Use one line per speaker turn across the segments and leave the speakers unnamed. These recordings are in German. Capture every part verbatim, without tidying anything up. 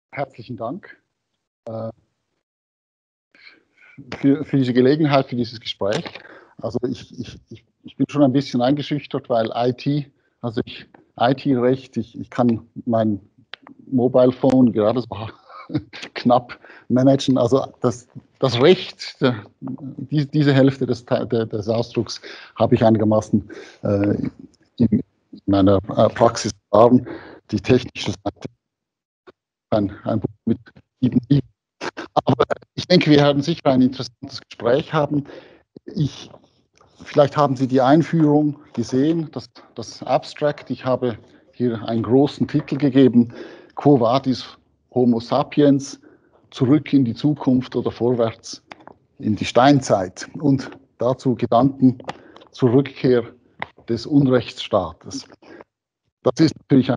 Herzlichen Dank äh, für, für diese Gelegenheit, für dieses Gespräch. Also ich, ich, ich, ich bin schon ein bisschen eingeschüchtert, weil I T, also ich, I T-Recht, ich, ich kann mein Mobile Phone gerade so knapp managen. Also das, das Recht, der, die, diese Hälfte des, der, des Ausdrucks habe ich einigermaßen äh, in meiner äh, Praxis erfahren. Die technische Seite, ein, ein Buch mit sieben Lieben. Aber ich denke, wir werden sicher ein interessantes Gespräch haben. Ich, vielleicht haben Sie die Einführung gesehen, das, das Abstract. Ich habe hier einen großen Titel gegeben, Quo Vadis Homo Sapiens, zurück in die Zukunft oder vorwärts in die Steinzeit. Und dazu Gedanken zur Rückkehr des Unrechtsstaates. Das ist natürlich ein...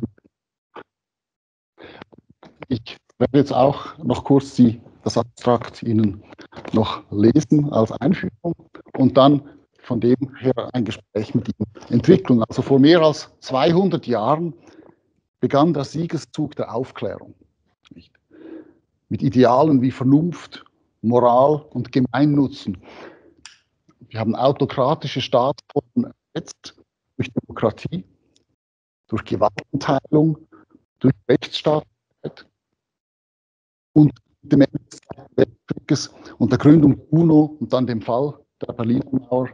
Ich werde jetzt auch noch kurz die, das Abstrakt Ihnen noch lesen als Einführung und dann von dem her ein Gespräch mit Ihnen entwickeln. Also vor mehr als zweihundert Jahren begann der Siegeszug der Aufklärung. Nicht? Mit Idealen wie Vernunft, Moral und Gemeinnutzen. Wir haben autokratische Staatsformen ersetzt durch Demokratie, durch Gewaltenteilung, durch Rechtsstaatlichkeit und dem Ende des Zweiten Weltkrieges und der Gründung der UNO und dann dem Fall der Berliner Mauer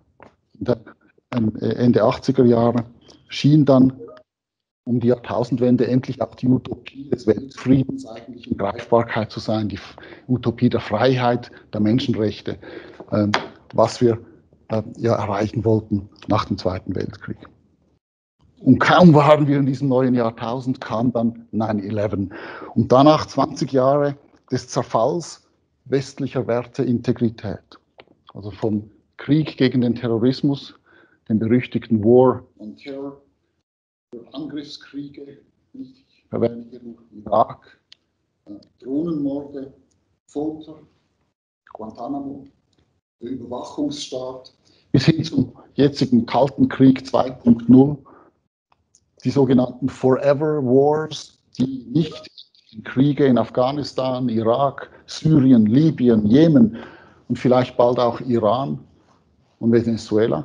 Ende achtziger Jahre schien dann um die Jahrtausendwende endlich auch die Utopie des Weltfriedens eigentlich in Greifbarkeit zu sein, die Utopie der Freiheit, der Menschenrechte, was wir ja erreichen wollten nach dem Zweiten Weltkrieg. Und kaum waren wir in diesem neuen Jahrtausend, kam dann nine eleven. Und danach zwanzig Jahre des Zerfalls westlicher Werteintegrität. Also vom Krieg gegen den Terrorismus, den berüchtigten War on Terror, Angriffskriege, ich erwähne hier noch Irak, Drohnenmorde, Folter, Guantanamo, der Überwachungsstaat, bis hin zum jetzigen Kalten Krieg zwei Punkt null. Die sogenannten Forever Wars, die nicht in Kriege in Afghanistan, Irak, Syrien, Libyen, Jemen und vielleicht bald auch Iran und Venezuela.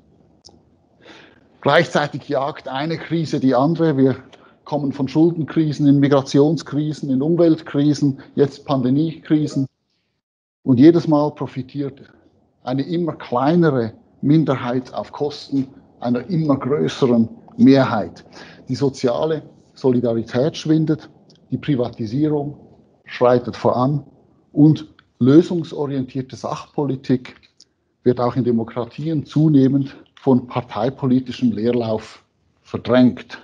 Gleichzeitig jagt eine Krise die andere. Wir kommen von Schuldenkrisen in Migrationskrisen, in Umweltkrisen, jetzt Pandemiekrisen. Und jedes Mal profitiert eine immer kleinere Minderheit auf Kosten einer immer größeren Mehrheit. Die soziale Solidarität schwindet, die Privatisierung schreitet voran und lösungsorientierte Sachpolitik wird auch in Demokratien zunehmend von parteipolitischem Leerlauf verdrängt.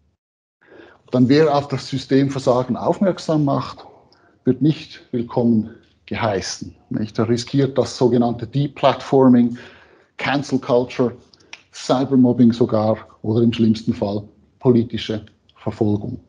Dann wer auf das Systemversagen aufmerksam macht, wird nicht willkommen geheißen. Nicht? Er riskiert das sogenannte Deplatforming, Cancel Culture, Cybermobbing sogar oder im schlimmsten Fall politische Verfolgung.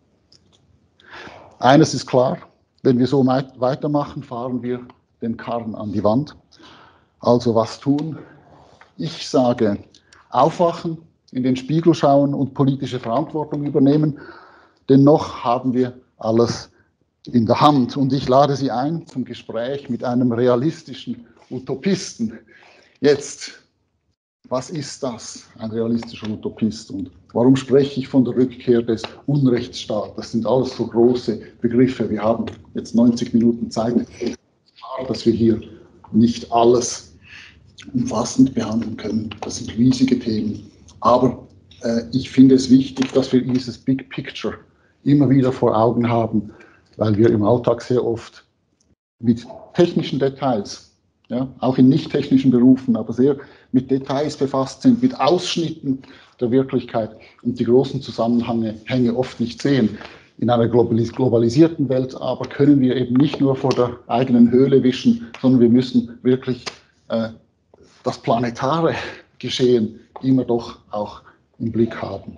Eines ist klar, wenn wir so weitermachen, fahren wir den Karren an die Wand. Also was tun? Ich sage, aufwachen, in den Spiegel schauen und politische Verantwortung übernehmen, denn noch haben wir alles in der Hand. Und ich lade Sie ein zum Gespräch mit einem realistischen Utopisten. Jetzt, was ist das, ein realistischer Utopist? Und warum spreche ich von der Rückkehr des Unrechtsstaates? Das sind alles so große Begriffe. Wir haben jetzt neunzig Minuten Zeit, dass wir hier nicht alles umfassend behandeln können. Das sind riesige Themen. Aber äh, ich finde es wichtig, dass wir dieses Big Picture immer wieder vor Augen haben, weil wir im Alltag sehr oft mit technischen Details, ja, auch in nicht technischen Berufen, aber sehr mit Details befasst sind, mit Ausschnitten der Wirklichkeit und die großen Zusammenhänge Hänge oft nicht sehen. In einer globalisierten Welt aber können wir eben nicht nur vor der eigenen Höhle wischen, sondern wir müssen wirklich äh, das planetare Geschehen immer doch auch im Blick haben.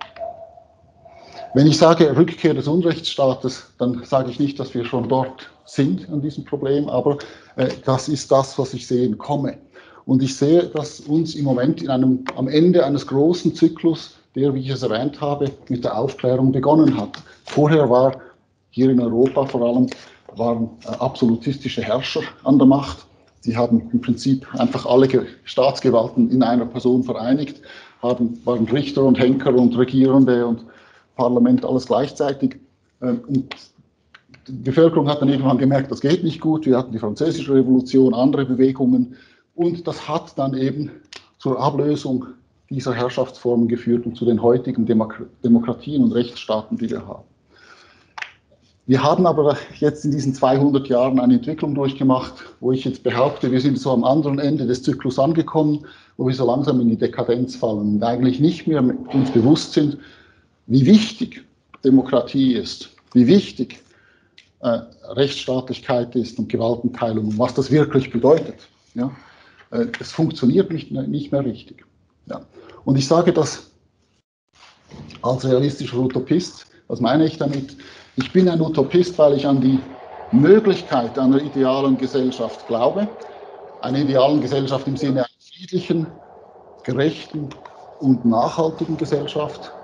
Wenn ich sage Rückkehr des Unrechtsstaates, dann sage ich nicht, dass wir schon dort sind an diesem Problem, aber äh, das ist das, was ich sehen komme. Und ich sehe, dass uns im Moment in einem, am Ende eines großen Zyklus, der, wie ich es erwähnt habe, mit der Aufklärung begonnen hat. Vorher war hier in Europa vor allem, waren äh, absolutistische Herrscher an der Macht. Sie haben im Prinzip einfach alle Ge Staatsgewalten in einer Person vereinigt, haben, waren Richter und Henker und Regierende und Parlament alles gleichzeitig. Ähm, und die Bevölkerung hat dann irgendwann gemerkt, das geht nicht gut. Wir hatten die Französische Revolution, andere Bewegungen. Und das hat dann eben zur Ablösung dieser Herrschaftsformen geführt und zu den heutigen Demok Demokratien und Rechtsstaaten, die wir haben. Wir haben aber jetzt in diesen zweihundert Jahren eine Entwicklung durchgemacht, wo ich jetzt behaupte, wir sind so am anderen Ende des Zyklus angekommen, wo wir so langsam in die Dekadenz fallen und eigentlich nicht mehr uns bewusst sind, wie wichtig Demokratie ist, wie wichtig äh, Rechtsstaatlichkeit ist und Gewaltenteilung und was das wirklich bedeutet. Ja? Äh, es funktioniert nicht, nicht mehr richtig. Ja. Und ich sage das als realistischer Utopist. Was meine ich damit? Ich bin ein Utopist, weil ich an die Möglichkeit einer idealen Gesellschaft glaube. Einer idealen Gesellschaft im Sinne einer friedlichen, gerechten und nachhaltigen Gesellschaft.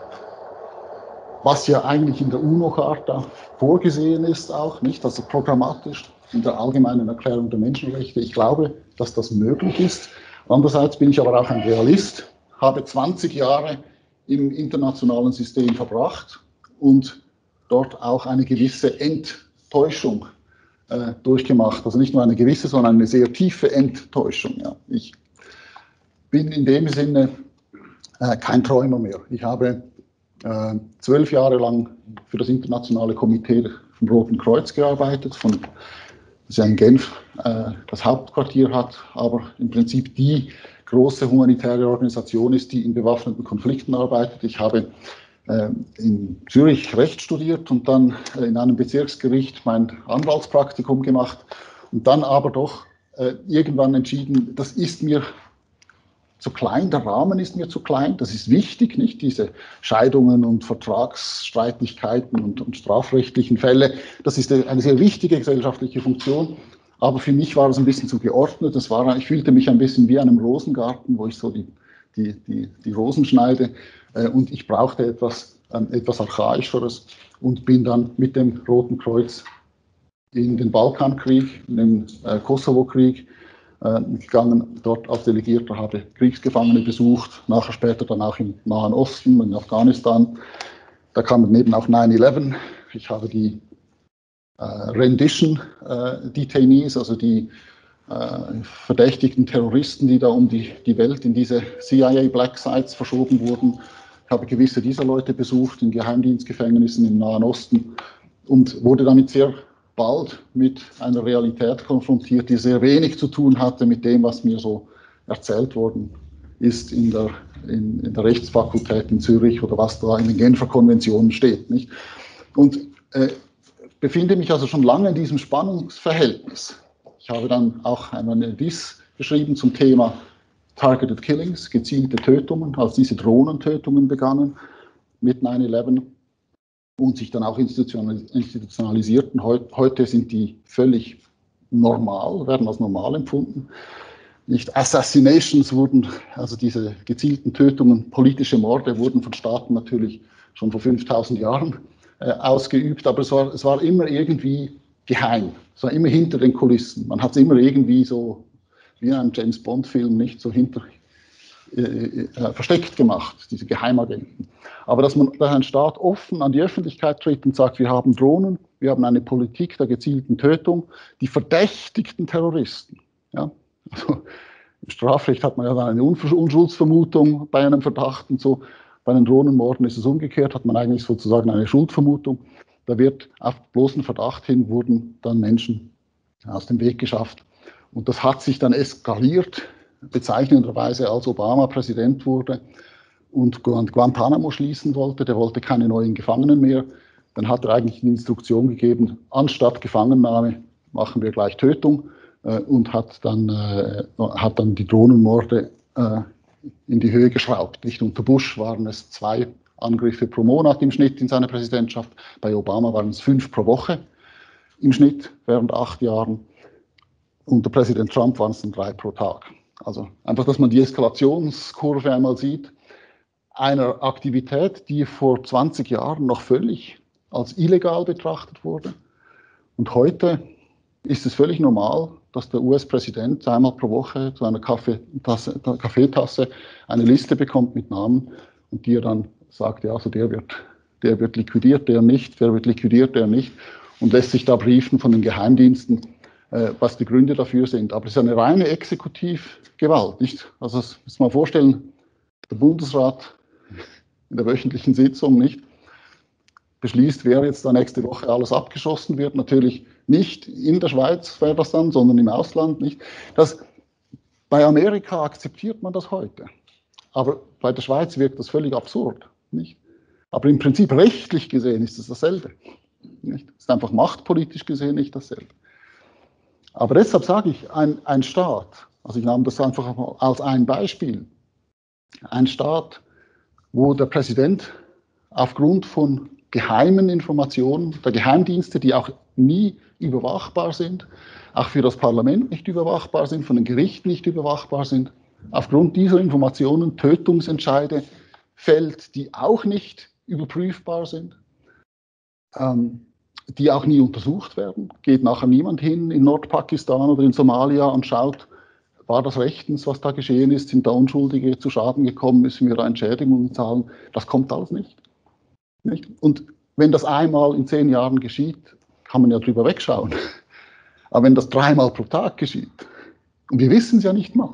Was ja eigentlich in der UNO-Charta vorgesehen ist auch, nicht? Also programmatisch in der allgemeinen Erklärung der Menschenrechte. Ich glaube, dass das möglich ist. Andererseits bin ich aber auch ein Realist, habe zwanzig Jahre im internationalen System verbracht und dort auch eine gewisse Enttäuschung äh, durchgemacht. Also nicht nur eine gewisse, sondern eine sehr tiefe Enttäuschung. Ja. Ich bin in dem Sinne äh, kein Träumer mehr. Ich habe äh, zwölf Jahre lang für das internationale Komitee vom Roten Kreuz gearbeitet, von, das ja in Genf äh, das Hauptquartier hat, aber im Prinzip die große humanitäre Organisation ist, die in bewaffneten Konflikten arbeitet. Ich habe in Zürich Recht studiert und dann in einem Bezirksgericht mein Anwaltspraktikum gemacht und dann aber doch äh, irgendwann entschieden, das ist mir zu klein, der Rahmen ist mir zu klein, das ist wichtig, nicht diese Scheidungen und Vertragsstreitigkeiten und, und strafrechtlichen Fälle, das ist eine sehr wichtige gesellschaftliche Funktion, aber für mich war es ein bisschen zu geordnet, das war, ich fühlte mich ein bisschen wie in einem Rosengarten, wo ich so die, die, die, die Rosen schneide. Und ich brauchte etwas, ähm, etwas Archaischeres und bin dann mit dem Roten Kreuz in den Balkankrieg, in den äh, Kosovo-Krieg äh, gegangen, dort als Delegierter, habe Kriegsgefangene besucht, nachher später dann auch im Nahen Osten, in Afghanistan. Da kam daneben auch nine eleven. Ich habe die äh, Rendition-Detainees, äh, also die äh, verdächtigten Terroristen, die da um die, die Welt in diese C I A-Black Sites verschoben wurden. Ich habe gewisse dieser Leute besucht in Geheimdienstgefängnissen im Nahen Osten und wurde damit sehr bald mit einer Realität konfrontiert, die sehr wenig zu tun hatte mit dem, was mir so erzählt worden ist in der, in, in der Rechtsfakultät in Zürich oder was da in den Genfer Konventionen steht. Nicht? Und äh, befinde mich also schon lange in diesem Spannungsverhältnis. Ich habe dann auch eine Diss geschrieben zum Thema Targeted Killings, gezielte Tötungen, als diese Drohnentötungen begannen mit nine eleven und sich dann auch institutionalisierten. Heute sind die völlig normal, werden als normal empfunden. Nicht Assassinations wurden, also diese gezielten Tötungen, politische Morde wurden von Staaten natürlich schon vor fünftausend Jahren äh, ausgeübt, aber es war, es war immer irgendwie geheim. Es war immer hinter den Kulissen. Man hat es immer irgendwie so, wie in einem James-Bond-Film, nicht so hinter, äh, äh, versteckt gemacht, diese Geheimagenten. Aber dass man, dass ein Staat offen an die Öffentlichkeit tritt und sagt, wir haben Drohnen, wir haben eine Politik der gezielten Tötung, die verdächtigten Terroristen. Ja? Also, im Strafrecht hat man ja dann eine Unschuldsvermutung bei einem Verdacht und so. Bei den Drohnenmorden ist es umgekehrt, hat man eigentlich sozusagen eine Schuldvermutung. Da wird auf bloßen Verdacht hin, wurden dann Menschen aus dem Weg geschafft. Und das hat sich dann eskaliert, bezeichnenderweise als Obama Präsident wurde und Guantanamo schließen wollte. Der wollte keine neuen Gefangenen mehr. Dann hat er eigentlich eine Instruktion gegeben, anstatt Gefangennahme machen wir gleich Tötung äh, und hat dann, äh, hat dann die Drohnenmorde äh, in die Höhe geschraubt. Nicht unter Bush waren es zwei Angriffe pro Monat im Schnitt in seiner Präsidentschaft. Bei Obama waren es fünf pro Woche im Schnitt während acht Jahren. Unter Präsident Trump waren es dann drei pro Tag. Also einfach, dass man die Eskalationskurve einmal sieht, einer Aktivität, die vor zwanzig Jahren noch völlig als illegal betrachtet wurde. Und heute ist es völlig normal, dass der U S-Präsident einmal pro Woche zu einer Kaffeetasse, Kaffeetasse eine Liste bekommt mit Namen und die er dann sagt, ja, also der wird, der wird liquidiert, der nicht, der wird liquidiert, der nicht und lässt sich da briefen von den Geheimdiensten, äh, was die Gründe dafür sind. Aber es ist eine reine Exekutivgewalt, nicht? Also das muss man vorstellen, der Bundesrat in der wöchentlichen Sitzung, nicht? Beschließt, wer jetzt da nächste Woche alles abgeschossen wird. Natürlich nicht in der Schweiz wäre das dann, sondern im Ausland. Nicht. Das, bei Amerika akzeptiert man das heute. Aber bei der Schweiz wirkt das völlig absurd. Nicht. Aber im Prinzip rechtlich gesehen ist es dasselbe. Nicht. Es ist einfach machtpolitisch gesehen nicht dasselbe. Aber deshalb sage ich, ein, ein Staat, also ich nehme das einfach als ein Beispiel, ein Staat, wo der Präsident aufgrund von geheimen Informationen der Geheimdienste, die auch nie überwachbar sind, auch für das Parlament nicht überwachbar sind, von den Gerichten nicht überwachbar sind, aufgrund dieser Informationen Tötungsentscheide fällt, die auch nicht überprüfbar sind, ähm, die auch nie untersucht werden. Geht nachher niemand hin in Nordpakistan oder in Somalia und schaut, war das rechtens, was da geschehen ist, sind da Unschuldige zu Schaden gekommen, müssen wir da Entschädigungen zahlen. Das kommt alles nicht. Nicht? Und wenn das einmal in zehn Jahren geschieht, kann man ja drüber wegschauen. Aber wenn das dreimal pro Tag geschieht, und wir wissen es ja nicht mal,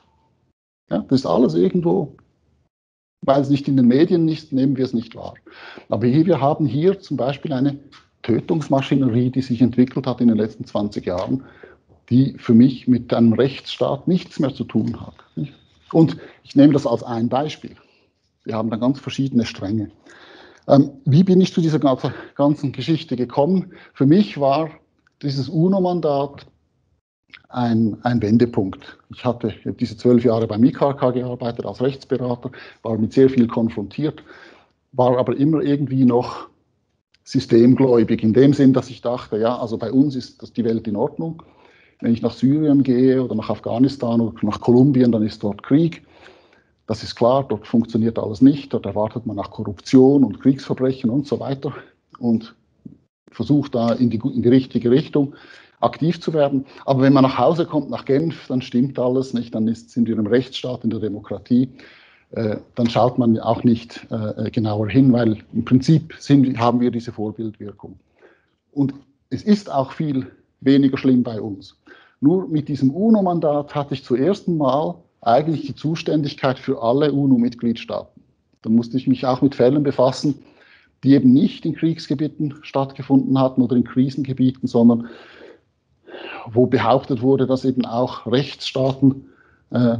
ja, das ist alles irgendwo, weil es nicht in den Medien ist, nehmen wir es nicht wahr. Aber hier, wir haben hier zum Beispiel eine Tötungsmaschinerie, die sich entwickelt hat in den letzten zwanzig Jahren, die für mich mit einem Rechtsstaat nichts mehr zu tun hat. Nicht? Und ich nehme das als ein Beispiel. Wir haben da ganz verschiedene Stränge. Ähm, wie bin ich zu dieser ganzen Geschichte gekommen? Für mich war dieses UNO-Mandat ein, ein Wendepunkt. Ich hatte diese zwölf Jahre beim I K K gearbeitet als Rechtsberater, war mit sehr viel konfrontiert, war aber immer irgendwie noch systemgläubig, in dem Sinn, dass ich dachte, ja, also bei uns ist das die Welt in Ordnung. Wenn ich nach Syrien gehe oder nach Afghanistan oder nach Kolumbien, dann ist dort Krieg. Das ist klar, dort funktioniert alles nicht, dort erwartet man nach Korruption und Kriegsverbrechen und so weiter und versucht da in die, in die richtige Richtung aktiv zu werden. Aber wenn man nach Hause kommt, nach Genf, dann stimmt alles nicht, dann ist, sind wir im Rechtsstaat, in der Demokratie, äh, dann schaut man auch nicht äh, genauer hin, weil im Prinzip sind, haben wir diese Vorbildwirkung. Und es ist auch viel weniger schlimm bei uns. Nur mit diesem UNO-Mandat hatte ich zum ersten Mal eigentlich die Zuständigkeit für alle UNO-Mitgliedstaaten. Da musste ich mich auch mit Fällen befassen, die eben nicht in Kriegsgebieten stattgefunden hatten oder in Krisengebieten, sondern wo behauptet wurde, dass eben auch Rechtsstaaten äh,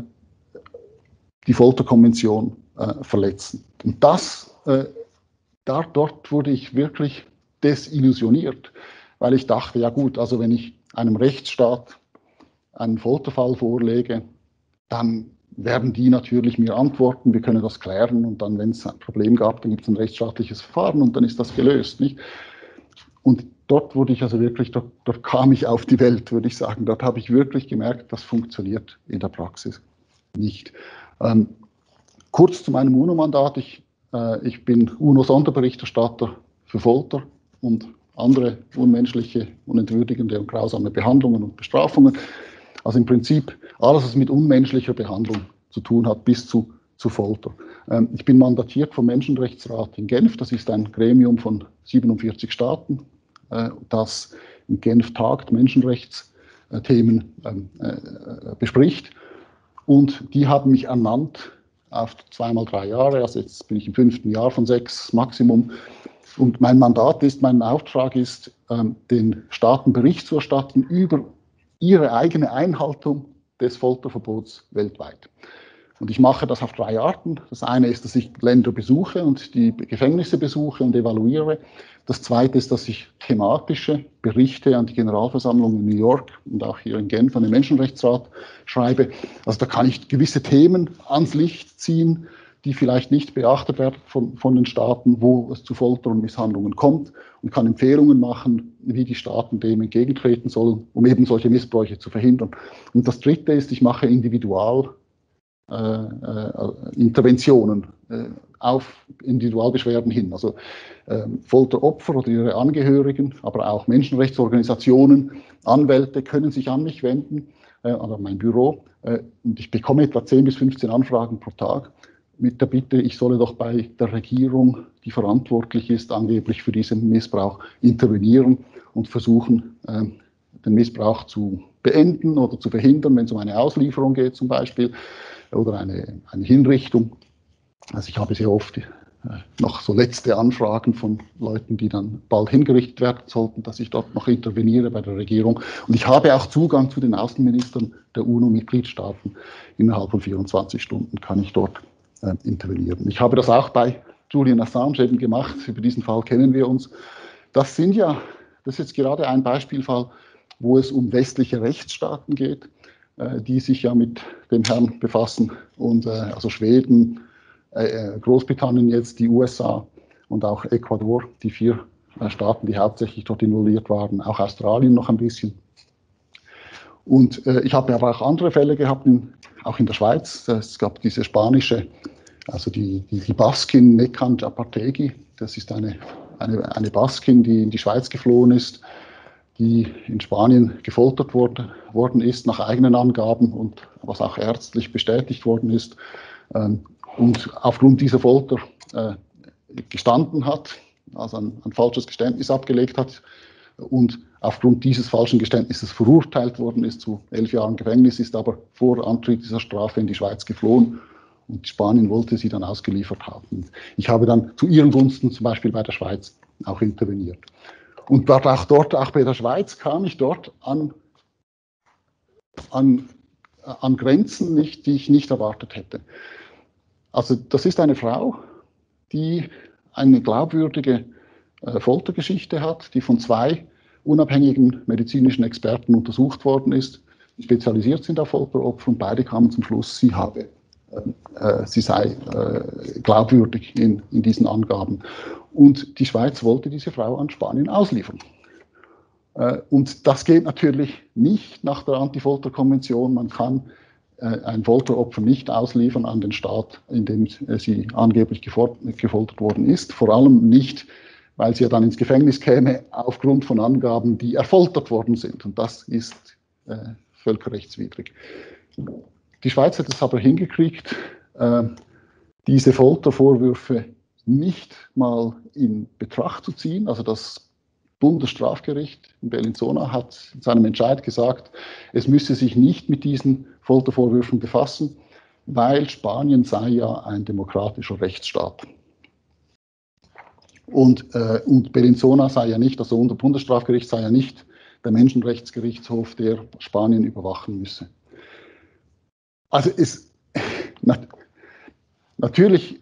die Folterkonvention äh, verletzen. Und das, äh, da, dort wurde ich wirklich desillusioniert, weil ich dachte, ja gut, also wenn ich einem Rechtsstaat einen Folterfall vorlege, dann werden die natürlich mir antworten, wir können das klären und dann, wenn es ein Problem gab, dann gibt es ein rechtsstaatliches Verfahren und dann ist das gelöst. Nicht? Und dort wurde ich also wirklich, dort, dort kam ich auf die Welt, würde ich sagen. Dort habe ich wirklich gemerkt, das funktioniert in der Praxis nicht. Ähm, kurz zu meinem UNO-Mandat. Ich, äh, ich bin UNO-Sonderberichterstatter für Folter und andere unmenschliche, unentwürdigende und grausame Behandlungen und Bestrafungen. Also im Prinzip alles, was mit unmenschlicher Behandlung zu tun hat, bis zu, zu Folter. Ähm, ich bin mandatiert vom Menschenrechtsrat in Genf. Das ist ein Gremium von siebenundvierzig Staaten, äh, das in Genf tagt, Menschenrechtsthemen äh, äh, bespricht. Und die haben mich ernannt auf zweimal drei Jahre. Also jetzt bin ich im fünften Jahr von sechs Maximum. Und mein Mandat ist, mein Auftrag ist, ähm, den Staaten Bericht zu erstatten über ihre eigene Einhaltung des Folterverbots weltweit. Und ich mache das auf drei Arten. Das eine ist, dass ich Länder besuche und die Gefängnisse besuche und evaluiere. Das zweite ist, dass ich thematische Berichte an die Generalversammlung in New York und auch hier in Genf an den Menschenrechtsrat schreibe. Also da kann ich gewisse Themen ans Licht ziehen, die vielleicht nicht beachtet werden von, von den Staaten, wo es zu Folter und Misshandlungen kommt, und kann Empfehlungen machen, wie die Staaten dem entgegentreten sollen, um eben solche Missbräuche zu verhindern. Und das Dritte ist, ich mache Individual äh, äh, Interventionen, äh, auf Individualbeschwerden hin. Also äh, Folteropfer oder ihre Angehörigen, aber auch Menschenrechtsorganisationen, Anwälte können sich an mich wenden, äh, an mein Büro, äh, und ich bekomme etwa zehn bis fünfzehn Anfragen pro Tag mit der Bitte, ich solle doch bei der Regierung, die verantwortlich ist, angeblich für diesen Missbrauch, intervenieren und versuchen, äh, den Missbrauch zu beenden oder zu verhindern, wenn es um eine Auslieferung geht zum Beispiel oder eine, eine Hinrichtung. Also ich habe sehr oft äh, noch so letzte Anfragen von Leuten, die dann bald hingerichtet werden sollten, dass ich dort noch interveniere bei der Regierung. Und ich habe auch Zugang zu den Außenministern der UNO-Mitgliedstaaten. Innerhalb von vierundzwanzig Stunden kann ich dort äh, intervenieren. Ich habe das auch bei Julian Assange eben gemacht. Über diesen Fall kennen wir uns. Das sind ja, das ist jetzt gerade ein Beispielfall, wo es um westliche Rechtsstaaten geht, äh, die sich ja mit dem Herrn befassen. Und äh, also Schweden, äh, Großbritannien jetzt, die U S A und auch Ecuador, die vier äh, Staaten, die hauptsächlich dort involviert waren, auch Australien noch ein bisschen. Und äh, ich habe aber auch andere Fälle gehabt, in, auch in der Schweiz. Es gab diese spanische, also die, die, die Baskin Nekan Japategui, das ist eine, eine, eine Baskin, die in die Schweiz geflohen ist, die in Spanien gefoltert wurde, worden ist, nach eigenen Angaben und was auch ärztlich bestätigt worden ist, ähm, und aufgrund dieser Folter äh, gestanden hat, also ein, ein falsches Geständnis abgelegt hat und aufgrund dieses falschen Geständnisses verurteilt worden ist zu elf Jahren Gefängnis, ist aber vor Antritt dieser Strafe in die Schweiz geflohen und Spanien wollte sie dann ausgeliefert haben. Ich habe dann zu ihren Gunsten zum Beispiel bei der Schweiz auch interveniert. Und auch dort, auch bei der Schweiz, kam ich dort an, an, an Grenzen, nicht, die ich nicht erwartet hätte. Also das ist eine Frau, die eine glaubwürdige äh, Foltergeschichte hat, die von zwei unabhängigen medizinischen Experten untersucht worden ist, die spezialisiert sind auf Folteropfer, und beide kamen zum Schluss, sie habe, äh, sie sei äh, glaubwürdig in, in diesen Angaben. Und die Schweiz wollte diese Frau an Spanien ausliefern. Äh, und das geht natürlich nicht nach der Anti-Folter-Konvention. Man kann äh, ein Folteropfer nicht ausliefern an den Staat, in dem äh, sie angeblich gefoltert worden ist. Vor allem nicht, weil sie ja dann ins Gefängnis käme, aufgrund von Angaben, die erfoltert worden sind. Und das ist äh, völkerrechtswidrig. Die Schweiz hat es aber hingekriegt, äh, diese Foltervorwürfe nicht mal in Betracht zu ziehen. Also das Bundesstrafgericht in Bellinzona hat in seinem Entscheid gesagt, es müsse sich nicht mit diesen Foltervorwürfen befassen, weil Spanien sei ja ein demokratischer Rechtsstaat. Und, äh, und Bellinzona sei ja nicht, also unser Bundesstrafgericht sei ja nicht der Menschenrechtsgerichtshof, der Spanien überwachen müsse. Also es, nat, natürlich,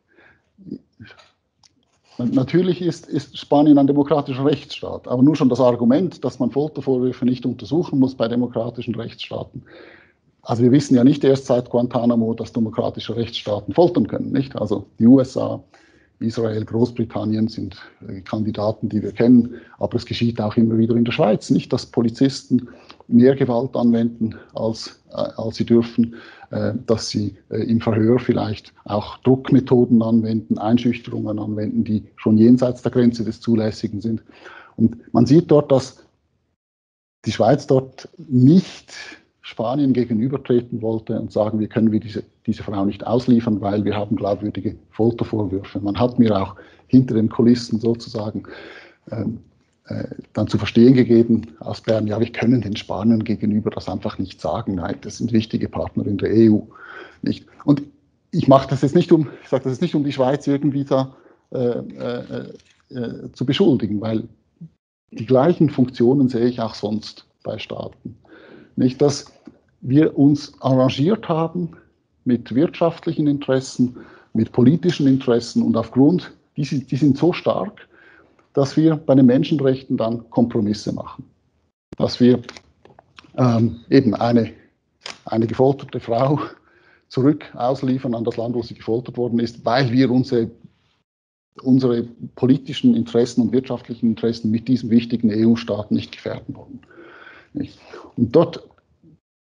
natürlich ist, ist Spanien ein demokratischer Rechtsstaat, aber nur schon das Argument, dass man Foltervorwürfe nicht untersuchen muss bei demokratischen Rechtsstaaten. Also wir wissen ja nicht erst seit Guantanamo, dass demokratische Rechtsstaaten foltern können, nicht? Also die U S A, Israel, Großbritannien sind äh, Kandidaten, die wir kennen, aber es geschieht auch immer wieder in der Schweiz, nicht, dass Polizisten mehr Gewalt anwenden, als, äh, als sie dürfen, äh, dass sie äh, im Verhör vielleicht auch Druckmethoden anwenden, Einschüchterungen anwenden, die schon jenseits der Grenze des Zulässigen sind. Und man sieht dort, dass die Schweiz dort nicht Spanien gegenübertreten wollte und sagen, wir können wir diese, diese Frau nicht ausliefern, weil wir haben glaubwürdige Foltervorwürfe. Man hat mir auch hinter den Kulissen sozusagen ähm, äh, dann zu verstehen gegeben aus Bern, ja, wir können den Spaniern gegenüber das einfach nicht sagen. Nein, das sind wichtige Partner in der E U. Nicht? Und ich mache das jetzt nicht um, ich sage das jetzt nicht um die Schweiz irgendwie da äh, äh, äh, zu beschuldigen, weil die gleichen Funktionen sehe ich auch sonst bei Staaten. Nicht, dass wir uns arrangiert haben mit wirtschaftlichen Interessen, mit politischen Interessen und aufgrund, die, die sind so stark, dass wir bei den Menschenrechten dann Kompromisse machen. Dass wir ähm, eben eine, eine gefolterte Frau zurück ausliefern an das Land, wo sie gefoltert worden ist, weil wir unsere, unsere politischen Interessen und wirtschaftlichen Interessen mit diesem wichtigen E U-Staat nicht gefährden wollen. Nicht? Und dort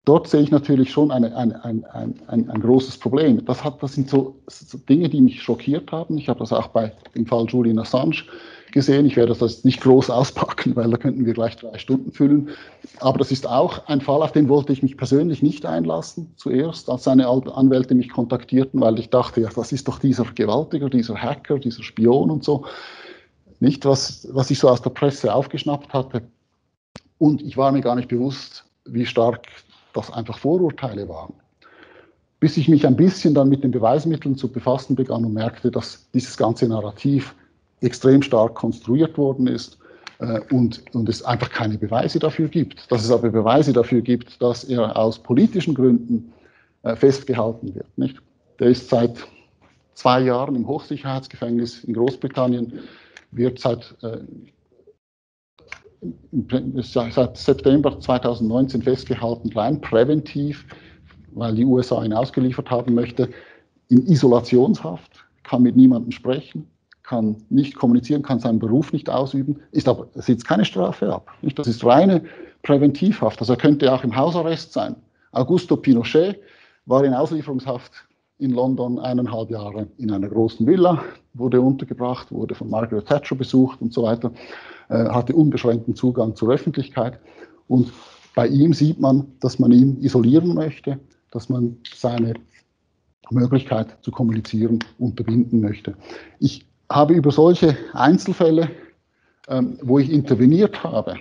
dort sehe ich natürlich schon eine, eine, ein, ein, ein, ein großes Problem. Das, hat, das sind so, so Dinge, die mich schockiert haben. Ich habe das auch bei dem Fall Julian Assange gesehen. Ich werde das jetzt nicht groß auspacken, weil da könnten wir gleich drei Stunden füllen. Aber das ist auch ein Fall, auf den wollte ich mich persönlich nicht einlassen, zuerst, als seine Anwälte mich kontaktierten, weil ich dachte, ja, das ist doch dieser Gewaltiger, dieser Hacker, dieser Spion und so. Nicht, was, was ich so aus der Presse aufgeschnappt hatte. Und ich war mir gar nicht bewusst, wie stark das einfach Vorurteile waren. Bis ich mich ein bisschen dann mit den Beweismitteln zu befassen begann und merkte, dass dieses ganze Narrativ extrem stark konstruiert worden ist äh, und, und es einfach keine Beweise dafür gibt. Dass es aber Beweise dafür gibt, dass er aus politischen Gründen äh, festgehalten wird. Nicht? Der ist seit zwei Jahren im Hochsicherheitsgefängnis in Großbritannien, wird seit, äh, seit September zweitausendneunzehn festgehalten, rein präventiv, weil die U S A ihn ausgeliefert haben möchte, in Isolationshaft, kann mit niemandem sprechen, kann nicht kommunizieren, kann seinen Beruf nicht ausüben, ist aber, sitzt keine Strafe ab. Nicht? Das ist reine Präventivhaft. Also er könnte auch im Hausarrest sein. Augusto Pinochet war in Auslieferungshaft in London eineinhalb Jahre in einer großen Villa, wurde untergebracht, wurde von Margaret Thatcher besucht und so weiter, äh, hatte unbeschränkten Zugang zur Öffentlichkeit. Und bei ihm sieht man, dass man ihn isolieren möchte, dass man seine Möglichkeit zu kommunizieren unterbinden möchte. Ich habe über solche Einzelfälle, ähm, wo ich interveniert habe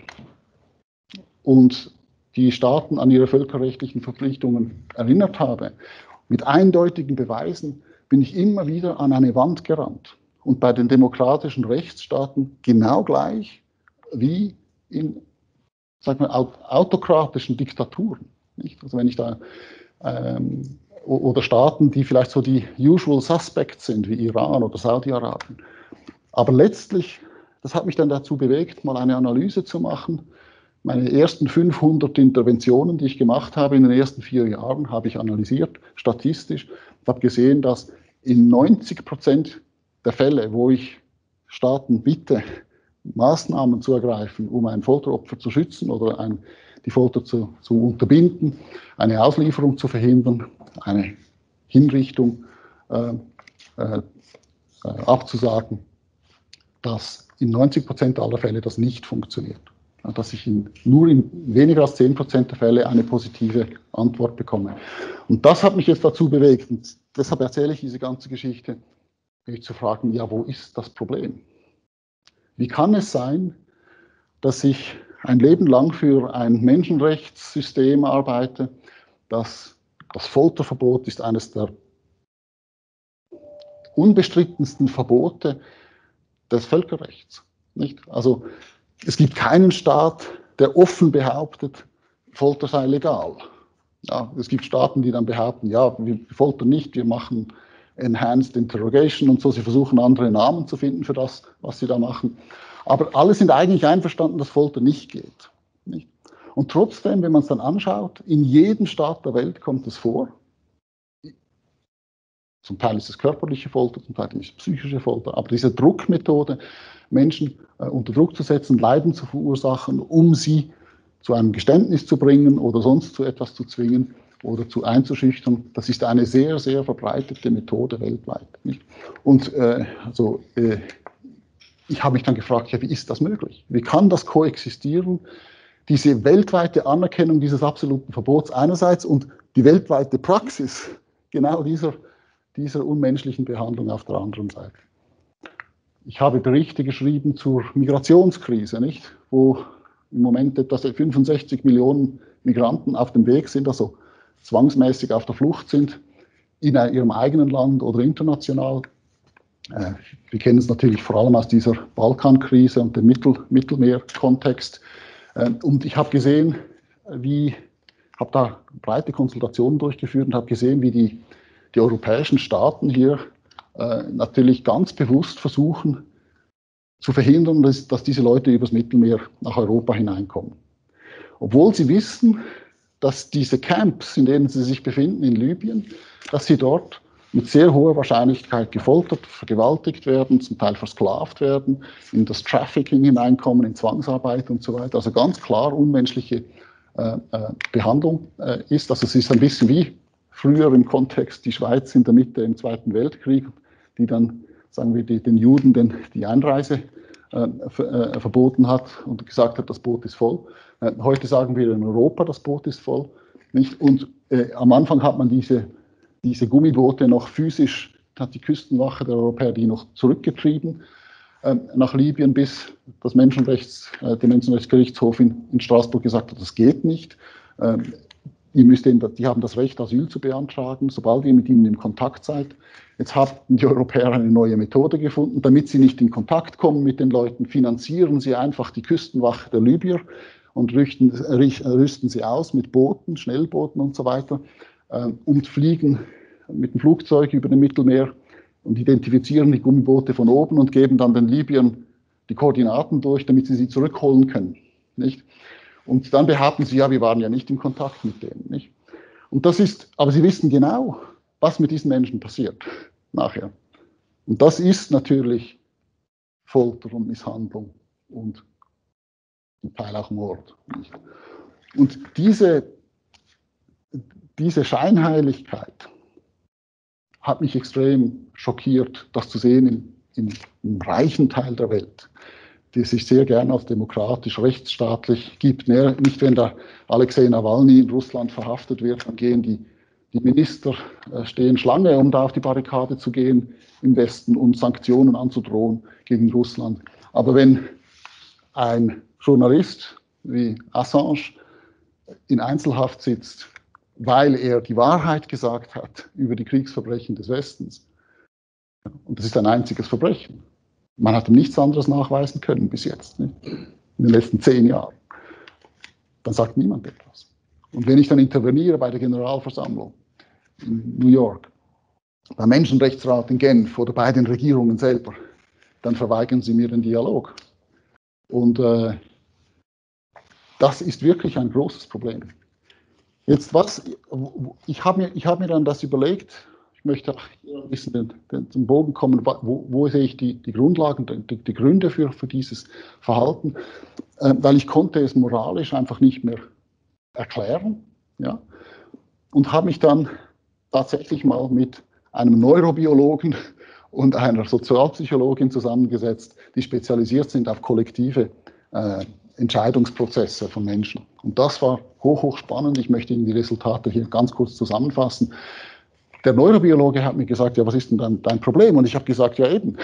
und die Staaten an ihre völkerrechtlichen Verpflichtungen erinnert habe, mit eindeutigen Beweisen bin ich immer wieder an eine Wand gerannt. Und bei den demokratischen Rechtsstaaten genau gleich wie in, sag mal, autokratischen Diktaturen. Nicht? Also wenn ich da ähm, oder Staaten, die vielleicht so die usual suspects sind, wie Iran oder Saudi-Arabien. Aber letztlich, das hat mich dann dazu bewegt, mal eine Analyse zu machen. Meine ersten fünfhundert Interventionen, die ich gemacht habe in den ersten vier Jahren, habe ich analysiert, statistisch, und habe gesehen, dass in neunzig Prozent der Fälle, wo ich Staaten bitte, Maßnahmen zu ergreifen, um ein Folteropfer zu schützen oder ein, die Folter zu, zu unterbinden, eine Auslieferung zu verhindern, eine Hinrichtung äh, äh, abzusagen, dass in neunzig Prozent aller Fälle das nicht funktioniert. Dass ich in, nur in weniger als zehn Prozent der Fälle eine positive Antwort bekomme. Und das hat mich jetzt dazu bewegt, und deshalb erzähle ich diese ganze Geschichte, mich zu fragen, ja, wo ist das Problem? Wie kann es sein, dass ich ein Leben lang für ein Menschenrechtssystem arbeite, das, das Folterverbot ist eines der unbestrittensten Verbote des Völkerrechts. Nicht? Also es gibt keinen Staat, der offen behauptet, Folter sei legal. Ja, es gibt Staaten, die dann behaupten, ja, wir foltern nicht, wir machen Enhanced Interrogation und so. Sie versuchen andere Namen zu finden für das, was sie da machen. Aber alle sind eigentlich einverstanden, dass Folter nicht geht. Nicht? Und trotzdem, wenn man es dann anschaut, in jedem Staat der Welt kommt es vor. Zum Teil ist es körperliche Folter, zum Teil ist es psychische Folter. Aber diese Druckmethode, Menschen äh, unter Druck zu setzen, Leiden zu verursachen, um sie zu einem Geständnis zu bringen oder sonst zu etwas zu zwingen oder zu einzuschüchtern, das ist eine sehr, sehr verbreitete Methode weltweit. Nicht? Und äh, also, äh, ich habe mich dann gefragt, ja, wie ist das möglich? Wie kann das koexistieren? Diese weltweite Anerkennung dieses absoluten Verbots einerseits und die weltweite Praxis genau dieser, dieser unmenschlichen Behandlung auf der anderen Seite. Ich habe Berichte geschrieben zur Migrationskrise, nicht? Wo im Moment etwa fünfundsechzig Millionen Migranten auf dem Weg sind, also zwangsmäßig auf der Flucht sind, in ihrem eigenen Land oder international. Wir kennen es natürlich vor allem aus dieser Balkankrise und dem Mittel, Mittelmeerkontext. Und ich habe gesehen, wie, habe da breite Konsultationen durchgeführt und habe gesehen, wie die, die europäischen Staaten hier äh, natürlich ganz bewusst versuchen zu verhindern, dass, dass diese Leute übers Mittelmeer nach Europa hineinkommen. Obwohl sie wissen, dass diese Camps, in denen sie sich befinden in Libyen, dass sie dort mit sehr hoher Wahrscheinlichkeit gefoltert, vergewaltigt werden, zum Teil versklavt werden, in das Trafficking hineinkommen, in Zwangsarbeit und so weiter. Also ganz klar unmenschliche äh, äh, Behandlung äh, ist. Also es ist ein bisschen wie früher im Kontext die Schweiz in der Mitte im Zweiten Weltkrieg, die dann, sagen wir, die, den Juden den, die Einreise äh, ver, äh, verboten hat und gesagt hat, das Boot ist voll. Äh, heute sagen wir in Europa, das Boot ist voll. Nicht? Und äh, am Anfang hat man diese, diese Gummiboote noch physisch, hat die Küstenwache der Europäer die noch zurückgetrieben äh, nach Libyen, bis das Menschenrechts, äh, der Menschenrechtsgerichtshof in, in Straßburg gesagt hat, das geht nicht. Äh, ihr müsst den, die haben das Recht, Asyl zu beantragen, sobald ihr mit ihnen in Kontakt seid. Jetzt haben die Europäer eine neue Methode gefunden, damit sie nicht in Kontakt kommen mit den Leuten, finanzieren sie einfach die Küstenwache der Libyer und rüsten, rüsten sie aus mit Booten, Schnellbooten und so weiter äh, und fliegen mit dem Flugzeug über dem Mittelmeer und identifizieren die Gummiboote von oben und geben dann den Libyern die Koordinaten durch, damit sie sie zurückholen können. Nicht? Und dann behaupten sie, ja, wir waren ja nicht in Kontakt mit denen. Nicht? Und das ist, aber sie wissen genau, was mit diesen Menschen passiert nachher. Und das ist natürlich Folter und Misshandlung und zum Teil auch Mord. Nicht? Und diese, diese Scheinheiligkeit hat mich extrem schockiert, das zu sehen im, im, im reichen Teil der Welt, die sich sehr gern als demokratisch, rechtsstaatlich gibt. Nicht, wenn der Alexei Nawalny in Russland verhaftet wird, dann gehen die, die Minister, äh, stehen Schlange, um da auf die Barrikade zu gehen im Westen und Sanktionen anzudrohen gegen Russland. Aber wenn ein Journalist wie Assange in Einzelhaft sitzt, weil er die Wahrheit gesagt hat über die Kriegsverbrechen des Westens, und das ist ein einziges Verbrechen, man hat ihm nichts anderes nachweisen können bis jetzt, nicht? In den letzten zehn Jahren. Dann sagt niemand etwas. Und wenn ich dann interveniere bei der Generalversammlung in New York, beim Menschenrechtsrat in Genf oder bei den Regierungen selber, dann verweigern sie mir den Dialog. Und äh, das ist wirklich ein großes Problem. Jetzt was, ich habe mir, ich hab mir dann das überlegt, ich möchte auch hier ein bisschen den, den, zum Bogen kommen, wo, wo sehe ich die, die Grundlagen, die, die Gründe für, für dieses Verhalten, äh, weil ich konnte es moralisch einfach nicht mehr erklären, ja, und habe mich dann tatsächlich mal mit einem Neurobiologen und einer Sozialpsychologin zusammengesetzt, die spezialisiert sind auf kollektive äh, Entscheidungsprozesse von Menschen. Und das war hoch, hoch spannend. Ich möchte Ihnen die Resultate hier ganz kurz zusammenfassen. Der Neurobiologe hat mir gesagt, ja, was ist denn dein, dein Problem? Und ich habe gesagt, ja eben,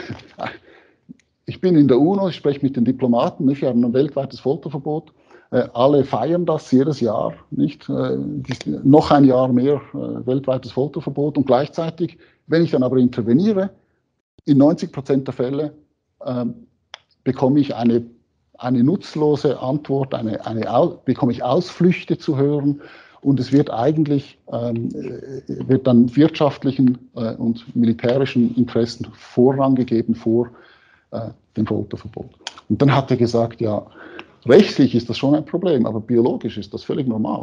ich bin in der UNO, ich spreche mit den Diplomaten, nicht? Wir haben ein weltweites Folterverbot. Äh, alle feiern das jedes Jahr, nicht? Äh, noch ein Jahr mehr äh, weltweites Folterverbot. Und gleichzeitig, wenn ich dann aber interveniere, in neunzig Prozent der Fälle äh, bekomme ich eine eine nutzlose Antwort, eine, eine, bekomme ich Ausflüchte zu hören und es wird eigentlich, ähm, wird dann wirtschaftlichen äh, und militärischen Interessen Vorrang gegeben vor äh, dem Folterverbot. Und dann hat er gesagt, ja, rechtlich ist das schon ein Problem, aber biologisch ist das völlig normal.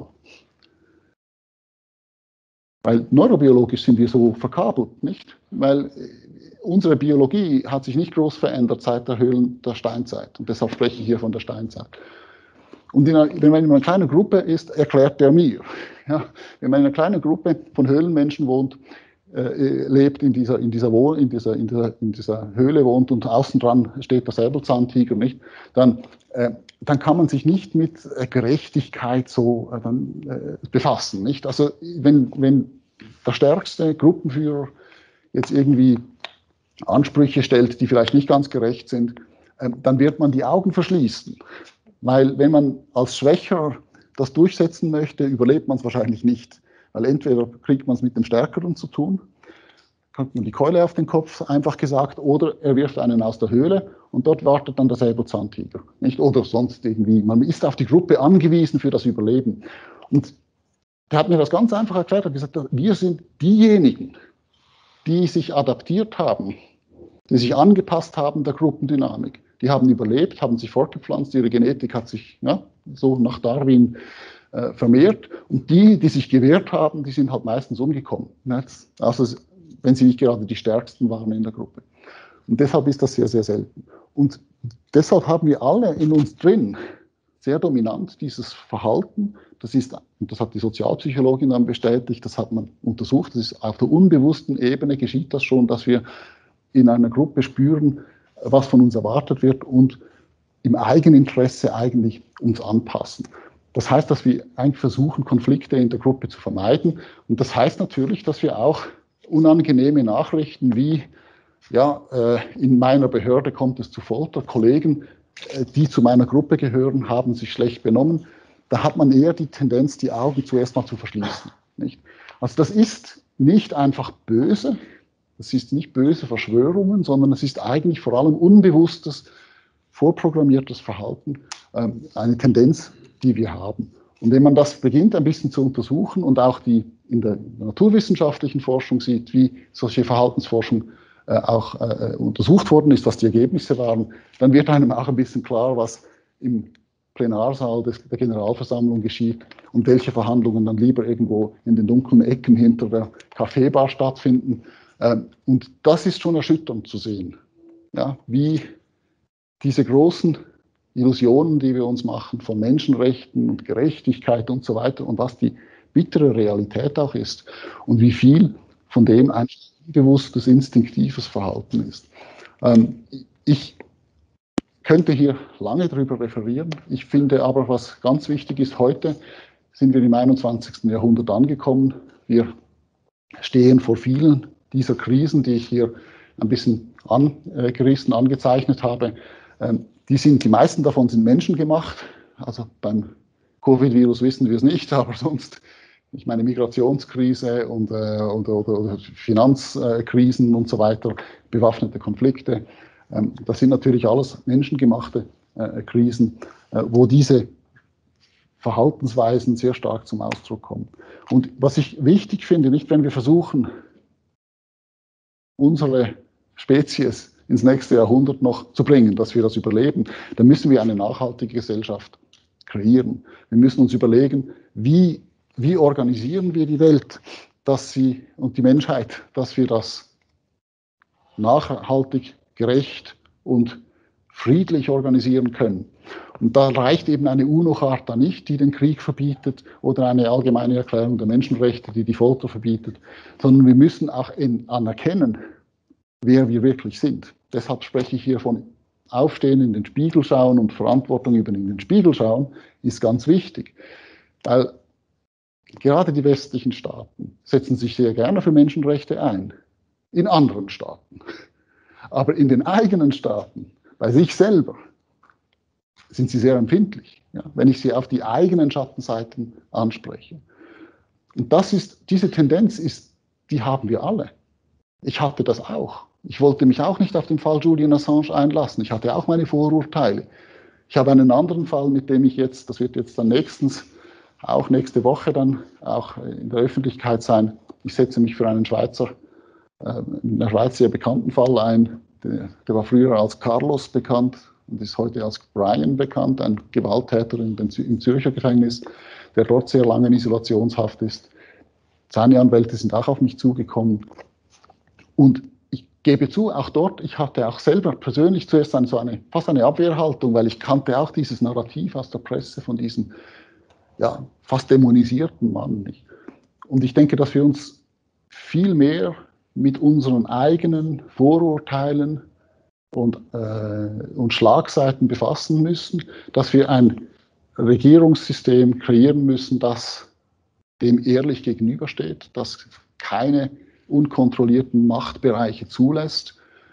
Weil neurobiologisch sind wir so verkabelt, nicht? Weil unsere Biologie hat sich nicht groß verändert seit der Höhlen der Steinzeit. Und deshalb spreche ich hier von der Steinzeit. Und in einer, wenn man in einer kleinen Gruppe ist, erklärt er mir. Ja, wenn man in einer kleinen Gruppe von Höhlenmenschen wohnt, äh, lebt, in dieser, in, dieser Wohl, in, dieser, in, dieser, in dieser Höhle wohnt und außen dran steht der Säbelzahntiger, nicht? Dann, äh, dann kann man sich nicht mit äh, Gerechtigkeit so äh, dann, äh, befassen. Nicht? Also wenn, wenn der stärkste Gruppenführer jetzt irgendwie Ansprüche stellt, die vielleicht nicht ganz gerecht sind, äh, dann wird man die Augen verschließen. Weil wenn man als Schwächer das durchsetzen möchte, überlebt man es wahrscheinlich nicht. Weil entweder kriegt man es mit dem Stärkeren zu tun, kriegt man die Keule auf den Kopf, einfach gesagt, oder er wirft einen aus der Höhle und dort wartet dann der Säbelzahntiger. Nicht? Oder sonst irgendwie. Man ist auf die Gruppe angewiesen für das Überleben. Und der hat mir das ganz einfach erklärt, er hat gesagt, wir sind diejenigen, die sich adaptiert haben, die sich angepasst haben der Gruppendynamik. Die haben überlebt, haben sich fortgepflanzt, ihre Genetik hat sich ja, so nach Darwin äh, vermehrt. Und die, die sich gewehrt haben, die sind halt meistens umgekommen. Nicht? Also wenn sie nicht gerade die Stärksten waren in der Gruppe. Und deshalb ist das sehr, sehr selten. Und deshalb haben wir alle in uns drin sehr dominant, dieses Verhalten. Das ist, und das hat die Sozialpsychologin dann bestätigt, das hat man untersucht, das ist auf der unbewussten Ebene geschieht das schon, dass wir in einer Gruppe spüren, was von uns erwartet wird und im Eigeninteresse eigentlich uns anpassen. Das heißt, dass wir eigentlich versuchen, Konflikte in der Gruppe zu vermeiden. Und das heißt natürlich, dass wir auch unangenehme Nachrichten wie, ja, äh, in meiner Behörde kommt es zu Folter, Kollegen, äh, die zu meiner Gruppe gehören, haben sich schlecht benommen. Da hat man eher die Tendenz, die Augen zuerst mal zu verschließen. Nicht? Also das ist nicht einfach böse, das ist nicht böse Verschwörungen, sondern es ist eigentlich vor allem unbewusstes, vorprogrammiertes Verhalten, äh, eine Tendenz, die wir haben. Und wenn man das beginnt, ein bisschen zu untersuchen und auch die in der naturwissenschaftlichen Forschung sieht, wie solche Verhaltensforschung äh, auch äh, untersucht worden ist, was die Ergebnisse waren, dann wird einem auch ein bisschen klar, was im Plenarsaal des, der Generalversammlung geschieht und welche Verhandlungen dann lieber irgendwo in den dunklen Ecken hinter der Kaffeebar stattfinden. Äh, und das ist schon erschütternd zu sehen, ja, wie diese großen Illusionen, die wir uns machen von Menschenrechten und Gerechtigkeit und so weiter und was die bittere Realität auch ist und wie viel von dem ein unbewusstes, instinktives Verhalten ist. Ähm, ich könnte hier lange darüber referieren. Ich finde aber, was ganz wichtig ist, heute sind wir im einundzwanzigsten Jahrhundert angekommen. Wir stehen vor vielen dieser Krisen, die ich hier ein bisschen angerissen, angezeichnet habe. Ähm, Die, sind, die meisten davon sind menschengemacht. Also beim Covid-Virus wissen wir es nicht, aber sonst, ich meine, Migrationskrise und, äh, oder, oder, oder Finanzkrisen und so weiter, bewaffnete Konflikte, ähm, das sind natürlich alles menschengemachte äh, Krisen, äh, wo diese Verhaltensweisen sehr stark zum Ausdruck kommen. Und was ich wichtig finde, nicht wenn wir versuchen, unsere Spezies ins nächste Jahrhundert noch zu bringen, dass wir das überleben, dann müssen wir eine nachhaltige Gesellschaft kreieren. Wir müssen uns überlegen, wie, wie organisieren wir die Welt, dass sie und die Menschheit, dass wir das nachhaltig, gerecht und friedlich organisieren können. Und da reicht eben eine UNO-Charta nicht, die den Krieg verbietet, oder eine allgemeine Erklärung der Menschenrechte, die die Folter verbietet, sondern wir müssen auch in, anerkennen, wer wir wirklich sind. Deshalb spreche ich hier von Aufstehen, in den Spiegel schauen und Verantwortung übernehmen. In den Spiegel schauen ist ganz wichtig, weil gerade die westlichen Staaten setzen sich sehr gerne für Menschenrechte ein, in anderen Staaten. Aber in den eigenen Staaten, bei sich selber, sind sie sehr empfindlich, ja, wenn ich sie auf die eigenen Schattenseiten anspreche. Und das ist, diese Tendenz ist, die haben wir alle. Ich hatte das auch. Ich wollte mich auch nicht auf den Fall Julian Assange einlassen. Ich hatte auch meine Vorurteile. Ich habe einen anderen Fall, mit dem ich jetzt, das wird jetzt dann nächstens, auch nächste Woche dann auch in der Öffentlichkeit sein. Ich setze mich für einen Schweizer, äh, in der Schweiz sehr bekannten Fall ein. Der, der war früher als Carlos bekannt und ist heute als Brian bekannt, ein Gewalttäter in den, im Zürcher Gefängnis, der dort sehr lange in Isolationshaft ist. Seine Anwälte sind auch auf mich zugekommen. Und ich gebe zu, auch dort, ich hatte auch selber persönlich zuerst eine, so eine, fast eine Abwehrhaltung, weil ich kannte auch dieses Narrativ aus der Presse von diesem, ja, fast dämonisierten Mann nicht. Und ich denke, dass wir uns viel mehr mit unseren eigenen Vorurteilen und, äh, und Schlagseiten befassen müssen, dass wir ein Regierungssystem kreieren müssen, das dem ehrlich gegenübersteht, das keine unkontrollierten Machtbereiche zulässt.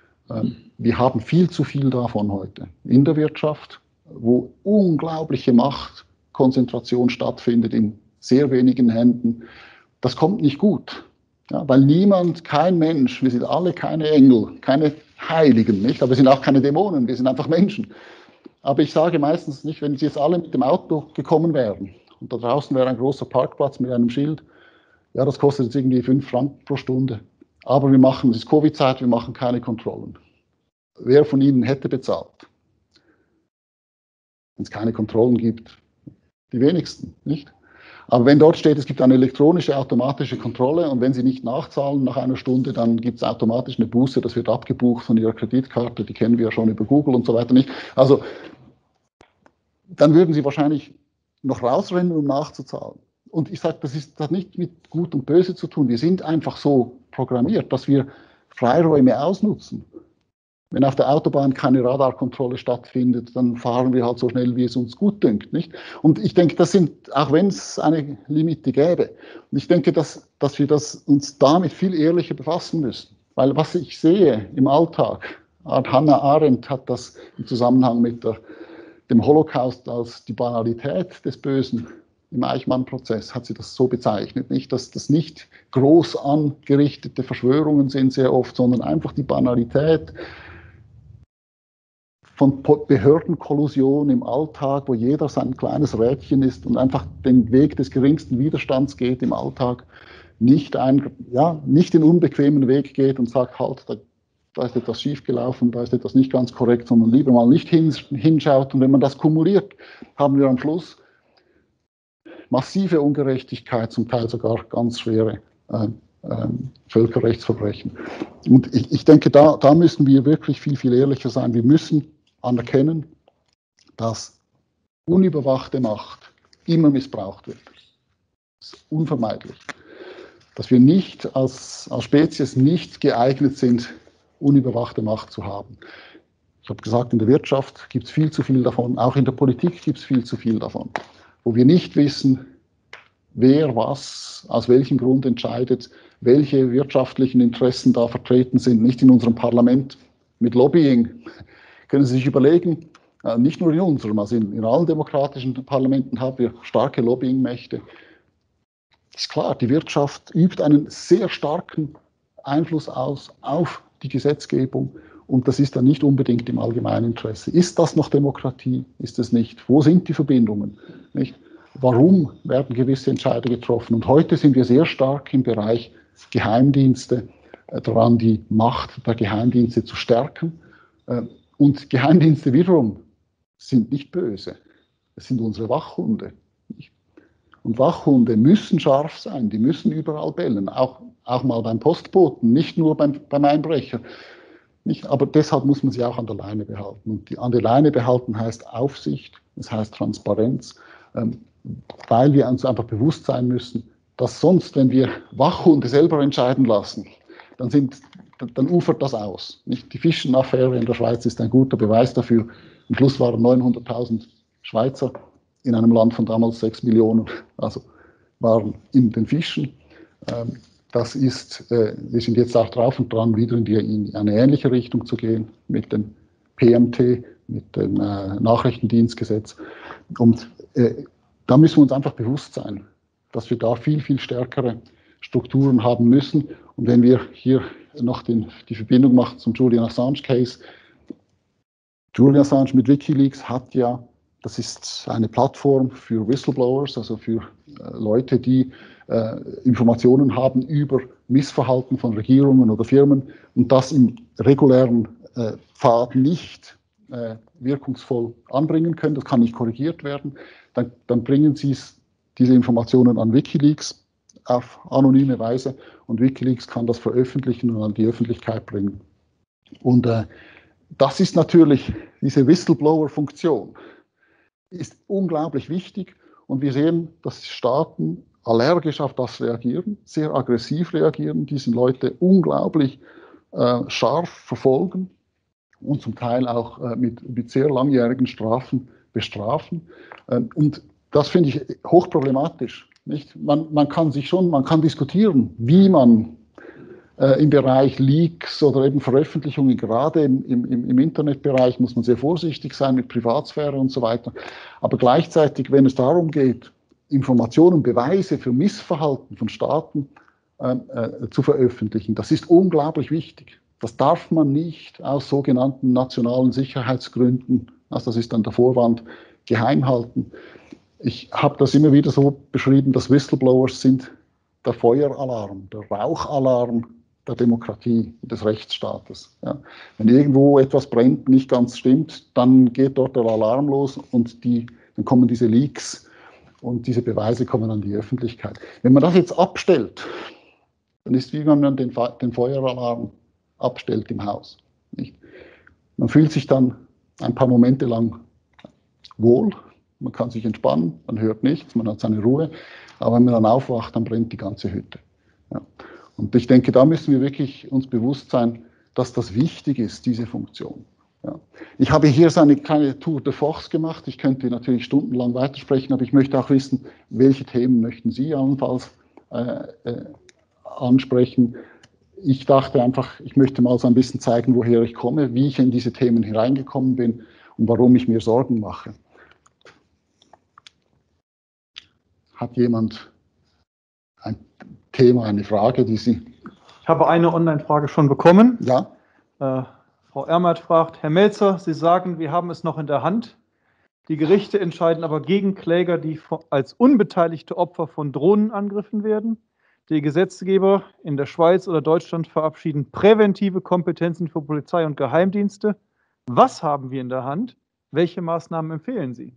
Wir haben viel zu viel davon heute in der Wirtschaft, wo unglaubliche Machtkonzentration stattfindet in sehr wenigen Händen. Das kommt nicht gut, ja, weil niemand, kein Mensch, wir sind alle keine Engel, keine Heiligen, nicht? Aber wir sind auch keine Dämonen, wir sind einfach Menschen. Aber ich sage meistens nicht, wenn sie jetzt alle mit dem Auto gekommen wären und da draußen wäre ein großer Parkplatz mit einem Schild, ja, das kostet jetzt irgendwie fünf Franken pro Stunde. Aber wir machen, es ist Covid-Zeit, wir machen keine Kontrollen. Wer von Ihnen hätte bezahlt? Wenn es keine Kontrollen gibt, die wenigsten, nicht? Aber wenn dort steht, es gibt eine elektronische, automatische Kontrolle und wenn Sie nicht nachzahlen nach einer Stunde, dann gibt es automatisch eine Buße, das wird abgebucht von Ihrer Kreditkarte, die kennen wir ja schon über Google und so weiter nicht. Also dann würden sie wahrscheinlich noch rausrennen, um nachzuzahlen. Und ich sage, das, ist, das hat nichts mit Gut und Böse zu tun. Wir sind einfach so programmiert, dass wir Freiräume ausnutzen. Wenn auf der Autobahn keine Radarkontrolle stattfindet, dann fahren wir halt so schnell, wie es uns gut dünkt. Nicht? Und ich denke, das sind, auch wenn es eine Limite gäbe, und ich denke, dass, dass wir das, uns damit viel ehrlicher befassen müssen. Weil was ich sehe im Alltag, Hannah Arendt hat das im Zusammenhang mit der, dem Holocaust als die Banalität des Bösen im Eichmann-Prozess, hat sie das so bezeichnet. Nicht, dass das nicht groß angerichtete Verschwörungen sind sehr oft, sondern einfach die Banalität von Behördenkollusion im Alltag, wo jeder sein kleines Rädchen ist und einfach den Weg des geringsten Widerstands geht im Alltag, nicht, ein, ja, nicht den unbequemen Weg geht und sagt, halt, da, da ist etwas schiefgelaufen, da ist etwas nicht ganz korrekt, sondern lieber mal nicht hinschaut. Und wenn man das kumuliert, haben wir am Schluss massive Ungerechtigkeit, zum Teil sogar ganz schwere äh, äh, Völkerrechtsverbrechen. Und ich, ich denke, da, da müssen wir wirklich viel, viel ehrlicher sein. Wir müssen anerkennen, dass unüberwachte Macht immer missbraucht wird. Das ist unvermeidlich. Dass wir nicht als, als Spezies nicht geeignet sind, unüberwachte Macht zu haben. Ich habe gesagt, in der Wirtschaft gibt es viel zu viel davon, auch in der Politik gibt es viel zu viel davon, wo wir nicht wissen, wer was, aus welchem Grund entscheidet, welche wirtschaftlichen Interessen da vertreten sind, nicht in unserem Parlament mit Lobbying. Können Sie sich überlegen, nicht nur in unserem, also in, in allen demokratischen Parlamenten haben wir starke Lobbyingmächte. Ist klar, die Wirtschaft übt einen sehr starken Einfluss aus auf die Gesetzgebung und das ist dann nicht unbedingt im allgemeinen Interesse. Ist das noch Demokratie? Ist es nicht? Wo sind die Verbindungen? Nicht? Warum werden gewisse Entscheidungen getroffen? Und heute sind wir sehr stark im Bereich Geheimdienste äh, daran, die Macht der Geheimdienste zu stärken. Äh, und Geheimdienste wiederum sind nicht böse. Es sind unsere Wachhunde. Nicht? Und Wachhunde müssen scharf sein, die müssen überall bellen, auch, auch mal beim Postboten, nicht nur beim, beim Einbrecher. Nicht? Aber deshalb muss man sie auch an der Leine behalten. Und die, an der Leine behalten heißt Aufsicht, es heißt Transparenz, ähm, weil wir uns einfach bewusst sein müssen, dass sonst, wenn wir Wachhunde selber entscheiden lassen, dann, sind, dann ufert das aus. Nicht? Die Fischen-Affäre in der Schweiz ist ein guter Beweis dafür. Am Schluss waren neunhunderttausend Schweizer in einem Land von damals sechs Millionen, also waren in den Fischen. Das ist, wir sind jetzt auch drauf und dran, wieder in, die, in eine ähnliche Richtung zu gehen mit dem P M T, mit dem Nachrichtendienstgesetz. Und da müssen wir uns einfach bewusst sein, dass wir da viel, viel stärkere Strukturen haben müssen. Und wenn wir hier noch den, die Verbindung machen zum Julian Assange-Case, Julian Assange mit WikiLeaks hat ja, das ist eine Plattform für Whistleblowers, also für äh, Leute, die äh, Informationen haben über Missverhalten von Regierungen oder Firmen und das im regulären äh, Pfad nicht äh, wirkungsvoll anbringen können. Das kann nicht korrigiert werden. Dann, dann bringen sie diese Informationen an WikiLeaks auf anonyme Weise und WikiLeaks kann das veröffentlichen und an die Öffentlichkeit bringen. Und äh, das ist natürlich diese Whistleblower-Funktion, ist unglaublich wichtig und wir sehen, dass Staaten allergisch auf das reagieren, sehr aggressiv reagieren, diese Leute unglaublich äh, scharf verfolgen und zum Teil auch äh, mit, mit sehr langjährigen Strafen bestrafen. Ähm, und das finde ich hochproblematisch. Nicht? Man, man kann sich schon, man kann diskutieren, wie man äh, im Bereich Leaks oder eben Veröffentlichungen, gerade im, im, im Internetbereich, muss man sehr vorsichtig sein mit Privatsphäre und so weiter. Aber gleichzeitig, wenn es darum geht, Informationen, Beweise für Missverhalten von Staaten äh, äh, zu veröffentlichen, das ist unglaublich wichtig. Das darf man nicht aus sogenannten nationalen Sicherheitsgründen, also das ist dann der Vorwand, geheim halten. Ich habe das immer wieder so beschrieben, dass Whistleblowers sind der Feueralarm, der Rauchalarm der Demokratie, des Rechtsstaates. Ja. Wenn irgendwo etwas brennt, nicht ganz stimmt, dann geht dort der Alarm los und die, dann kommen diese Leaks und diese Beweise kommen an die Öffentlichkeit. Wenn man das jetzt abstellt, dann ist wie wenn man den, den Feueralarm abstellt im Haus. Nicht? Man fühlt sich dann ein paar Momente lang wohl, man kann sich entspannen, man hört nichts, man hat seine Ruhe, aber wenn man dann aufwacht, dann brennt die ganze Hütte. Ja. Und ich denke, da müssen wir wirklich uns bewusst sein, dass das wichtig ist, diese Funktion. Ja. Ich habe hier so eine kleine Tour de Force gemacht. Ich könnte natürlich stundenlang weitersprechen, aber ich möchte auch wissen, welche Themen möchten Sie allenfalls äh, äh, ansprechen. Ich dachte einfach, ich möchte mal so ein bisschen zeigen, woher ich komme, wie ich in diese Themen hineingekommen bin und warum ich mir Sorgen mache. Hat jemand ein Thema, eine Frage, die Sie...
Ich habe eine Online-Frage schon bekommen.
Ja.
Äh, Frau Ermert fragt, Herr Melzer, Sie sagen, wir haben es noch in der Hand. Die Gerichte entscheiden aber gegen Kläger, die als unbeteiligte Opfer von Drohnenangriffen werden. Die Gesetzgeber in der Schweiz oder Deutschland verabschieden präventive Kompetenzen für Polizei und Geheimdienste. Was haben wir in der Hand? Welche Maßnahmen empfehlen Sie?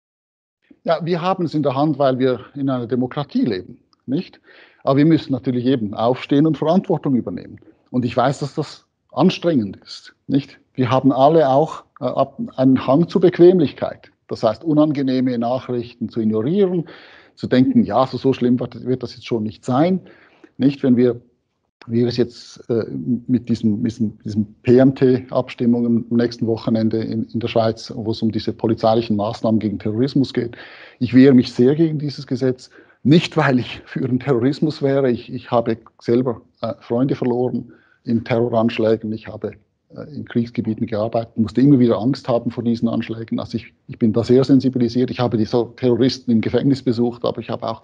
Ja, wir haben es in der Hand, weil wir in einer Demokratie leben, nicht? Aber wir müssen natürlich eben aufstehen und Verantwortung übernehmen. Und ich weiß, dass das anstrengend ist, nicht? Wir haben alle auch äh, einen Hang zur Bequemlichkeit. Das heißt, unangenehme Nachrichten zu ignorieren, zu denken, ja, so, so schlimm wird das jetzt schon nicht sein. Nicht, wenn wir, wie wir es jetzt äh, mit diesen, diesen, diesen P M T-Abstimmungen am nächsten Wochenende in, in der Schweiz, wo es um diese polizeilichen Maßnahmen gegen Terrorismus geht. Ich wehre mich sehr gegen dieses Gesetz. Nicht, weil ich für den Terrorismus wäre. Ich, ich habe selber äh, Freunde verloren in Terroranschlägen. Ich habe äh, in Kriegsgebieten gearbeitet, musste immer wieder Angst haben vor diesen Anschlägen. Also ich, ich bin da sehr sensibilisiert. Ich habe die so Terroristen im Gefängnis besucht, aber ich habe auch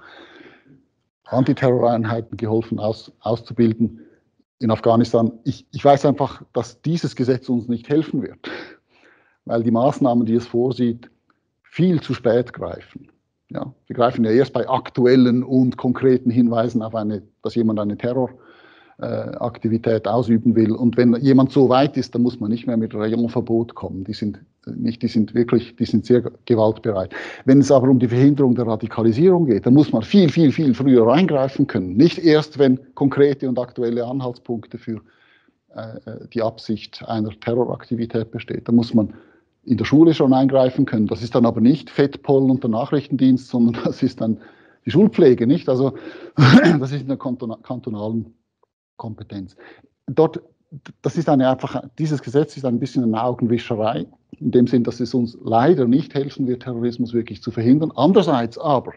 Antiterroreinheiten geholfen aus, auszubilden in Afghanistan. Ich, ich weiß einfach, dass dieses Gesetz uns nicht helfen wird, weil die Maßnahmen, die es vorsieht, viel zu spät greifen. Ja, sie greifen ja erst bei aktuellen und konkreten Hinweisen auf eine, dass jemand eine Terroraktivität äh, ausüben will. Und wenn jemand so weit ist, dann muss man nicht mehr mit Rayonverbot kommen. Die sind nicht, die sind wirklich, die sind sehr gewaltbereit. Wenn es aber um die Verhinderung der Radikalisierung geht, dann muss man viel, viel, viel früher eingreifen können. Nicht erst, wenn konkrete und aktuelle Anhaltspunkte für äh, die Absicht einer Terroraktivität besteht. Da muss man in der Schule schon eingreifen können. Das ist dann aber nicht FEDPOL und der Nachrichtendienst, sondern das ist dann die Schulpflege, nicht? Also das ist in der kantonalen Kompetenz. Dort, das ist eine einfach, dieses Gesetz ist ein bisschen eine Augenwischerei, in dem Sinn, dass es uns leider nicht helfen wird, Terrorismus wirklich zu verhindern. Andererseits aber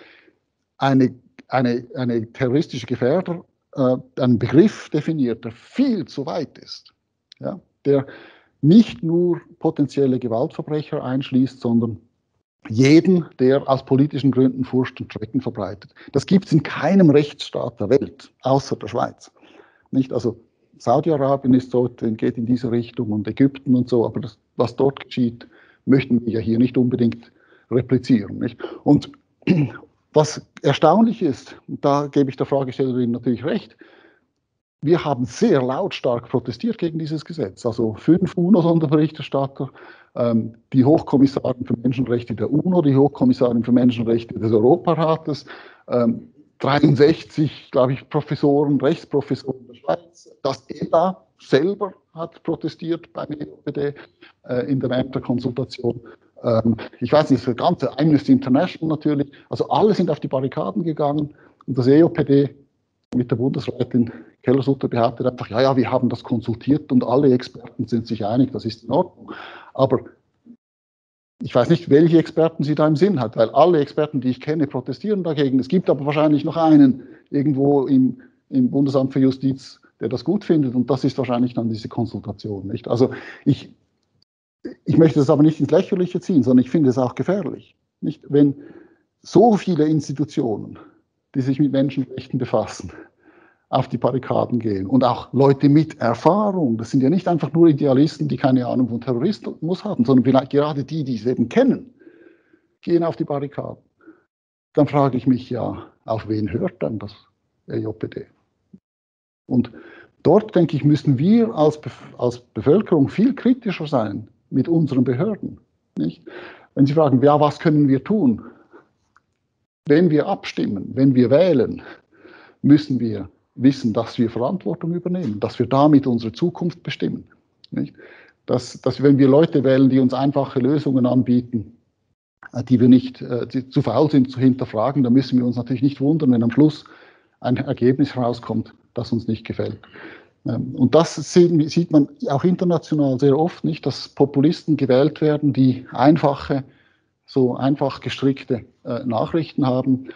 eine, eine, eine terroristische Gefährder, äh, einen Begriff definiert, der viel zu weit ist, ja, der nicht nur potenzielle Gewaltverbrecher einschließt, sondern jeden, der aus politischen Gründen Furcht und Schrecken verbreitet. Das gibt es in keinem Rechtsstaat der Welt, außer der Schweiz. Nicht? Also Saudi-Arabien ist so, geht in diese Richtung und Ägypten und so, aber das, was dort geschieht, möchten wir ja hier nicht unbedingt replizieren. Nicht? Und was erstaunlich ist, und da gebe ich der Fragestellerin natürlich recht, wir haben sehr lautstark protestiert gegen dieses Gesetz. Also fünf UNO-Sonderberichterstatter, ähm, die Hochkommissarin für Menschenrechte der UNO, die Hochkommissarin für Menschenrechte des Europarates, ähm, dreiundsechzig, glaube ich, Professoren, Rechtsprofessoren der Schweiz. Das E D A selber hat protestiert beim E O P D äh, in der Ämterkonsultation. Ähm, ich weiß nicht, das ganze Amnesty International natürlich. Also alle sind auf die Barrikaden gegangen und das E O P D mit der Bundesrätin Keller-Sutter behauptet einfach, ja, ja, wir haben das konsultiert und alle Experten sind sich einig, das ist in Ordnung. Aber ich weiß nicht, welche Experten sie da im Sinn hat, weil alle Experten, die ich kenne, protestieren dagegen. Es gibt aber wahrscheinlich noch einen irgendwo im, im Bundesamt für Justiz, der das gut findet und das ist wahrscheinlich dann diese Konsultation. Nicht? Also ich, ich möchte das aber nicht ins Lächerliche ziehen, sondern ich finde es auch gefährlich. Nicht? Wenn so viele Institutionen, die sich mit Menschenrechten befassen, auf die Barrikaden gehen. Und auch Leute mit Erfahrung. Das sind ja nicht einfach nur Idealisten, die keine Ahnung von Terrorismus haben, sondern vielleicht gerade die, die es eben kennen, gehen auf die Barrikaden. Dann frage ich mich ja, auf wen hört dann das E J P D? Und dort, denke ich, müssen wir als, Bef- als Bevölkerung viel kritischer sein mit unseren Behörden. Nicht? Wenn Sie fragen, ja, was können wir tun? Wenn wir abstimmen, wenn wir wählen, müssen wir wissen, dass wir Verantwortung übernehmen, dass wir damit unsere Zukunft bestimmen. Nicht? Dass, dass wenn wir Leute wählen, die uns einfache Lösungen anbieten, die wir nicht die zu faul sind zu hinterfragen, da müssen wir uns natürlich nicht wundern, wenn am Schluss ein Ergebnis rauskommt, das uns nicht gefällt. Und das sieht man auch international sehr oft, nicht, dass Populisten gewählt werden, die einfache, so einfach gestrickte äh, Nachrichten haben,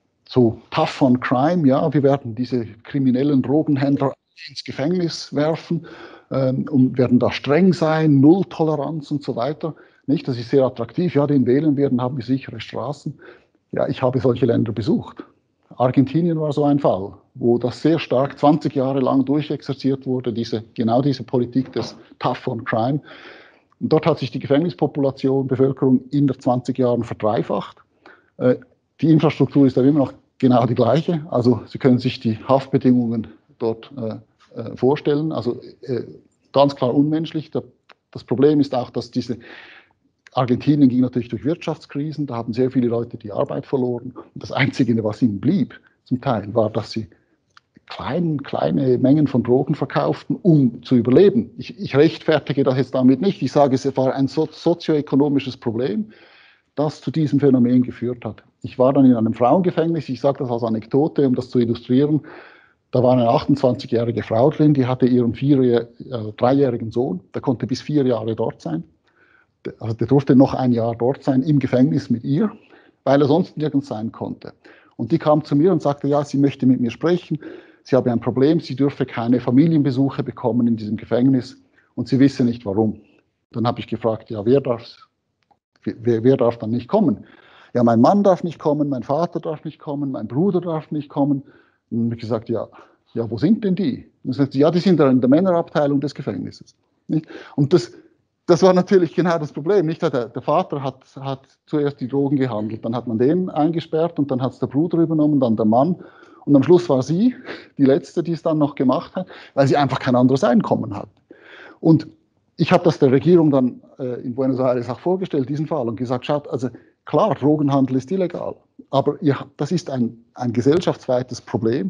so tough on crime, ja, wir werden diese kriminellen Drogenhändler ins Gefängnis werfen ähm, und werden da streng sein, Nulltoleranz und so weiter. Nicht, das ist sehr attraktiv, ja, den wählen wir, dann haben wir sichere Straßen. Ja, ich habe solche Länder besucht. Argentinien war so ein Fall, wo das sehr stark zwanzig Jahre lang durchexerziert wurde, diese, genau diese Politik des Tough on Crime. Und dort hat sich die Gefängnispopulation, Bevölkerung in den zwanzig Jahren verdreifacht. Äh, die Infrastruktur ist aber immer noch genau die gleiche. Also Sie können sich die Haftbedingungen dort äh, äh, vorstellen. Also äh, ganz klar unmenschlich. Da, das Problem ist auch, dass diese Argentinien ging natürlich durch Wirtschaftskrisen, da haben sehr viele Leute die Arbeit verloren. Und das Einzige, was ihnen blieb, zum Teil, war, dass sie klein, kleine Mengen von Drogen verkauften, um zu überleben. Ich, ich rechtfertige das jetzt damit nicht. Ich sage, es war ein so, sozioökonomisches Problem, das zu diesem Phänomen geführt hat. Ich war dann in einem Frauengefängnis, ich sage das als Anekdote, um das zu illustrieren. Da war eine achtundzwanzigjährige Frau drin, die hatte ihren vier, äh, dreijährigen Sohn, der konnte bis vier Jahre dort sein. Also der durfte noch ein Jahr dort sein, im Gefängnis mit ihr, weil er sonst nirgends sein konnte. Und die kam zu mir und sagte, ja, sie möchte mit mir sprechen, sie habe ein Problem, sie dürfe keine Familienbesuche bekommen in diesem Gefängnis und sie wisse nicht warum. Dann habe ich gefragt, ja, wer darf, wer, wer darf dann nicht kommen? Ja, mein Mann darf nicht kommen, mein Vater darf nicht kommen, mein Bruder darf nicht kommen. Und dann habe ich gesagt, ja, ja, wo sind denn die? Und dann sagt sie, ja, die sind in der Männerabteilung des Gefängnisses. Und das Das war natürlich genau das Problem. Nicht? Der, der Vater hat, hat zuerst die Drogen gehandelt, dann hat man den eingesperrt und dann hat es der Bruder übernommen, dann der Mann. Und am Schluss war sie die Letzte, die es dann noch gemacht hat, weil sie einfach kein anderes Einkommen hat. Und ich habe das der Regierung dann äh, in Buenos Aires auch vorgestellt, diesen Fall, und gesagt, schaut, also klar, Drogenhandel ist illegal, aber ihr, das ist ein, ein gesellschaftsweites Problem.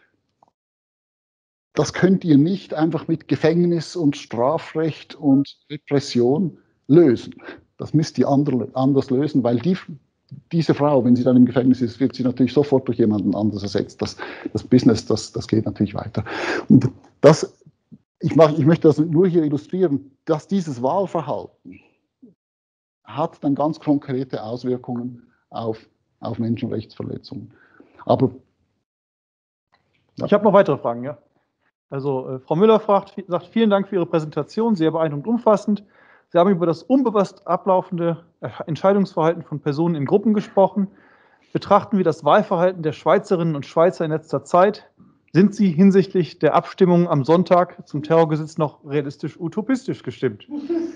Das könnt ihr nicht einfach mit Gefängnis und Strafrecht und Repression lösen. Das müsst ihr anders lösen, weil die, diese Frau, wenn sie dann im Gefängnis ist, wird sie natürlich sofort durch jemanden anders ersetzt. Das, das Business, das, das geht natürlich weiter. Und das, ich, mach, ich möchte das nur hier illustrieren, dass dieses Wahlverhalten hat dann ganz konkrete Auswirkungen auf, auf Menschenrechtsverletzungen. Aber
ja. Ich habe noch weitere Fragen, ja. Also äh, Frau Müller fragt, sagt, vielen Dank für Ihre Präsentation, sehr beeindruckend umfassend. Sie haben über das unbewusst ablaufende Entscheidungsverhalten von Personen in Gruppen gesprochen. Betrachten wir das Wahlverhalten der Schweizerinnen und Schweizer in letzter Zeit. Sind Sie hinsichtlich der Abstimmung am Sonntag zum Terrorgesetz noch realistisch utopistisch gestimmt?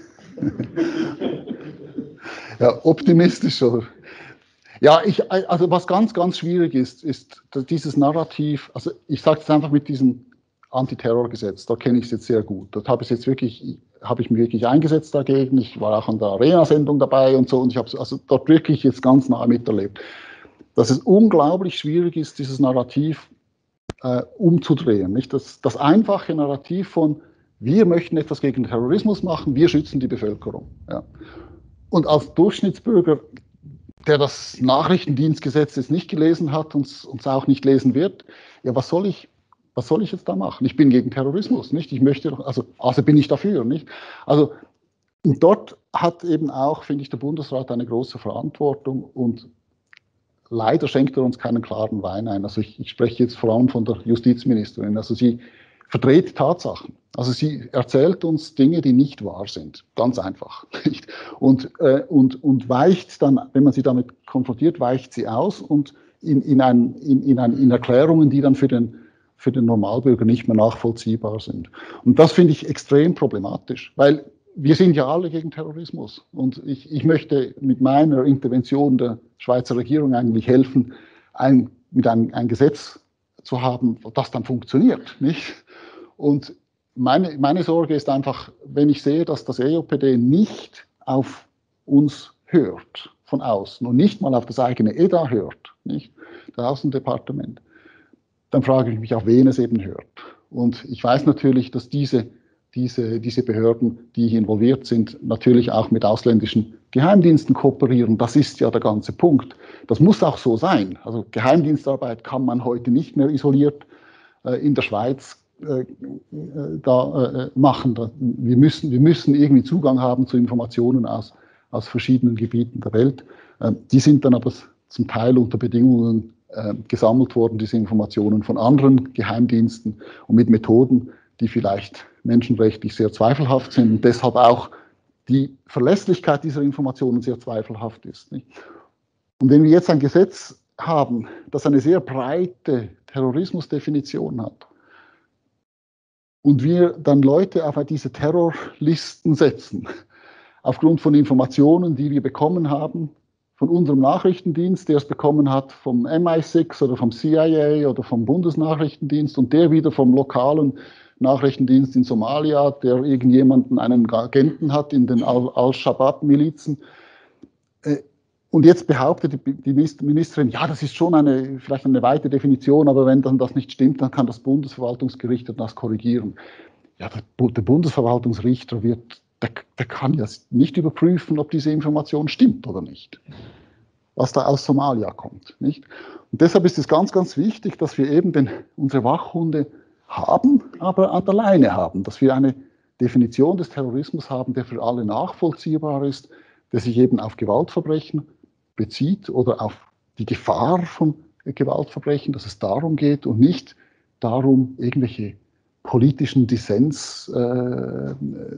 Ja, optimistisch, oder? Ja, ich, also was ganz, ganz schwierig ist, ist dieses Narrativ, also ich sage es einfach mit diesem Antiterrorgesetz, da kenne ich es jetzt sehr gut. Dort habe ich jetzt wirklich, habe ich mich wirklich eingesetzt dagegen. Ich war auch an der Arena-Sendung dabei und so, und ich habe es also dort wirklich jetzt ganz nahe miterlebt, dass es unglaublich schwierig ist, dieses Narrativ äh, umzudrehen. Nicht? Das, das einfache Narrativ von, wir möchten etwas gegen Terrorismus machen, wir schützen die Bevölkerung. Ja. Und als Durchschnittsbürger, der das Nachrichtendienstgesetz jetzt nicht gelesen hat und es auch nicht lesen wird, ja, was soll ich Was soll ich jetzt da machen? Ich bin gegen Terrorismus, nicht? Ich möchte doch, also, also bin ich dafür, nicht? Also, und dort hat eben auch, finde ich, der Bundesrat eine große Verantwortung und leider schenkt er uns keinen klaren Wein ein. Also ich, ich spreche jetzt vor allem von der Justizministerin. Also sie verdreht Tatsachen. Also sie erzählt uns Dinge, die nicht wahr sind. Ganz einfach. Nicht? Und, äh, und, und weicht dann, wenn man sie damit konfrontiert, weicht sie aus und in, in, ein, in, in, ein, in Erklärungen, die dann für den für den Normalbürger nicht mehr nachvollziehbar sind. Und das finde ich extrem problematisch, weil wir sind ja alle gegen Terrorismus. Und ich, ich möchte mit meiner Intervention der Schweizer Regierung eigentlich helfen, ein, mit einem ein Gesetz zu haben, das dann funktioniert. Nicht? Und meine, meine Sorge ist einfach, wenn ich sehe, dass das E J P D nicht auf uns hört, von außen, und nicht mal auf das eigene E D A hört, nicht? Das Außendepartement, dann frage ich mich, auf wen es eben hört. Und ich weiß natürlich, dass diese diese, diese Behörden, die hier involviert sind, natürlich auch mit ausländischen Geheimdiensten kooperieren. Das ist ja der ganze Punkt. Das muss auch so sein. Also Geheimdienstarbeit kann man heute nicht mehr isoliert äh, in der Schweiz äh, da, äh, machen. Da, wir, müssen, wir müssen irgendwie Zugang haben zu Informationen aus, aus verschiedenen Gebieten der Welt. Äh, die sind dann aber zum Teil unter Bedingungen äh, gesammelt worden, diese Informationen von anderen Geheimdiensten und mit Methoden, die vielleicht menschenrechtlich sehr zweifelhaft sind und deshalb auch die Verlässlichkeit dieser Informationen sehr zweifelhaft ist. Nicht? Und wenn wir jetzt ein Gesetz haben, das eine sehr breite Terrorismusdefinition hat und wir dann Leute auf diese Terrorlisten setzen, aufgrund von Informationen, die wir bekommen haben, von unserem Nachrichtendienst, der es bekommen hat vom M I sechs oder vom C I A oder vom Bundesnachrichtendienst und der wieder vom lokalen Nachrichtendienst in Somalia, der irgendjemanden, einen Agenten hat in den Al-Shabaab-Milizen. Und jetzt behauptet die Ministerin, ja, das ist schon eine, vielleicht eine weite Definition, aber wenn dann das nicht stimmt, dann kann das Bundesverwaltungsgericht das korrigieren. Ja, der Bundesverwaltungsrichter wird, der, der kann ja nicht überprüfen, ob diese Information stimmt oder nicht, was da aus Somalia kommt. Nicht? Und deshalb ist es ganz, ganz wichtig, dass wir eben den, unsere Wachhunde haben, aber an der Leine haben, dass wir eine Definition des Terrorismus haben, der für alle nachvollziehbar ist, der sich eben auf Gewaltverbrechen bezieht oder auf die Gefahr von Gewaltverbrechen, dass es darum geht und nicht darum, irgendwelche politischen Dissens, äh,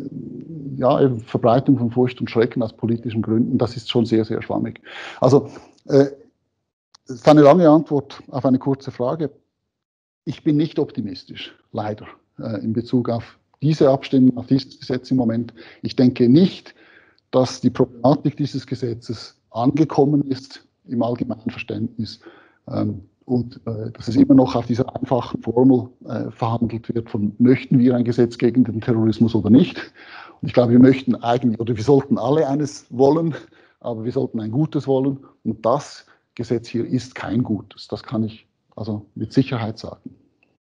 ja, Verbreitung von Furcht und Schrecken aus politischen Gründen, das ist schon sehr, sehr schwammig. Also, äh, das ist eine lange Antwort auf eine kurze Frage. Ich bin nicht optimistisch, leider, äh, in Bezug auf diese Abstimmung, auf dieses Gesetz im Moment. Ich denke nicht, dass die Problematik dieses Gesetzes angekommen ist im allgemeinen Verständnis ähm, und äh, dass es immer noch auf dieser einfachen Formel äh, verhandelt wird, von möchten wir ein Gesetz gegen den Terrorismus oder nicht. Und ich glaube, wir möchten eigentlich, oder wir sollten alle eines wollen, aber wir sollten ein Gutes wollen. Und das Gesetz hier ist kein Gutes. Das kann ich also mit Sicherheit sagen.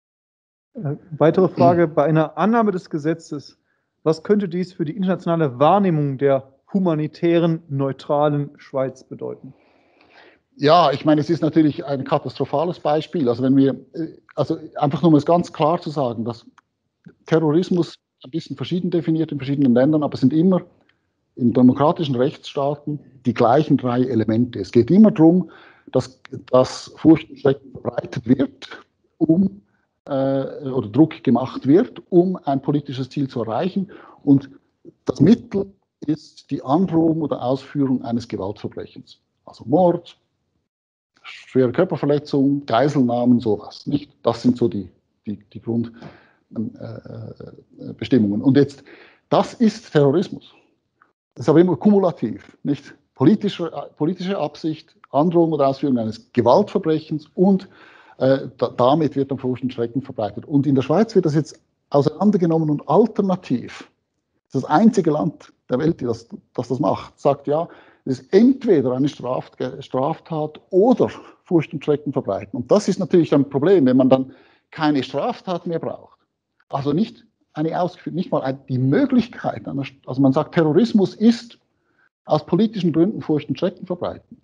Äh, weitere Frage, bei einer Annahme des Gesetzes, was könnte dies für die internationale Wahrnehmung der humanitären, neutralen Schweiz bedeuten?
Ja, ich meine, es ist natürlich ein katastrophales Beispiel. Also wenn wir, also einfach nur um es ganz klar zu sagen, dass Terrorismus ein bisschen verschieden definiert in verschiedenen Ländern, aber es sind immer in demokratischen Rechtsstaaten die gleichen drei Elemente. Es geht immer darum, dass, dass Furcht und Schrecken verbreitet wird, um äh, oder Druck gemacht wird, um ein politisches Ziel zu erreichen. Und das Mittel ist die Androhung oder Ausführung eines Gewaltverbrechens. Also Mord, schwere Körperverletzung, Geiselnahmen, sowas. Nicht? Das sind so die, die, die Grundbestimmungen. Äh, Und jetzt, das ist Terrorismus. Das ist aber immer kumulativ. Nicht? Politische, politische Absicht, Androhung oder Ausführung eines Gewaltverbrechens und äh, da, damit wird dann Furcht und Schrecken verbreitet. Und in der Schweiz wird das jetzt auseinandergenommen und alternativ. Das ist das einzige Land der Welt, das, das das macht. Sagt, ja, es ist entweder eine Straftat, Straftat oder Furcht und Schrecken verbreiten. Und das ist natürlich ein Problem, wenn man dann keine Straftat mehr braucht. Also nicht eine ausgeführte, nicht mal die Möglichkeit, einer, also man sagt, Terrorismus ist aus politischen Gründen Furcht und Schrecken verbreiten.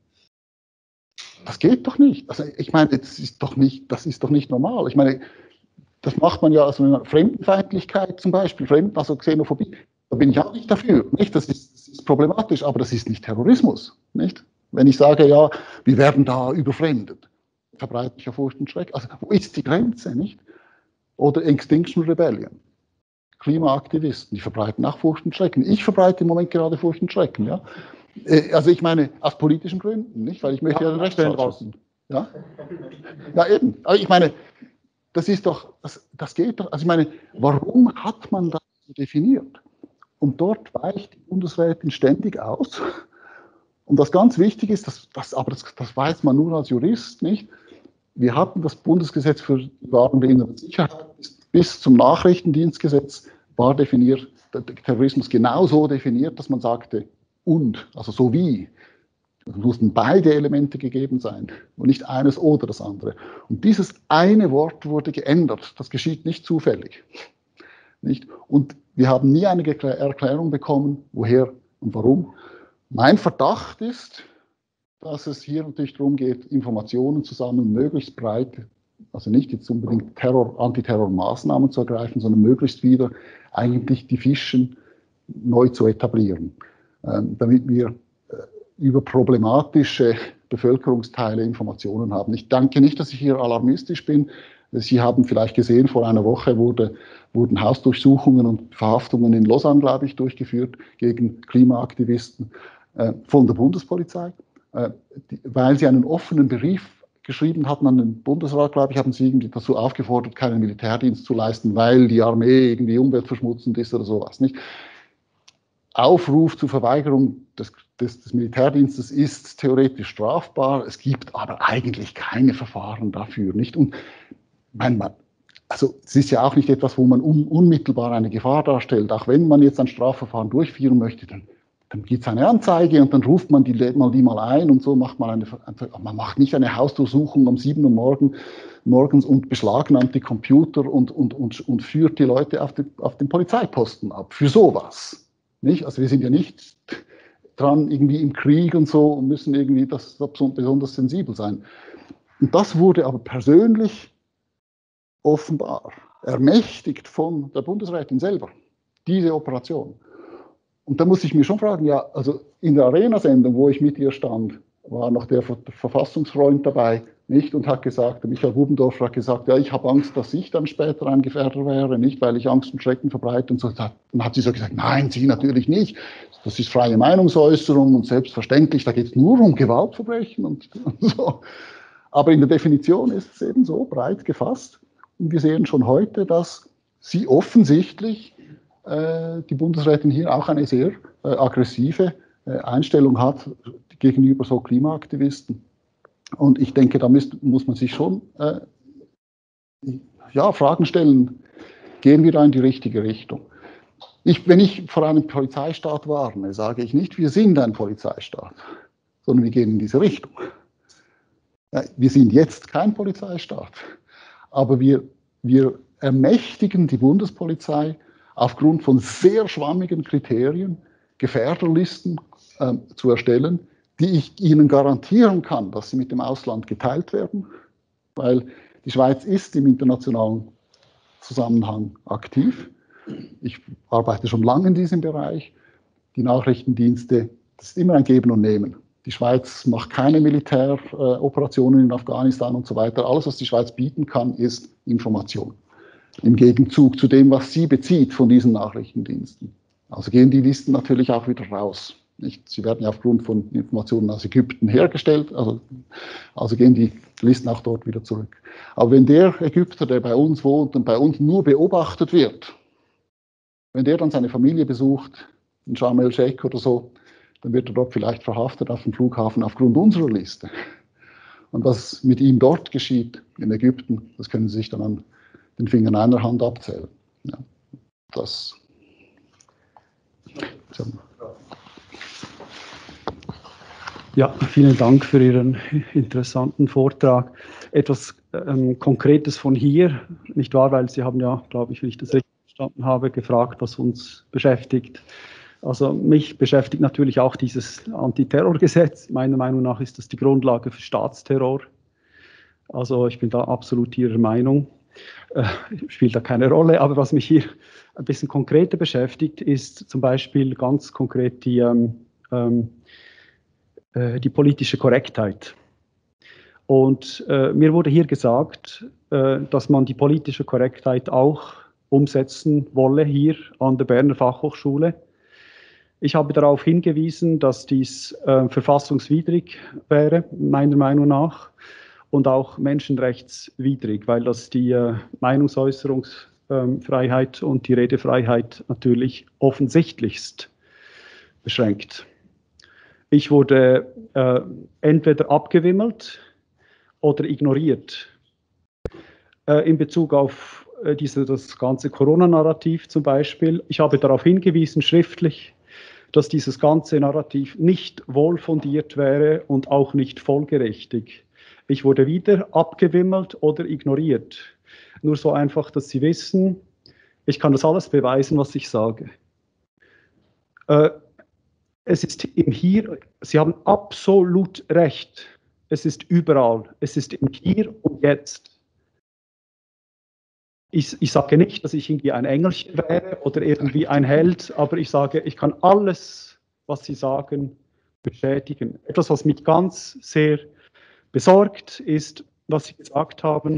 Das geht doch nicht. Also ich meine, das ist doch nicht, das ist doch nicht normal. Ich meine, das macht man ja, also Fremdenfeindlichkeit zum Beispiel, Fremden, also Xenophobie, da bin ich auch nicht dafür. Nicht? Das ist, das ist problematisch, aber das ist nicht Terrorismus. Nicht? Wenn ich sage, ja, wir werden da überfremdet, verbreite ich ja Furcht und Schrecken. Also wo ist die Grenze, nicht? Oder Extinction Rebellion. Klimaaktivisten, die verbreiten auch Furcht und Schrecken. Ich verbreite im Moment gerade Furcht und Schrecken, ja. Also ich meine, aus politischen Gründen, nicht? Weil ich möchte ja, ja den Rechtsstaat draußen. Ja? Ja, eben. Aber ich meine, das ist doch, das, das geht doch, also ich meine, warum hat man das so definiert? Und dort weicht die Bundesrätin ständig aus. Und das ganz wichtig ist, das, das, aber das, das weiß man nur als Jurist, nicht? Wir hatten das Bundesgesetz für die Wahrung der inneren Sicherheit bis zum Nachrichtendienstgesetz war definiert, der Terrorismus genau so definiert, dass man sagte, und, also so wie. Es mussten beide Elemente gegeben sein und nicht eines oder das andere. Und dieses eine Wort wurde geändert. Das geschieht nicht zufällig. Nicht? Und wir haben nie eine Erklärung bekommen, woher und warum. Mein Verdacht ist, dass es hier natürlich darum geht, Informationen zu sammeln, möglichst breit, also nicht jetzt unbedingt Terror, Antiterrormaßnahmen zu ergreifen, sondern möglichst wieder eigentlich die Fischen neu zu etablieren, äh, damit wir äh, über problematische Bevölkerungsteile Informationen haben. Ich denke nicht, dass ich hier alarmistisch bin. Sie haben vielleicht gesehen, vor einer Woche wurde, wurden Hausdurchsuchungen und Verhaftungen in Lausanne, glaube ich, durchgeführt gegen Klimaaktivisten äh, von der Bundespolizei, äh, die, weil sie einen offenen Brief geschrieben hatten an den Bundesrat, glaube ich, haben sie irgendwie dazu aufgefordert, keinen Militärdienst zu leisten, weil die Armee irgendwie umweltverschmutzend ist oder sowas, nicht? Aufruf zur Verweigerung des, des, des Militärdienstes ist theoretisch strafbar. Es gibt aber eigentlich keine Verfahren dafür, nicht? Und mein Mann, also es ist ja auch nicht etwas, wo man un, unmittelbar eine Gefahr darstellt. Auch wenn man jetzt ein Strafverfahren durchführen möchte, dann, dann gibt es eine Anzeige und dann ruft man die mal, die mal ein und so macht man eine, man macht nicht eine Hausdurchsuchung um sieben Uhr morgen, morgens und beschlagnahmt die Computer und, und, und, und führt die Leute auf, die, auf den Polizeiposten ab. Für sowas. Nicht? Also wir sind ja nicht dran irgendwie im Krieg und so und müssen irgendwie das, das besonders sensibel sein. Und das wurde aber persönlich offenbar ermächtigt von der Bundesrätin selber, diese Operation. Und da muss ich mir schon fragen, ja, also in der Arena-Sendung, wo ich mit ihr stand, war noch der Verfassungsfreund dabei, nicht, und hat gesagt, Michael Bubendorfer hat gesagt, ja, ich habe Angst, dass ich dann später ein Gefährder wäre, nicht, weil ich Angst und Schrecken verbreite und so. Dann hat sie so gesagt, nein, Sie natürlich nicht. Das ist freie Meinungsäußerung und selbstverständlich, da geht es nur um Gewaltverbrechen und, und so. Aber in der Definition ist es eben so breit gefasst. Und wir sehen schon heute, dass sie offensichtlich, äh, die Bundesrätin hier auch eine sehr äh, aggressive äh, Einstellung hat gegenüber so Klimaaktivisten. Und ich denke, da muss, muss man sich schon äh, ja, Fragen stellen, gehen wir da in die richtige Richtung? Ich, wenn ich vor einem Polizeistaat warne, sage ich nicht, wir sind ein Polizeistaat, sondern wir gehen in diese Richtung. Ja, wir sind jetzt kein Polizeistaat, aber wir, wir ermächtigen die Bundespolizei aufgrund von sehr schwammigen Kriterien, Gefährderlisten äh, zu erstellen, die ich Ihnen garantieren kann, dass sie mit dem Ausland geteilt werden, weil die Schweiz ist im internationalen Zusammenhang aktiv. Ich arbeite schon lange in diesem Bereich. Die Nachrichtendienste, das ist immer ein Geben und Nehmen. Die Schweiz macht keine Militäroperationen in Afghanistan und so weiter. Alles, was die Schweiz bieten kann, ist Information. Im Gegenzug zu dem, was sie bezieht von diesen Nachrichtendiensten. Also gehen die Listen natürlich auch wieder raus. Nicht? Sie werden ja aufgrund von Informationen aus Ägypten hergestellt, also, also gehen die Listen auch dort wieder zurück. Aber wenn der Ägypter, der bei uns wohnt und bei uns nur beobachtet wird, wenn der dann seine Familie besucht, in Sharm el-Sheikh oder so, dann wird er dort vielleicht verhaftet auf dem Flughafen aufgrund unserer Liste. Und was mit ihm dort geschieht, in Ägypten, das können Sie sich dann an den Fingern einer Hand abzählen. Ja, das. So.
Ja, vielen Dank für Ihren interessanten Vortrag. Etwas ähm, Konkretes von hier, nicht wahr? Weil Sie haben ja, glaube ich, wenn ich das richtig verstanden habe, gefragt, was uns beschäftigt. Also mich beschäftigt natürlich auch dieses Antiterrorgesetz. Meiner Meinung nach ist das die Grundlage für Staatsterror. Also ich bin da absolut Ihrer Meinung. Äh, spielt da keine Rolle. Aber was mich hier ein bisschen konkreter beschäftigt, ist zum Beispiel ganz konkret die ähm, ähm, die politische Korrektheit. Und äh, mir wurde hier gesagt, äh, dass man die politische Korrektheit auch umsetzen wolle hier an der Berner Fachhochschule. Ich habe darauf hingewiesen, dass dies äh, verfassungswidrig wäre, meiner Meinung nach, und auch menschenrechtswidrig, weil das die äh, Meinungsäußerungsfreiheit und die Redefreiheit natürlich offensichtlichst beschränkt. Ich wurde äh, entweder abgewimmelt oder ignoriert. Äh, in Bezug auf äh, diese, das ganze Corona-Narrativ zum Beispiel. Ich habe darauf hingewiesen, schriftlich, dass dieses ganze Narrativ nicht wohlfundiert wäre und auch nicht folgerichtig. Ich wurde wieder abgewimmelt oder ignoriert. Nur so einfach, dass Sie wissen, Ich kann das alles beweisen, was ich sage. Äh, es ist im Hier, Sie haben absolut recht. Es ist überall. Es ist im Hier und Jetzt. Ich, ich sage nicht, dass ich irgendwie ein Engelchen wäre oder irgendwie ein Held, aber ich sage, ich kann alles, was Sie sagen, bestätigen. Etwas, was mich ganz sehr besorgt, ist, was Sie gesagt haben,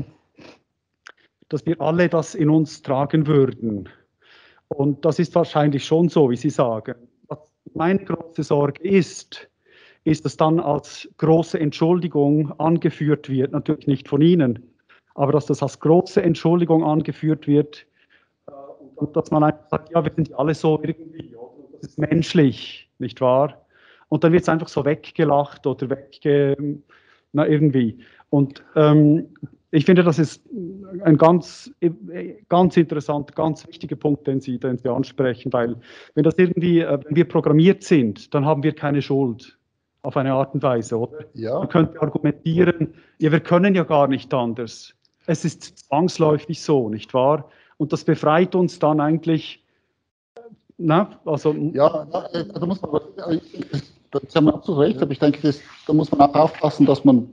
dass wir alle das in uns tragen würden. Und das ist wahrscheinlich schon so, wie Sie sagen. Was meine große Sorge ist, ist, dass dann als große Entschuldigung angeführt wird, natürlich nicht von Ihnen, aber dass das als große Entschuldigung angeführt wird, und dass man einfach sagt, ja, wir sind ja alle so irgendwie, oder? Das ist menschlich, nicht wahr? Und dann wird es einfach so weggelacht oder wegge... na, irgendwie. Und ähm, ich finde, das ist ein ganz, ganz interessanter, ganz wichtiger Punkt, den Sie, den Sie ansprechen, weil wenn das irgendwie, äh, wenn wir programmiert sind, dann haben wir keine Schuld auf eine Art und Weise, oder?
Ja.
Man könnte argumentieren, ja, wir können ja gar nicht anders. Es ist zwangsläufig so, nicht wahr? Und das befreit uns dann eigentlich, na, also...
Ja, da muss man, das haben wir absolut recht, aber ich denke, das, da muss man auch aufpassen, dass man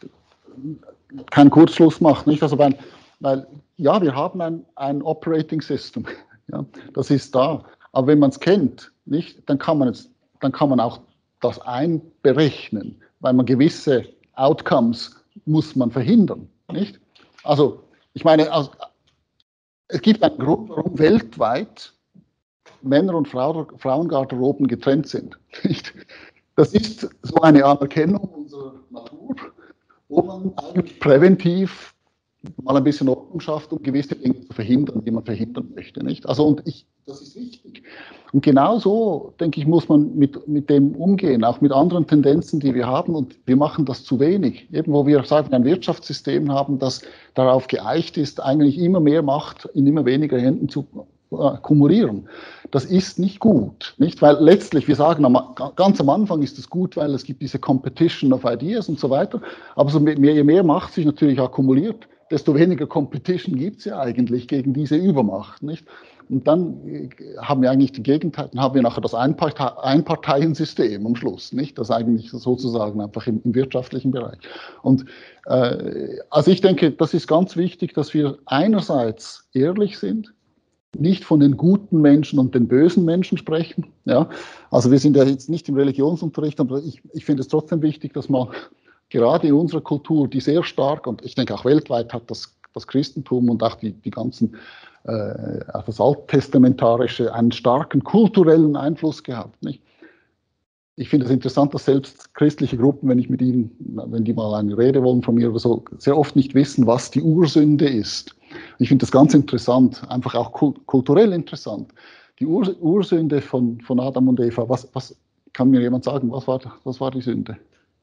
keinen Kurzschluss macht, nicht? Also weil, weil ja, wir haben ein, ein Operating System, ja, das ist da, aber wenn man es kennt, nicht, dann kann man es, dann kann man auch das einberechnen, weil man gewisse Outcomes muss man verhindern, nicht? Also ich meine, also, es gibt einen Grund, warum weltweit Männer- und Frauengarderoben getrennt sind. Nicht? Das ist so eine Anerkennung unserer Natur, wo man eigentlich präventiv mal ein bisschen Ordnung schafft, um gewisse Dinge zu verhindern, die man verhindern möchte. Nicht? Also, und ich, das ist wichtig. Und genau so, denke ich, muss man mit, mit dem umgehen, auch mit anderen Tendenzen, die wir haben. Und wir machen das zu wenig. Eben, wo wir sagen, ein Wirtschaftssystem haben, das darauf geeicht ist, eigentlich immer mehr Macht in immer weniger Händen zu kumulieren. Das ist nicht gut, nicht? Weil letztlich, wir sagen, ganz am Anfang ist es gut, weil es gibt diese Competition of Ideas und so weiter, aber so mehr, je mehr Macht sich natürlich akkumuliert, desto weniger Competition gibt es ja eigentlich gegen diese Übermacht, nicht? Und dann haben wir eigentlich die Gegenteil, dann haben wir nachher das Einpartei Einparteiensystem am Schluss, nicht? Das eigentlich sozusagen einfach im, im wirtschaftlichen Bereich. Und äh, also ich denke, das ist ganz wichtig, dass wir einerseits ehrlich sind, nicht von den guten Menschen und den bösen Menschen sprechen. Ja? Also wir sind ja jetzt nicht im Religionsunterricht, aber ich, ich finde es trotzdem wichtig, dass man gerade in unserer Kultur, die sehr stark, und ich denke auch weltweit hat das, das Christentum und auch die, die ganzen, äh, das Alttestamentarische einen starken kulturellen Einfluss gehabt. Nicht? Ich finde es interessant, dass selbst christliche Gruppen, wenn ich mit ihnen, wenn die mal eine Rede wollen von mir oder so, sehr oft nicht wissen, was die Ursünde ist. Ich finde das ganz interessant, einfach auch kulturell interessant. Die Ur Ursünde von, von Adam und Eva, was, was kann mir jemand sagen, was war, was war die Sünde?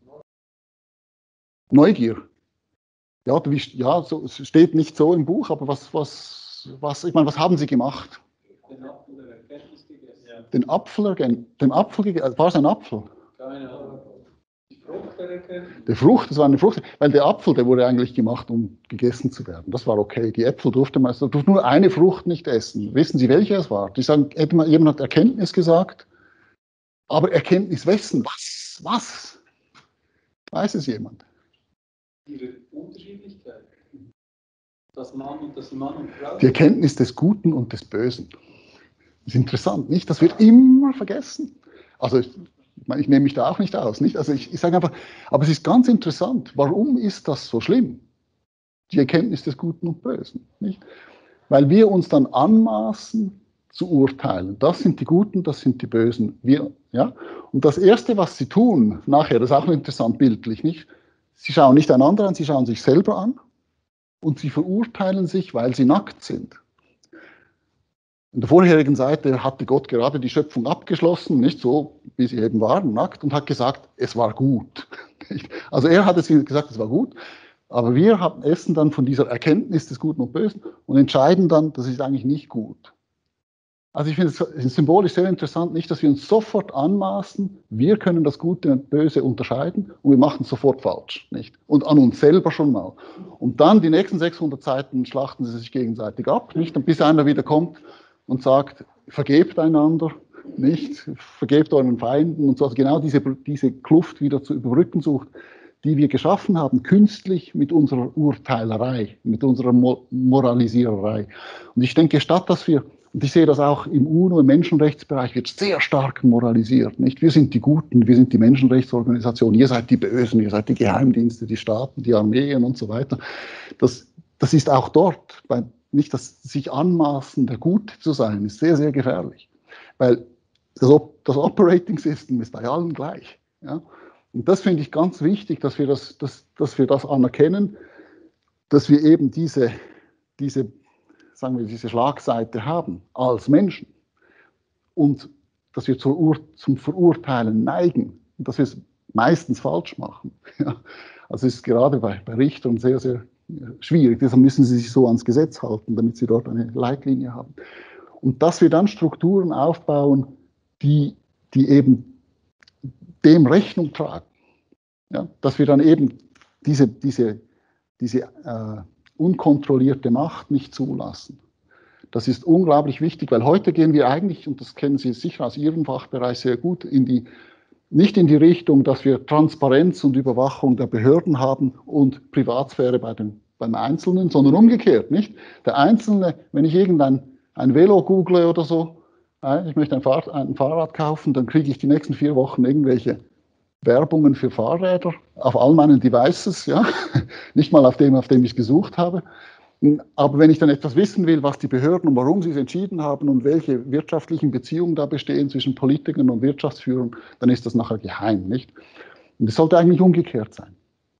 Neugier. Ja, wie, ja so, es steht nicht so im Buch, aber was, was, was, ich meine, was haben sie gemacht? Den Apfel der Erkenntnis gegessen. Den Apfel, den Apfel gegessen. War es ein Apfel? Keine Ahnung. Die Frucht, das war eine Frucht, weil der Apfel, der wurde eigentlich gemacht, um gegessen zu werden. Das war okay. Die Äpfel durfte man, also durfte nur eine Frucht nicht essen. Wissen Sie, welche es war? Die sagen, jemand hat Erkenntnis gesagt, aber Erkenntnis wessen? Was? Was? Weiß es jemand?
Ihre Unterschiedlichkeit. Das Mann und das Mann und Frau.
Die Erkenntnis des Guten und des Bösen. Das ist interessant, nicht? Das wird immer vergessen. Also ich, ich nehme mich da auch nicht aus, nicht? Also ich, ich sage einfach, aber es ist ganz interessant. Warum ist das so schlimm? Die Erkenntnis des Guten und Bösen, nicht? Weil wir uns dann anmaßen zu urteilen. Das sind die Guten, das sind die Bösen. Wir, ja? Und das Erste, was sie tun, nachher, das ist auch interessant bildlich, nicht? Sie schauen nicht einander an, sie schauen sich selber an und sie verurteilen sich, weil sie nackt sind. In der vorherigen Seite hatte Gott gerade die Schöpfung abgeschlossen, nicht so, wie sie eben waren, nackt, und hat gesagt, es war gut. Also er hat es gesagt, es war gut, aber wir haben, essen dann von dieser Erkenntnis des Guten und Bösen und entscheiden dann, das ist eigentlich nicht gut. Also ich finde es symbolisch sehr interessant, nicht, dass wir uns sofort anmaßen, wir können das Gute und Böse unterscheiden und wir machen es sofort falsch, nicht? Und an uns selber schon mal. Und dann die nächsten sechshundert Seiten schlachten sie sich gegenseitig ab, nicht? Und bis einer wieder kommt und sagt, vergebt einander, nicht? Vergebt euren Feinden und so. Also genau diese, diese Kluft wieder zu überbrücken sucht, die wir geschaffen haben, künstlich mit unserer Urteilerei, mit unserer Mo- Moralisiererei. Und ich denke, statt dass wir, und ich sehe das auch im UNO, im Menschenrechtsbereich, wird sehr stark moralisiert, nicht? Wir sind die Guten, wir sind die Menschenrechtsorganisation, ihr seid die Bösen, ihr seid die Geheimdienste, die Staaten, die Armeen und so weiter. Das, das ist auch dort, bei, nicht das sich anmaßen, der Gute zu sein, ist sehr, sehr gefährlich. Weil das, das Operating System ist bei allen gleich. Ja? Und das finde ich ganz wichtig, dass wir das, dass, dass wir das anerkennen, dass wir eben diese, diese, sagen wir, diese Schlagseite haben als Menschen und dass wir zur Ur, zum Verurteilen neigen und dass wir es meistens falsch machen. Ja? Also es ist gerade bei, bei Richtern sehr, sehr schwierig. Deshalb müssen sie sich so ans Gesetz halten, damit sie dort eine Leitlinie haben. Und dass wir dann Strukturen aufbauen, die, die eben dem Rechnung tragen. Ja, dass wir dann eben diese, diese, diese äh, unkontrollierte Macht nicht zulassen. Das ist unglaublich wichtig, weil heute gehen wir eigentlich, und das kennen Sie sicher aus Ihrem Fachbereich sehr gut, in die, nicht in die Richtung, dass wir Transparenz und Überwachung der Behörden haben und Privatsphäre bei den, beim Einzelnen, sondern umgekehrt. Nicht? Der Einzelne, wenn ich irgendein ein Velo google oder so, ich möchte ein, Fahr ein Fahrrad kaufen, dann kriege ich die nächsten vier Wochen irgendwelche Werbungen für Fahrräder auf all meinen Devices, ja, nicht mal auf dem, auf dem ich gesucht habe. Aber wenn ich dann etwas wissen will, was die Behörden und warum sie es entschieden haben und welche wirtschaftlichen Beziehungen da bestehen zwischen Politikern und Wirtschaftsführern, dann ist das nachher geheim, nicht? Und es sollte eigentlich umgekehrt sein.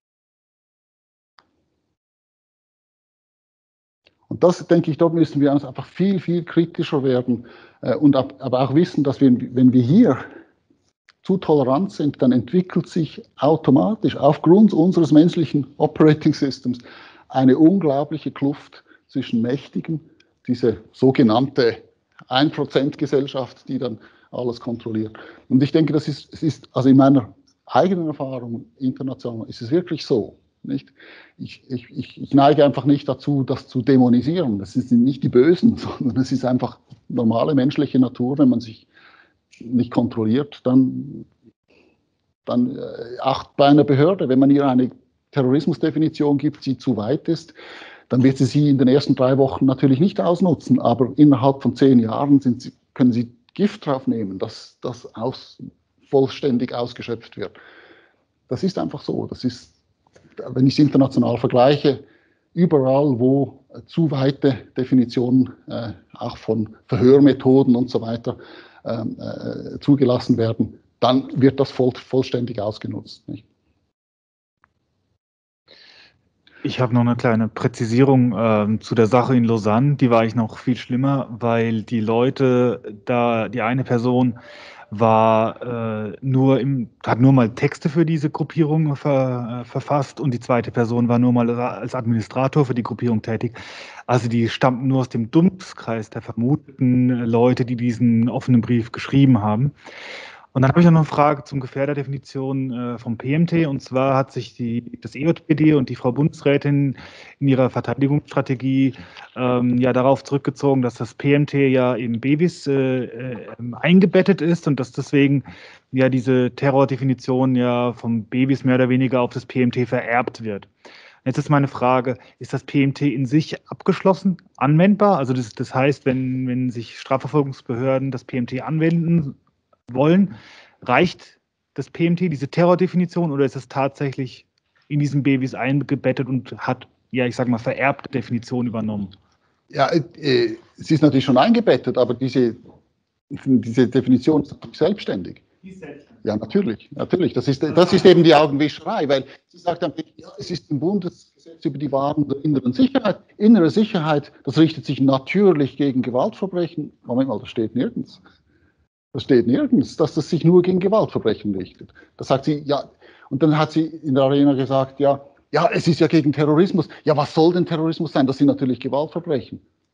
Und das, denke ich, dort müssen wir uns einfach viel, viel kritischer werden äh, und ab, aber auch wissen, dass wir, wenn wir hier zu tolerant sind, dann entwickelt sich automatisch aufgrund unseres menschlichen Operating Systems eine unglaubliche Kluft zwischen Mächtigen, diese sogenannte ein Prozent Gesellschaft, die dann alles kontrolliert. Und ich denke, das ist, es ist also in meiner eigenen Erfahrung international ist es wirklich so. Nicht? Ich, ich, ich neige einfach nicht dazu, das zu dämonisieren. Das sind nicht die Bösen, sondern es ist einfach normale menschliche Natur, wenn man sich nicht kontrolliert, dann, dann äh, acht bei einer Behörde, wenn man ihr eine Terrorismusdefinition gibt, die zu weit ist, dann wird sie sie in den ersten drei Wochen natürlich nicht ausnutzen, aber innerhalb von zehn Jahren sind sie, können sie Gift drauf nehmen, dass das aus, vollständig ausgeschöpft wird. Das ist einfach so. Das ist, wenn ich es international vergleiche, überall, wo äh, zu weite Definitionen äh, auch von Verhörmethoden und so weiter äh, zugelassen werden, dann wird das voll, vollständig ausgenutzt. Nicht?
Ich habe noch eine kleine Präzisierung äh, zu der Sache in Lausanne. Die war eigentlich noch viel schlimmer, weil die Leute, da die eine Person war äh, nur im, hat nur mal Texte für diese Gruppierung ver, äh, verfasst und die zweite Person war nur mal als Administrator für die Gruppierung tätig. Also die stammten nur aus dem Dunstkreis der vermuteten Leute, die diesen offenen Brief geschrieben haben. Und dann habe ich noch eine Frage zum Gefährderdefinition äh, vom P M T. Und zwar hat sich die, das E J P D und die Frau Bundesrätin in ihrer Verteidigungsstrategie ähm, ja darauf zurückgezogen, dass das P M T ja im B W I S äh, äh, eingebettet ist und dass deswegen ja diese Terrordefinition ja vom B W I S mehr oder weniger auf das P M T vererbt wird. Jetzt ist meine Frage, ist das P M T in sich abgeschlossen, anwendbar? Also das, das heißt, wenn, wenn sich Strafverfolgungsbehörden das P M T anwenden wollen, reicht das P M T, diese Terrordefinition, oder ist es tatsächlich in diesem B W I S eingebettet und hat, ja, ich sage mal, vererbte Definition übernommen?
Ja, äh, es ist natürlich schon eingebettet, aber diese, diese Definition ist natürlich selbstständig. Die ist selbstständig. Ja, natürlich, natürlich. Das ist, das ist eben die Augenwischerei, weil sie sagt dann, ja, es ist ein Bundesgesetz über die Wahren der inneren Sicherheit. Innere Sicherheit, das richtet sich natürlich gegen Gewaltverbrechen. Moment mal, das steht nirgends. Das steht nirgends, dass das sich nur gegen Gewaltverbrechen richtet. Da sagt sie, ja, und dann hat sie in der Arena gesagt, ja, ja, es ist ja gegen Terrorismus. Ja, was soll denn Terrorismus sein? Das sind natürlich Gewaltverbrechen.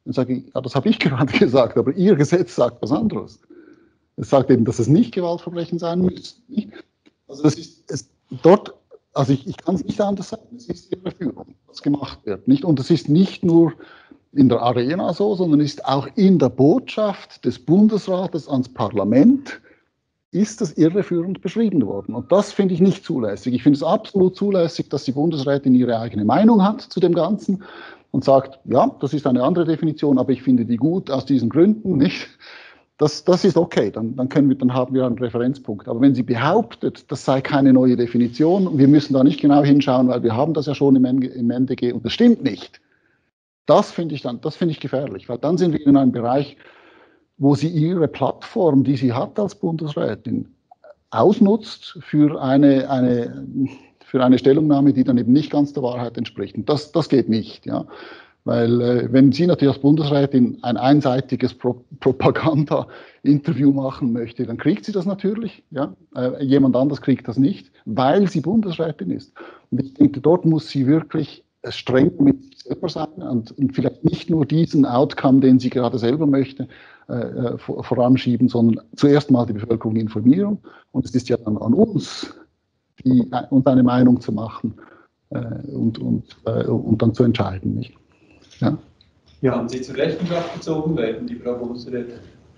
Dann sage ich, ja, das habe ich gerade gesagt, aber Ihr Gesetz sagt was anderes. Es sagt eben, dass es nicht Gewaltverbrechen sein muss. Also das ist es, dort, also ich, ich kann es nicht anders sagen, es ist Irreführung, was gemacht wird. Nicht? Und es ist nicht nur in der Arena so, sondern ist auch in der Botschaft des Bundesrates ans Parlament ist das irreführend beschrieben worden. Und das finde ich nicht zulässig. Ich finde es absolut zulässig, dass die Bundesrätin ihre eigene Meinung hat zu dem Ganzen und sagt, ja, das ist eine andere Definition, aber ich finde die gut aus diesen Gründen, nicht? Das, das ist okay, dann, dann, können wir, dann haben wir einen Referenzpunkt. Aber wenn sie behauptet, das sei keine neue Definition, wir müssen da nicht genau hinschauen, weil wir haben das ja schon im, im N D G und das stimmt nicht. Das finde ich dann, das finde ich gefährlich, weil dann sind wir in einem Bereich, wo sie ihre Plattform, die sie hat als Bundesrätin, ausnutzt für eine, eine, für eine Stellungnahme, die dann eben nicht ganz der Wahrheit entspricht. Und das, das geht nicht, ja. Weil äh, wenn sie natürlich als Bundesrätin ein einseitiges Pro Propaganda-Interview machen möchte, dann kriegt sie das natürlich, ja. Äh, jemand anders kriegt das nicht, weil sie Bundesrätin ist. Und ich denke, dort muss sie wirklich streng mit sich selber sein und, und vielleicht nicht nur diesen Outcome, den sie gerade selber möchte, äh, vor, voranschieben, sondern zuerst mal die Bevölkerung informieren. Und es ist ja dann an uns, die, uns eine Meinung zu machen äh, und, und, äh, und dann zu entscheiden. Nicht? Ja?
Ja. Kann sie zur Rechenschaft gezogen werden, die Frau Bundesrätin?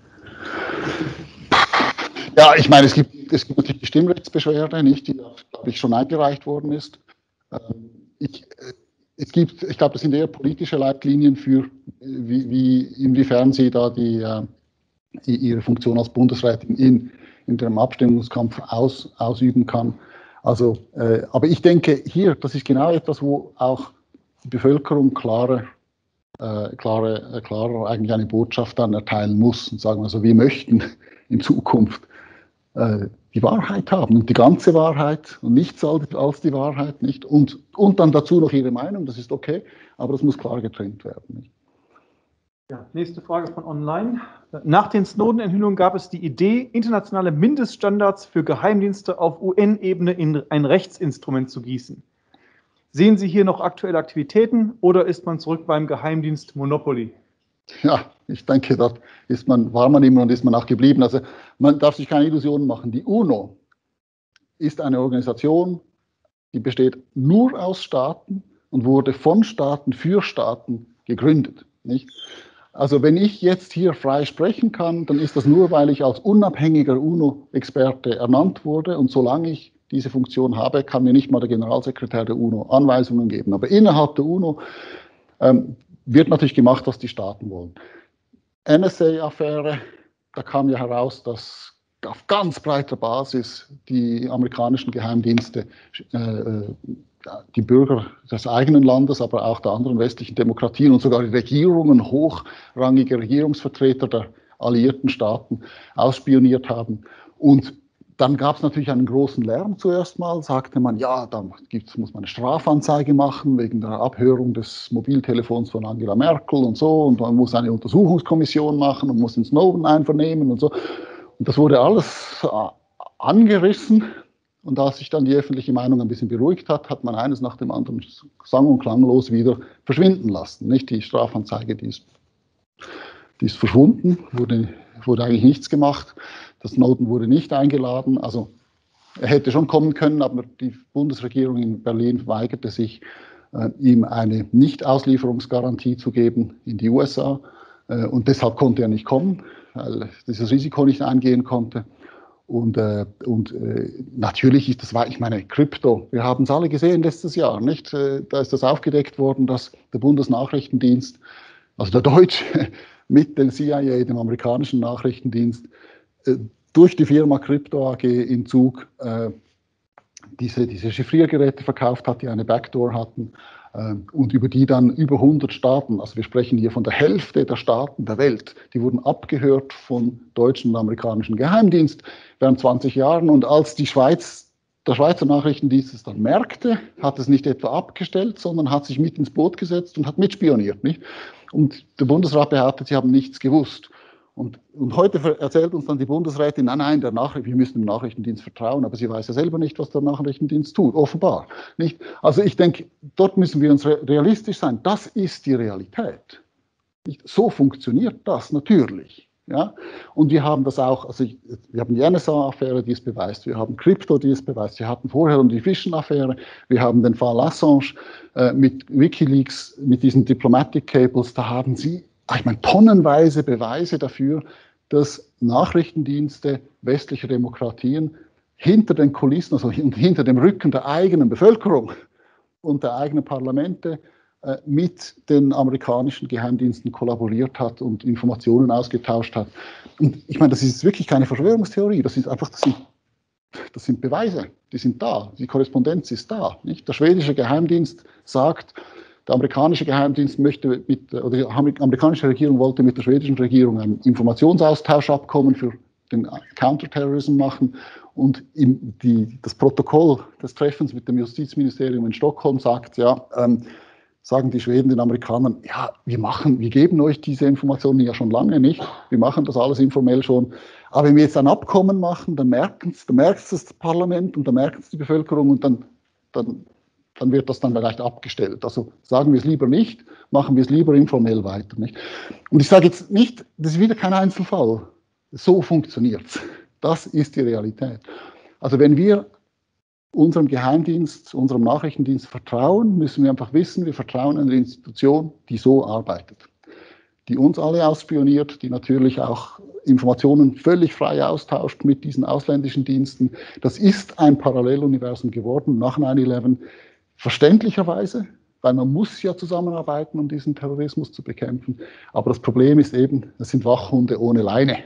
Ja, ich meine, es gibt, es gibt natürlich die Stimmrechtsbeschwerde, nicht, die, glaube ich, schon eingereicht worden ist. Ähm, ich, Es gibt, ich glaube, das sind eher politische Leitlinien für, wie, wie inwiefern sie da die, äh, ihre Funktion als Bundesrätin in, in dem Abstimmungskampf aus, ausüben kann. Also, äh, aber ich denke, hier, das ist genau etwas, wo auch die Bevölkerung klare, äh, klare, äh, klarer eigentlich eine Botschaft dann erteilen muss und sagen, also wir möchten in Zukunft äh, die Wahrheit haben und die ganze Wahrheit und nichts als die Wahrheit, nicht? Und, und dann dazu noch ihre Meinung, das ist okay, aber das muss klar getrennt werden. Nicht?
Ja, nächste Frage von online. Nach den Snowden-Enthüllungen gab es die Idee, internationale Mindeststandards für Geheimdienste auf U N-Ebene in ein Rechtsinstrument zu gießen. Sehen Sie hier noch aktuelle Aktivitäten oder ist man zurück beim Geheimdienst Monopoly?
Ja, ich denke, da ist man, war man immer und ist man auch geblieben. Also man darf sich keine Illusionen machen. Die UNO ist eine Organisation, die besteht nur aus Staaten und wurde von Staaten für Staaten gegründet. Nicht? Also wenn ich jetzt hier frei sprechen kann, dann ist das nur, weil ich als unabhängiger UNO-Experte ernannt wurde. Und solange ich diese Funktion habe, kann mir nicht mal der Generalsekretär der UNO Anweisungen geben. Aber innerhalb der UNO ähm, wird natürlich gemacht, was die Staaten wollen. N S A-Affäre, da kam ja heraus, dass auf ganz breiter Basis die amerikanischen Geheimdienste äh, die Bürger des eigenen Landes, aber auch der anderen westlichen Demokratien und sogar die Regierungen, hochrangige Regierungsvertreter der alliierten Staaten ausspioniert haben. Und dann gab es natürlich einen großen Lärm zuerst mal, sagte man, ja, da gibt's, muss man eine Strafanzeige machen wegen der Abhörung des Mobiltelefons von Angela Merkel und so, und man muss eine Untersuchungskommission machen und muss den Snowden einvernehmen und so. Und das wurde alles angerissen, und als sich dann die öffentliche Meinung ein bisschen beruhigt hat, hat man eines nach dem anderen sang- und klanglos wieder verschwinden lassen. Nicht die Strafanzeige, die ist, die ist verschwunden, wurde, wurde eigentlich nichts gemacht. Das Snowden wurde nicht eingeladen, also er hätte schon kommen können, aber die Bundesregierung in Berlin weigerte sich, äh, ihm eine Nicht-Auslieferungsgarantie zu geben in die U S A. Äh, und deshalb konnte er nicht kommen, weil er dieses Risiko nicht eingehen konnte. Und, äh, und äh, natürlich ist das, ich meine, Krypto, wir haben es alle gesehen letztes Jahr, nicht? Äh, da ist das aufgedeckt worden, dass der Bundesnachrichtendienst, also der Deutsche, mit dem C I A, dem amerikanischen Nachrichtendienst, durch die Firma Crypto A G in Zug äh, diese, diese Chiffriergeräte verkauft hat, die eine Backdoor hatten äh, und über die dann über hundert Staaten, also wir sprechen hier von der Hälfte der Staaten der Welt, die wurden abgehört vom deutschen und amerikanischen Geheimdienst während zwanzig Jahren. Und als die Schweiz, der Schweizer Nachrichtendienst es dann merkte, hat es nicht etwa abgestellt, sondern hat sich mit ins Boot gesetzt und hat mitspioniert. Nicht? Und der Bundesrat behauptet, sie haben nichts gewusst. Und, und heute erzählt uns dann die Bundesrätin, nein, nein, der Nachricht, wir müssen dem Nachrichtendienst vertrauen, aber sie weiß ja selber nicht, was der Nachrichtendienst tut, offenbar. Nicht? Also ich denke, dort müssen wir uns realistisch sein. Das ist die Realität. Nicht? So funktioniert das natürlich. Ja? Und wir haben das auch, also ich, wir haben die N S A-Affäre, die es beweist, wir haben Krypto, die es beweist, wir hatten vorher die Vision-Affäre, wir haben den Fall Assange äh, mit Wikileaks, mit diesen Diplomatic Cables, da haben sie, ich meine, tonnenweise Beweise dafür, dass Nachrichtendienste westlicher Demokratien hinter den Kulissen, also hinter dem Rücken der eigenen Bevölkerung und der eigenen Parlamente äh, mit den amerikanischen Geheimdiensten kollaboriert hat und Informationen ausgetauscht hat. Und ich meine, das ist wirklich keine Verschwörungstheorie, das ist einfach, das sind, das sind Beweise, die sind da, die Korrespondenz ist da. Nicht? Der schwedische Geheimdienst sagt, der amerikanische Geheimdienst möchte mit, oder die amerikanische Regierung wollte mit der schwedischen Regierung ein Informationsaustauschabkommen für den Counterterrorism machen und im, die, das Protokoll des Treffens mit dem Justizministerium in Stockholm sagt, ja, ähm, sagen die Schweden den Amerikanern, ja, wir machen, wir geben euch diese Informationen ja schon lange nicht, wir machen das alles informell schon, aber wenn wir jetzt ein Abkommen machen, dann merken es, dann merkt es das Parlament und dann merkt es die Bevölkerung und dann, dann dann wird das dann vielleicht abgestellt. Also sagen wir es lieber nicht, machen wir es lieber informell weiter. Nicht? Und ich sage jetzt nicht, das ist wieder kein Einzelfall. So funktioniert es. Das ist die Realität. Also wenn wir unserem Geheimdienst, unserem Nachrichtendienst vertrauen, müssen wir einfach wissen, wir vertrauen einer Institution, die so arbeitet. Die uns alle ausspioniert, die natürlich auch Informationen völlig frei austauscht mit diesen ausländischen Diensten. Das ist ein Paralleluniversum geworden nach neun elf. Verständlicherweise, weil man muss ja zusammenarbeiten, um diesen Terrorismus zu bekämpfen. Aber das Problem ist eben, es sind Wachhunde ohne Leine.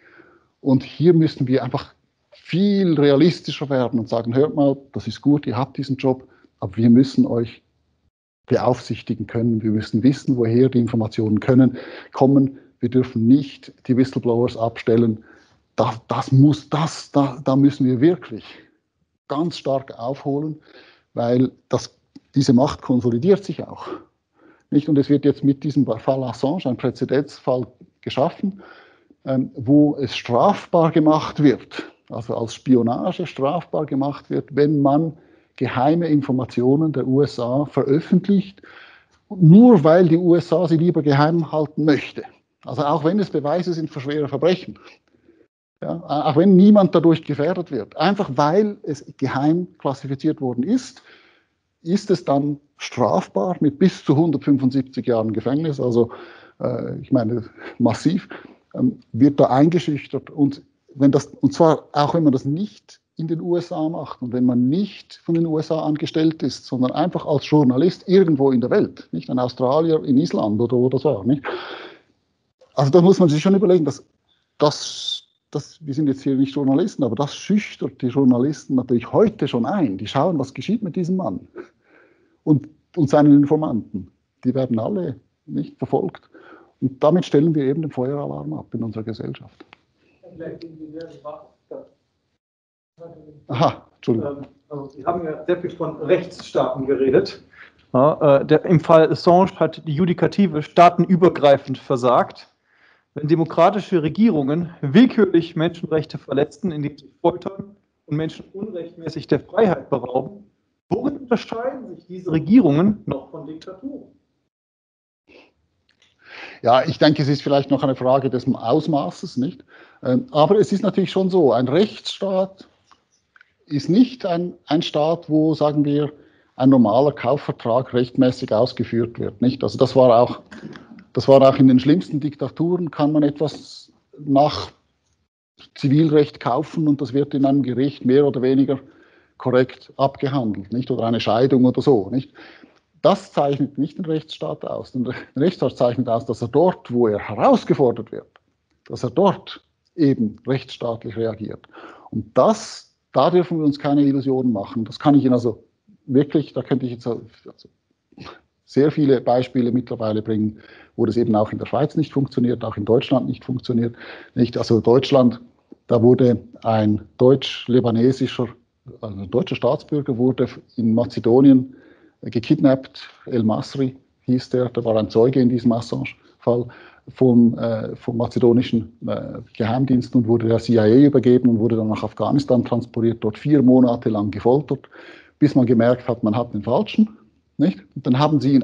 Und hier müssen wir einfach viel realistischer werden und sagen, hört mal, das ist gut, ihr habt diesen Job, aber wir müssen euch beaufsichtigen können. Wir müssen wissen, woher die Informationen können, kommen. Wir dürfen nicht die Whistleblowers abstellen. Das, das muss, das, da, da müssen wir wirklich ganz stark aufholen. Weil das, diese Macht konsolidiert sich auch. Nicht? Und es wird jetzt mit diesem Fall Assange ein Präzedenzfall geschaffen, ähm, wo es strafbar gemacht wird, also als Spionage strafbar gemacht wird, wenn man geheime Informationen der U S A veröffentlicht, nur weil die U S A sie lieber geheim halten möchte. Also auch wenn es Beweise sind für schwere Verbrechen. Ja, auch wenn niemand dadurch gefährdet wird. Einfach weil es geheim klassifiziert worden ist, ist es dann strafbar mit bis zu hundertfünfundsiebzig Jahren Gefängnis, also äh, ich meine massiv, ähm, wird da eingeschüchtert. Und, wenn das, und zwar auch wenn man das nicht in den U S A macht und wenn man nicht von den U S A angestellt ist, sondern einfach als Journalist irgendwo in der Welt, nicht ein Australier in Island oder wo das war. Nicht? Also da muss man sich schon überlegen, dass das Das, wir sind jetzt hier nicht Journalisten, aber das schüchtert die Journalisten natürlich heute schon ein. Die schauen, was geschieht mit diesem Mann und, und seinen Informanten. Die werden alle nicht verfolgt. Und damit stellen wir eben den Feueralarm ab in unserer Gesellschaft. Aha, Entschuldigung.
Also, Sie haben ja sehr viel von Rechtsstaaten geredet. Ja, äh, der, im Fall Assange hat die Judikative staatenübergreifend versagt. Wenn demokratische Regierungen willkürlich Menschenrechte verletzen, indem sie foltern und Menschen unrechtmäßig der Freiheit berauben, worin unterscheiden sich diese Regierungen noch von Diktaturen?
Ja, ich denke, es ist vielleicht noch eine Frage des Ausmaßes, nicht? Aber es ist natürlich schon so, ein Rechtsstaat ist nicht ein, ein Staat, wo, sagen wir, ein normaler Kaufvertrag rechtmäßig ausgeführt wird, nicht? Also das war auch... Das war auch in den schlimmsten Diktaturen, kann man etwas nach Zivilrecht kaufen und das wird in einem Gericht mehr oder weniger korrekt abgehandelt, nicht? Oder eine Scheidung oder so. Nicht? Das zeichnet nicht den Rechtsstaat aus. Der Rechtsstaat zeichnet aus, dass er dort, wo er herausgefordert wird, dass er dort eben rechtsstaatlich reagiert. Und das, da dürfen wir uns keine Illusionen machen. Das kann ich Ihnen also wirklich, da könnte ich jetzt also sehr viele Beispiele mittlerweile bringen, wo das eben auch in der Schweiz nicht funktioniert, auch in Deutschland nicht funktioniert. Nicht? Also Deutschland, da wurde ein deutsch-libanesischer, also ein deutscher Staatsbürger wurde in Mazedonien gekidnappt, El Masri hieß der, da war ein Zeuge in diesem Assange-Fall, vom, äh, vom mazedonischen äh, Geheimdienst und wurde der C I A übergeben und wurde dann nach Afghanistan transportiert, dort vier Monate lang gefoltert, bis man gemerkt hat, man hat den Falschen. Nicht? Und dann haben sie ihn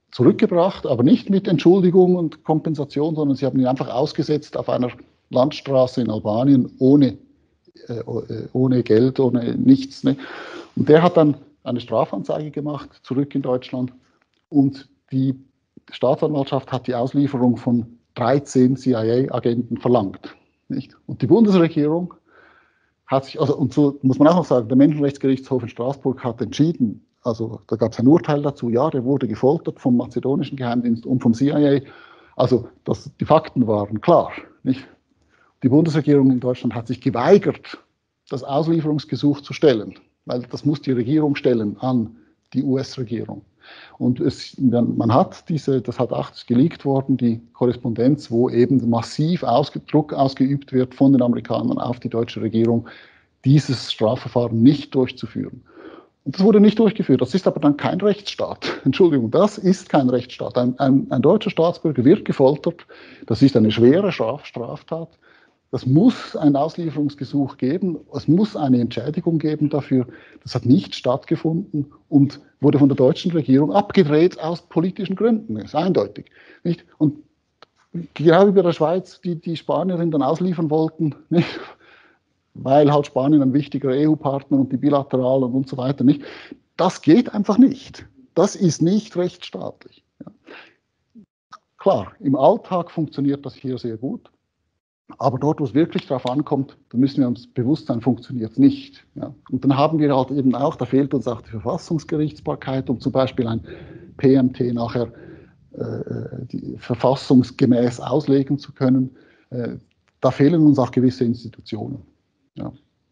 zurückgebracht, aber nicht mit Entschuldigung und Kompensation, sondern sie haben ihn einfach ausgesetzt auf einer Landstraße in Albanien ohne, äh, ohne Geld, ohne nichts. Ne? Und der hat dann eine Strafanzeige gemacht, zurück in Deutschland, und die Staatsanwaltschaft hat die Auslieferung von dreizehn C I A-Agenten verlangt. Nicht? Und die Bundesregierung hat sich, also, und so muss man auch noch sagen, der Menschenrechtsgerichtshof in Straßburg hat entschieden, also da gab es ein Urteil dazu, ja, der wurde gefoltert vom mazedonischen Geheimdienst und vom C I A, also das, die Fakten waren klar. Nicht? Die Bundesregierung in Deutschland hat sich geweigert, das Auslieferungsgesuch zu stellen, weil das muss die Regierung stellen an die U S-Regierung. Und es, man hat diese, das hat auch geleakt worden, die Korrespondenz, wo eben massiv ausge, Druck ausgeübt wird von den Amerikanern auf die deutsche Regierung, dieses Strafverfahren nicht durchzuführen. Und das wurde nicht durchgeführt. Das ist aber dann kein Rechtsstaat. Entschuldigung, das ist kein Rechtsstaat. Ein, ein, ein deutscher Staatsbürger wird gefoltert. Das ist eine schwere Straf, Straftat. Das muss ein Auslieferungsgesuch geben, es muss eine Entschädigung geben dafür. Das hat nicht stattgefunden und wurde von der deutschen Regierung abgedreht aus politischen Gründen. Das ist eindeutig. Nicht? Und genau wie bei der Schweiz, die die Spanierin dann ausliefern wollten, nicht? Weil halt Spanien ein wichtiger E U-Partner und die bilateralen und so weiter nicht. Das geht einfach nicht. Das ist nicht rechtsstaatlich. Ja. Klar, im Alltag funktioniert das hier sehr gut. Aber dort, wo es wirklich darauf ankommt, da müssen wir uns bewusst sein, funktioniert es nicht. Ja. Und dann haben wir halt eben auch, da fehlt uns auch die Verfassungsgerichtsbarkeit, um zum Beispiel ein P M T nachher äh, die verfassungsgemäß auslegen zu können. Äh, da fehlen uns auch gewisse Institutionen. Ja.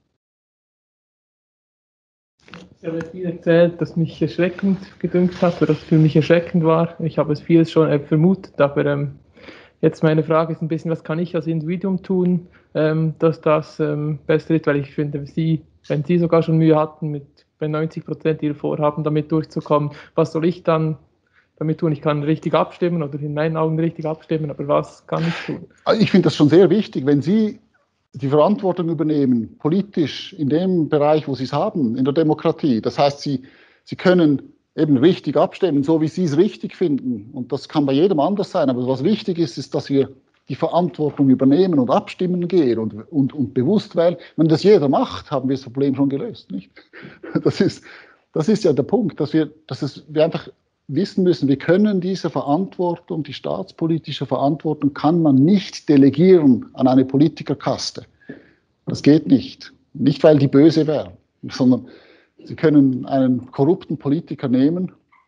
Ich habe viel erzählt, das mich erschreckend gedünkt hat, oder das für mich erschreckend war. Ich habe es vieles schon äh, vermutet, aber ähm, jetzt meine Frage ist ein bisschen, was kann ich als Individuum tun, ähm, dass das ähm, besser ist, weil ich finde, Sie, wenn Sie sogar schon Mühe hatten, mit bei neunzig Prozent Ihrer Vorhaben damit durchzukommen, was soll ich dann damit tun? Ich kann richtig abstimmen oder in meinen Augen richtig abstimmen, aber was kann ich tun?
Ich finde das schon sehr wichtig, wenn Sie die Verantwortung übernehmen, politisch in dem Bereich, wo Sie es haben, in der Demokratie. Das heißt, Sie, Sie können eben richtig abstimmen, so wie Sie es richtig finden. Und das kann bei jedem anders sein. Aber was wichtig ist, ist, dass wir die Verantwortung übernehmen und abstimmen gehen und, und, und bewusst wählen. Wenn das jeder macht, haben wir das Problem schon gelöst. Nicht? Das ist, das ist ja der Punkt, dass wir, dass es, wir einfach wissen müssen, wir können diese Verantwortung, die staatspolitische Verantwortung, kann man nicht delegieren an eine Politikerkaste. Das geht nicht. Nicht, weil die böse wären, sondern Sie können einen korrupten Politiker nehmen,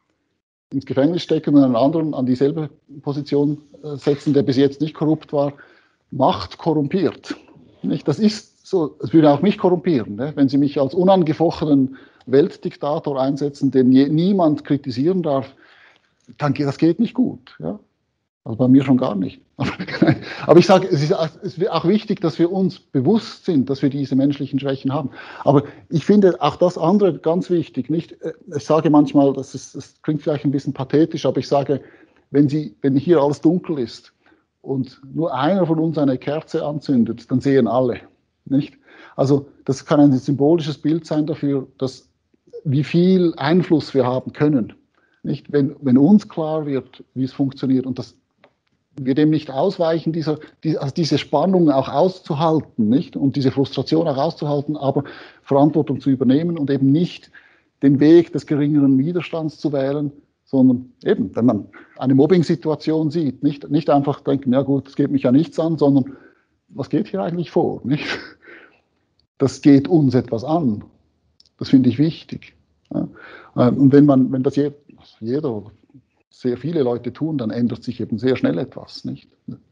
ins Gefängnis stecken und einen anderen an dieselbe Position setzen, der bis jetzt nicht korrupt war. Macht korrumpiert. Nicht? Das ist so, es würde auch mich korrumpieren, ne? Wenn Sie mich als unangefochtenen Weltdiktator einsetzen, den je, niemand kritisieren darf, dann geht das geht nicht gut. Ja? Also bei mir schon gar nicht. Aber ich sage, es ist, es ist auch wichtig, dass wir uns bewusst sind, dass wir diese menschlichen Schwächen haben. Aber ich finde auch das andere ganz wichtig. Nicht, ich sage manchmal, das, ist, das klingt vielleicht ein bisschen pathetisch, aber ich sage, wenn, Sie, wenn hier alles dunkel ist und nur einer von uns eine Kerze anzündet, dann sehen alle. Nicht? Also das kann ein symbolisches Bild sein dafür, dass, wie viel Einfluss wir haben können. Nicht? Wenn, wenn uns klar wird, wie es funktioniert und das wir dem nicht ausweichen, dieser, die, also diese Spannung auch auszuhalten, nicht? Und diese Frustration auch auszuhalten, aber Verantwortung zu übernehmen und eben nicht den Weg des geringeren Widerstands zu wählen, sondern eben, wenn man eine Mobbing-Situation sieht, nicht, nicht einfach denken, ja gut, das geht mich ja nichts an, sondern was geht hier eigentlich vor? Nicht? Das geht uns etwas an. Das finde ich wichtig. Ja? Und wenn man, wenn das jeder, jeder sehr viele Leute tun, dann ändert sich eben sehr schnell etwas, nicht?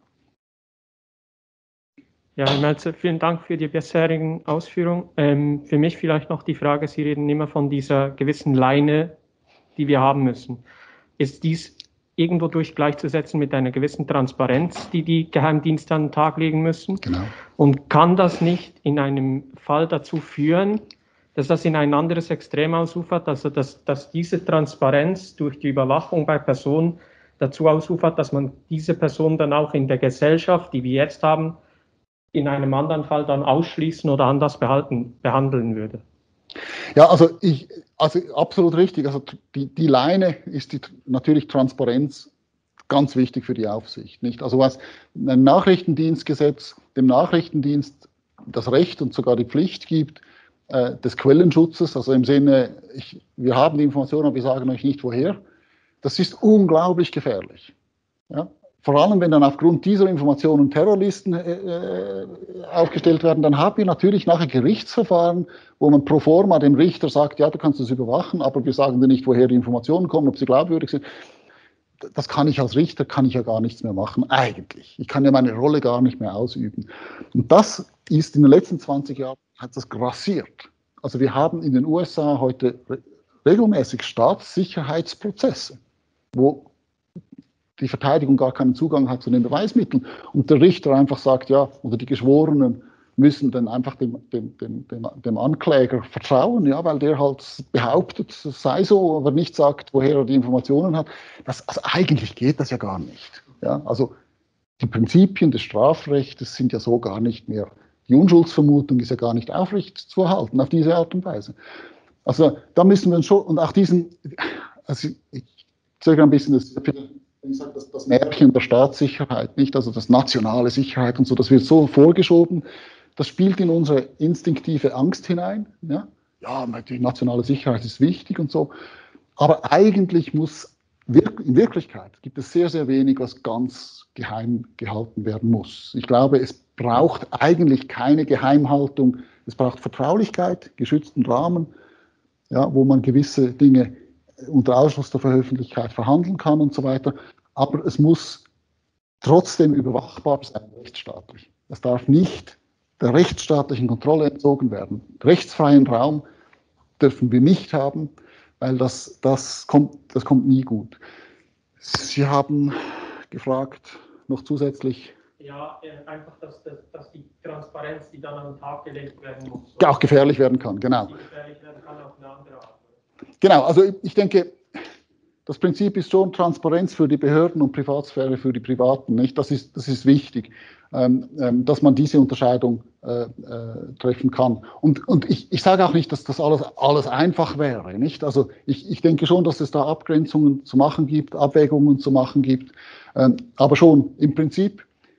Ja, Herr Melzer, vielen Dank für die bisherigen Ausführungen. Ähm, für mich vielleicht noch die Frage, Sie reden immer von dieser gewissen Leine, die wir haben müssen. Ist dies irgendwo durch gleichzusetzen mit einer gewissen Transparenz, die die Geheimdienste an den Tag legen müssen?
Genau.
Und kann das nicht in einem Fall dazu führen, dass das in ein anderes Extrem ausufert, also dass, dass diese Transparenz durch die Überwachung bei Personen dazu ausufert, dass man diese Person dann auch in der Gesellschaft, die wir jetzt haben, in einem anderen Fall dann ausschließen oder anders behalten, behandeln würde?
Ja, also ich, Also absolut richtig. Also die, die Leine ist die, natürlich Transparenz ganz wichtig für die Aufsicht. Nicht? Also was ein Nachrichtendienstgesetz dem Nachrichtendienst das Recht und sogar die Pflicht gibt, äh, des Quellenschutzes, also im Sinne, ich, wir haben die Informationen, aber wir sagen euch nicht woher, das ist unglaublich gefährlich. Ja? Vor allem, wenn dann aufgrund dieser Informationen Terrorlisten äh, aufgestellt werden, dann haben wir natürlich nachher Gerichtsverfahren, wo man pro forma dem Richter sagt, ja, du kannst das überwachen, aber wir sagen dir nicht, woher die Informationen kommen, ob sie glaubwürdig sind. Das kann ich als Richter, kann ich ja gar nichts mehr machen, eigentlich. Ich kann ja meine Rolle gar nicht mehr ausüben. Und das ist in den letzten zwanzig Jahren, hat das grassiert. Also wir haben in den U S A heute re regelmäßig Staatssicherheitsprozesse, wo die Verteidigung gar keinen Zugang hat zu den Beweismitteln und der Richter einfach sagt, ja, oder die Geschworenen müssen dann einfach dem, dem, dem, dem, dem Ankläger vertrauen, ja, weil der halt behauptet, es sei so, aber nicht sagt, woher er die Informationen hat. Das, also eigentlich geht das ja gar nicht. Ja? Also die Prinzipien des Strafrechts sind ja so gar nicht mehr. Die Unschuldsvermutung ist ja gar nicht aufrecht zu erhalten auf diese Art und Weise. Also da müssen wir schon, und auch diesen, also ich sage ein bisschen das, das, das Märchen der Staatssicherheit, nicht, also das nationale Sicherheit und so, das wird so vorgeschoben, das spielt in unsere instinktive Angst hinein. Ja, ja, die nationale Sicherheit ist wichtig und so, aber eigentlich muss, in Wirklichkeit gibt es sehr, sehr wenig, was ganz geheim gehalten werden muss. Ich glaube, es braucht eigentlich keine Geheimhaltung, es braucht Vertraulichkeit, geschützten Rahmen, ja, wo man gewisse Dinge unter Ausschluss der Veröffentlichkeit verhandeln kann und so weiter. Aber es muss trotzdem überwachbar sein, rechtsstaatlich. Es darf nicht der rechtsstaatlichen Kontrolle entzogen werden. Rechtsfreien Raum dürfen wir nicht haben, weil das, das, kommt, das kommt nie gut. Sie haben gefragt, noch zusätzlich.
Ja, einfach, dass, dass, dass die Transparenz, die dann an den Tag gelegt werden muss.
Auch gefährlich werden kann, genau.
Die gefährlich werden kann auf eine andere Art.
Genau, also ich denke, das Prinzip ist schon Transparenz für die Behörden und Privatsphäre für die Privaten. Nicht? Das ist, das ist wichtig, ähm, ähm, dass man diese Unterscheidung äh, äh, treffen kann. Und, und ich, ich sage auch nicht, dass das alles, alles einfach wäre. Nicht? Also ich, ich denke schon, dass es da Abgrenzungen zu machen gibt, Abwägungen zu machen gibt. Ähm, aber schon im Prinzip,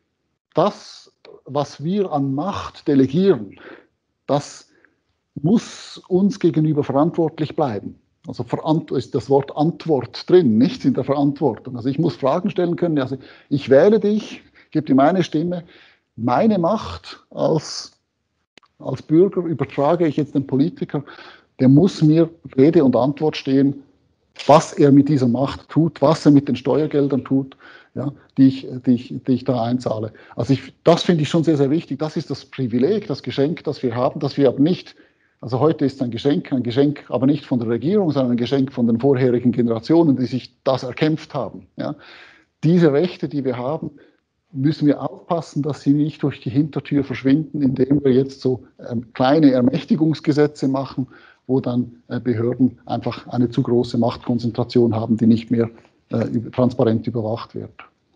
das, was wir an Macht delegieren, das muss uns gegenüber verantwortlich bleiben. Also ist das Wort Antwort drin, nicht in der Verantwortung. Also ich muss Fragen stellen können. Also ich wähle dich, gebe dir meine Stimme. Meine Macht als, als Bürger übertrage ich jetzt den Politiker. Der muss mir Rede und Antwort stehen, was er mit dieser Macht tut, was er mit den Steuergeldern tut, ja, die, ich, die, ich, die ich da einzahle. Also ich, das finde ich schon sehr, sehr wichtig. Das ist das Privileg, das Geschenk, das wir haben, dass wir aber nicht. Also heute ist ein Geschenk, ein Geschenk aber nicht von der Regierung, sondern ein Geschenk von den vorherigen Generationen, die sich das erkämpft haben. Ja. Diese Rechte, die wir haben, müssen wir aufpassen, dass sie nicht durch die Hintertür verschwinden, indem wir jetzt so ähm, kleine Ermächtigungsgesetze machen, wo dann äh, Behörden einfach eine zu große Machtkonzentration haben, die nicht mehr äh, über, transparent überwacht wird.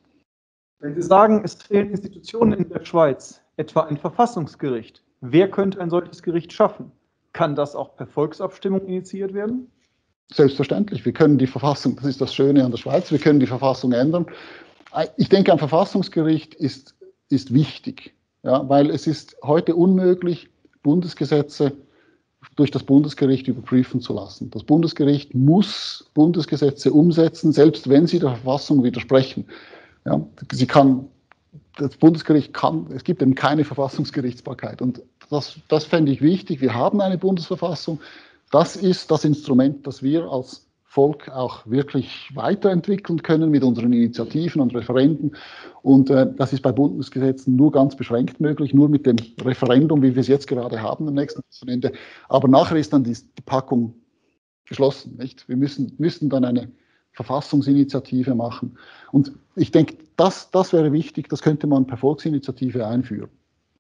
Wenn Sie sagen, es fehlen Institutionen in der Schweiz, etwa ein Verfassungsgericht, wer könnte ein solches Gericht schaffen? Kann das auch per Volksabstimmung initiiert werden?
Selbstverständlich. Wir können die Verfassung, das ist das Schöne an der Schweiz, wir können die Verfassung ändern. Ich denke, ein Verfassungsgericht ist, ist wichtig, ja, weil es ist heute unmöglich, Bundesgesetze durch das Bundesgericht überprüfen zu lassen. Das Bundesgericht muss Bundesgesetze umsetzen, selbst wenn sie der Verfassung widersprechen. Ja, sie kann, das Bundesgericht kann, es gibt eben keine Verfassungsgerichtsbarkeit. Und das, das fände ich wichtig. Wir haben eine Bundesverfassung. Das ist das Instrument, das wir als Volk auch wirklich weiterentwickeln können mit unseren Initiativen und Referenden. Und äh, das ist bei Bundesgesetzen nur ganz beschränkt möglich, nur mit dem Referendum, wie wir es jetzt gerade haben am nächsten Wochenende. Aber nachher ist dann die, die Packung geschlossen. Nicht? Wir müssen, müssen dann eine Verfassungsinitiative machen. Und ich denke, das, das wäre wichtig, das könnte man per Volksinitiative einführen.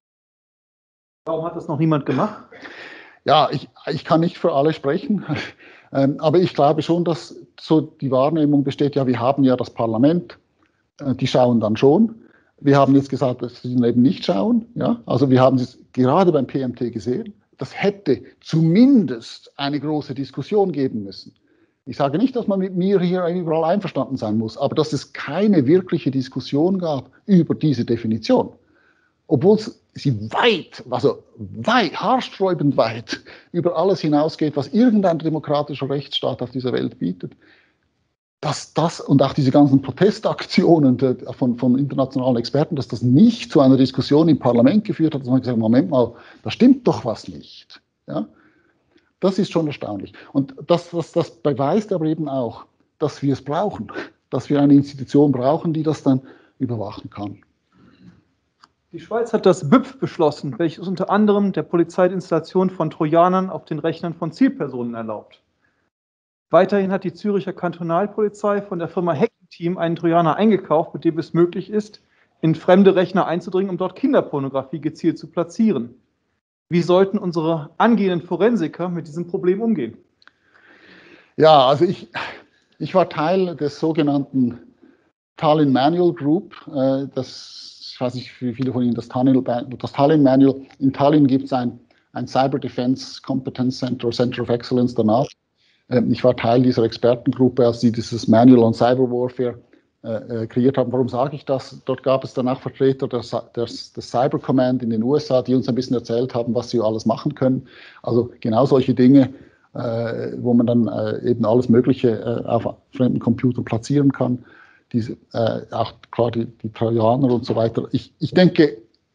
Warum hat das noch niemand gemacht?
Ja, ich, ich kann nicht für alle sprechen, ähm, aber ich glaube schon, dass so die Wahrnehmung besteht, ja, wir haben ja das Parlament, äh, die schauen dann schon. Wir haben jetzt gesagt, dass sie eben nicht schauen. Ja? Also wir haben es gerade beim P M T gesehen. das hätte zumindest eine große Diskussion geben müssen. Ich sage nicht, dass man mit mir hier überall einverstanden sein muss, aber dass es keine wirkliche Diskussion gab über diese Definition. Obwohl sie weit, also weit, haarsträubend weit über alles hinausgeht, was irgendein demokratischer Rechtsstaat auf dieser Welt bietet. Dass das und auch diese ganzen Protestaktionen von, von internationalen Experten, dass das nicht zu einer Diskussion im Parlament geführt hat, dass man gesagt hat, Moment mal, da stimmt doch was nicht. Ja? Das ist schon erstaunlich. Und das, das, das beweist aber eben auch, dass wir es brauchen, dass wir eine Institution brauchen, die das dann überwachen kann.
Die Schweiz hat das B Üpf beschlossen, welches unter anderem der Polizei die Installation von Trojanern auf den Rechnern von Zielpersonen erlaubt. Weiterhin hat die Zürcher Kantonalpolizei von der Firma Hacking-Team einen Trojaner eingekauft, mit dem es möglich ist, in fremde Rechner einzudringen, um dort Kinderpornografie gezielt zu platzieren. Wie sollten unsere angehenden Forensiker mit diesem Problem umgehen?
Ja, also ich, ich war Teil des sogenannten Tallinn Manual Group. Das, ich weiß nicht, wie viele von Ihnen das Tallinn, das Tallinn Manual. In Tallinn gibt es ein, ein Cyber Defense Competence Center, Center of Excellence danach. Ich war Teil dieser Expertengruppe, als sie dieses Manual on Cyber Warfare äh, kreiert haben. Warum sage ich das? Dort gab es danach Vertreter der, der, des Cyber Command in den U S A, die uns ein bisschen erzählt haben, was sie alles machen können. Also genau solche Dinge, äh, wo man dann äh, eben alles Mögliche äh, auf fremden Computern platzieren kann. Diese, äh, auch klar die, die Trojaner und so weiter. Ich, ich denke,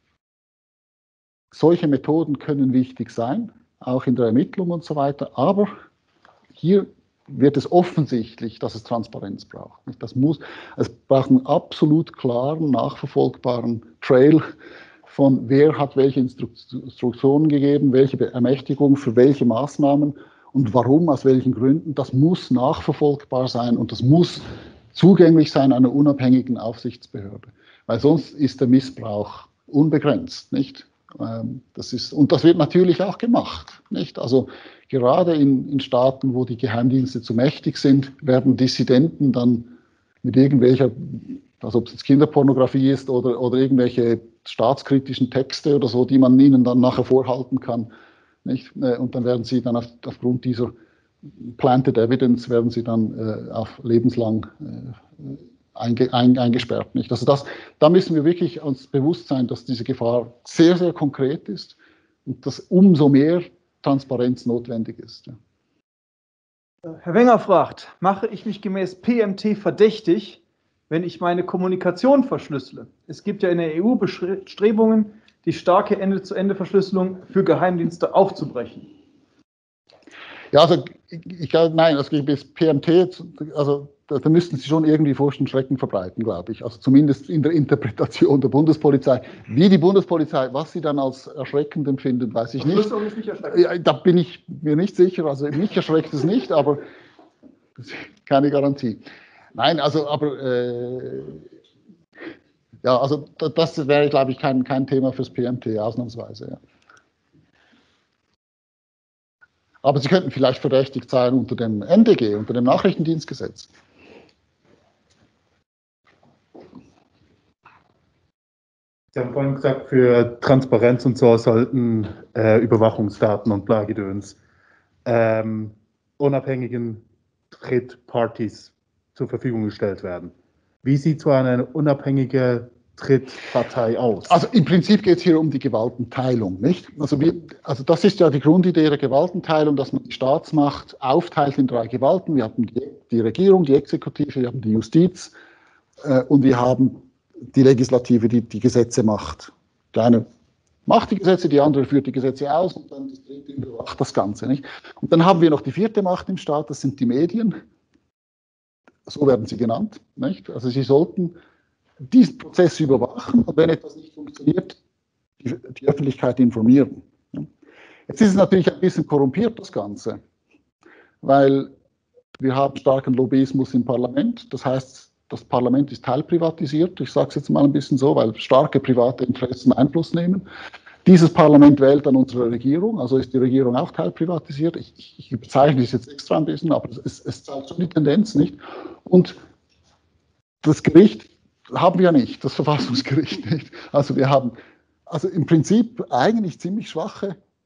solche Methoden können wichtig sein, auch in der Ermittlung und so weiter, aber hier wird es offensichtlich, dass es Transparenz braucht. Das muss, es braucht einen absolut klaren, nachverfolgbaren Trail von wer hat welche Instruktionen gegeben, welche Ermächtigung für welche Maßnahmen und warum, aus welchen Gründen. Das muss nachverfolgbar sein und das muss zugänglich sein einer unabhängigen Aufsichtsbehörde. Weil sonst ist der Missbrauch unbegrenzt, nicht? Das ist, und das wird natürlich auch gemacht, nicht? Also gerade in, in Staaten, wo die Geheimdienste zu mächtig sind, werden Dissidenten dann mit irgendwelcher, also ob es jetzt Kinderpornografie ist oder, oder irgendwelche staatskritischen Texte oder so, die man ihnen dann nachher vorhalten kann, nicht? Und dann werden sie dann auf, aufgrund dieser Planted Evidence werden sie dann äh, auf lebenslang äh, Einge, ein, eingesperrt. Nicht? Also das, da müssen wir wirklich uns bewusst sein, dass diese Gefahr sehr, sehr konkret ist und dass umso mehr Transparenz notwendig ist. Ja.
Herr Wenger fragt, mache ich mich gemäß P M T verdächtig, wenn ich meine Kommunikation verschlüssele? Es gibt ja in der E U Bestrebungen, die starke Ende-zu-Ende-Verschlüsselung für Geheimdienste aufzubrechen.
Ja, also ich glaube, nein, also bis P M T, also da, da müssten Sie schon irgendwie Furcht und Schrecken verbreiten, glaube ich. Also zumindest in der Interpretation der Bundespolizei. Wie die Bundespolizei, was sie dann als erschreckend empfindet, weiß ich nicht.
Verschlüsselung ist nicht erschreckend.
Ja, da bin ich mir nicht sicher. Also mich erschreckt es nicht, aber das ist keine Garantie. Nein, also aber äh, ja, also das wäre, glaube ich, kein, kein Thema fürs P M T, ausnahmsweise. Ja. Aber Sie könnten vielleicht verdächtigt sein unter dem N D G, unter dem Nachrichtendienstgesetz.
Sie haben vorhin gesagt, für Transparenz und so sollten äh, Überwachungsdaten und Blagedöns ähm, unabhängigen Drittpartys zur Verfügung gestellt werden. Wie sieht so eine unabhängige Drittpartei aus?
Also im Prinzip geht es hier um die Gewaltenteilung, nicht? Also, wir, also das ist ja die Grundidee der Gewaltenteilung, dass man die Staatsmacht aufteilt in drei Gewalten. Wir haben die, die Regierung, die Exekutive, wir haben die Justiz äh, und wir haben die Legislative, die die Gesetze macht. Die eine macht die Gesetze, die andere führt die Gesetze aus und dann das dritte überwacht das Ganze, nicht? Und dann haben wir noch die vierte Macht im Staat, das sind die Medien. So werden sie genannt, nicht? Also sie sollten diesen Prozess überwachen und wenn etwas nicht funktioniert, die, die Öffentlichkeit informieren. Jetzt ist es natürlich ein bisschen korrumpiert, das Ganze, weil wir haben starken Lobbyismus im Parlament. Das heißt, das Parlament ist teilprivatisiert. Ich sage es jetzt mal ein bisschen so, weil starke private Interessen Einfluss nehmen. Dieses Parlament wählt dann unsere Regierung, also ist die Regierung auch teilprivatisiert. Ich, ich, ich bezeichne es jetzt extra ein bisschen, aber es, es zeigt schon die Tendenz, nicht? Und das Gericht haben wir ja nicht, das Verfassungsgericht nicht. Also wir haben also im Prinzip eigentlich ziemlich schwache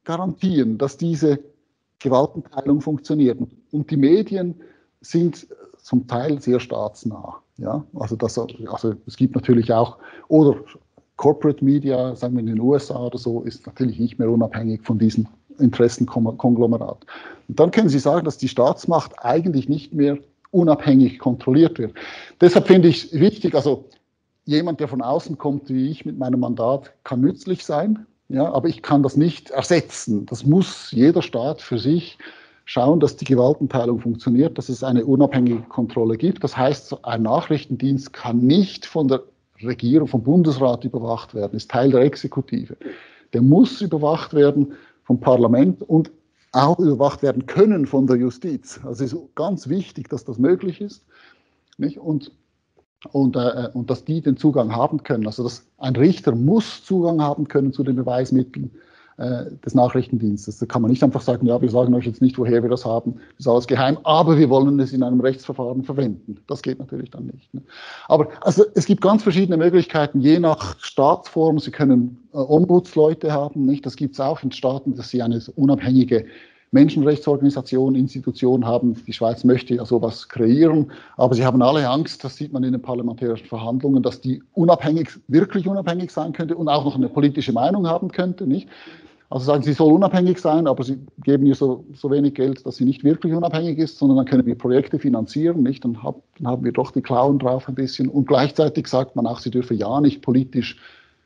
garantieren, dass diese Gewaltenteilung funktioniert. Und die Medien sind zum Teil sehr staatsnah. Ja? Also, das, also es gibt natürlich auch, oder Corporate Media, sagen wir in den U S A oder so, ist natürlich nicht mehr unabhängig von diesem Interessenkonglomerat. Und dann können Sie sagen, dass die Staatsmacht eigentlich nicht mehr unabhängig kontrolliert wird. Deshalb finde ich wichtig, also jemand, der von außen kommt, wie ich mit meinem Mandat, kann nützlich sein, ja, aber ich kann das nicht ersetzen. Das muss jeder Staat für sich schauen, dass die Gewaltenteilung funktioniert, dass es eine unabhängige Kontrolle gibt. Das heißt, ein Nachrichtendienst kann nicht von der Regierung, vom Bundesrat überwacht werden, ist Teil der Exekutive. Der muss überwacht werden vom Parlament und auch überwacht werden können von der Justiz. Also es ist ganz wichtig, dass das möglich ist, nicht? Und, und, äh, und dass die den Zugang haben können. Also dass ein Richter muss Zugang haben können zu den Beweismitteln äh, des Nachrichtendienstes. Da kann man nicht einfach sagen, ja, wir sagen euch jetzt nicht, woher wir das haben, das ist alles geheim, aber wir wollen es in einem Rechtsverfahren verwenden. Das geht natürlich dann nicht. Ne? Aber also, es gibt ganz verschiedene Möglichkeiten, je nach Staatsform. Sie können äh, Ombudsleute haben, nicht? Das gibt es auch in Staaten, dass sie eine unabhängige Menschenrechtsorganisation, Institution haben. Die Schweiz möchte ja sowas kreieren, aber sie haben alle Angst, das sieht man in den parlamentarischen Verhandlungen, dass die unabhängig, wirklich unabhängig sein könnte und auch noch eine politische Meinung haben könnte, nicht? Also sagen, sie soll unabhängig sein, aber sie geben ihr so, so wenig Geld, dass sie nicht wirklich unabhängig ist, sondern dann können wir Projekte finanzieren, nicht? Dann, hab, dann haben wir doch die Klauen drauf ein bisschen. Und gleichzeitig sagt man auch, sie dürfe ja nicht politisch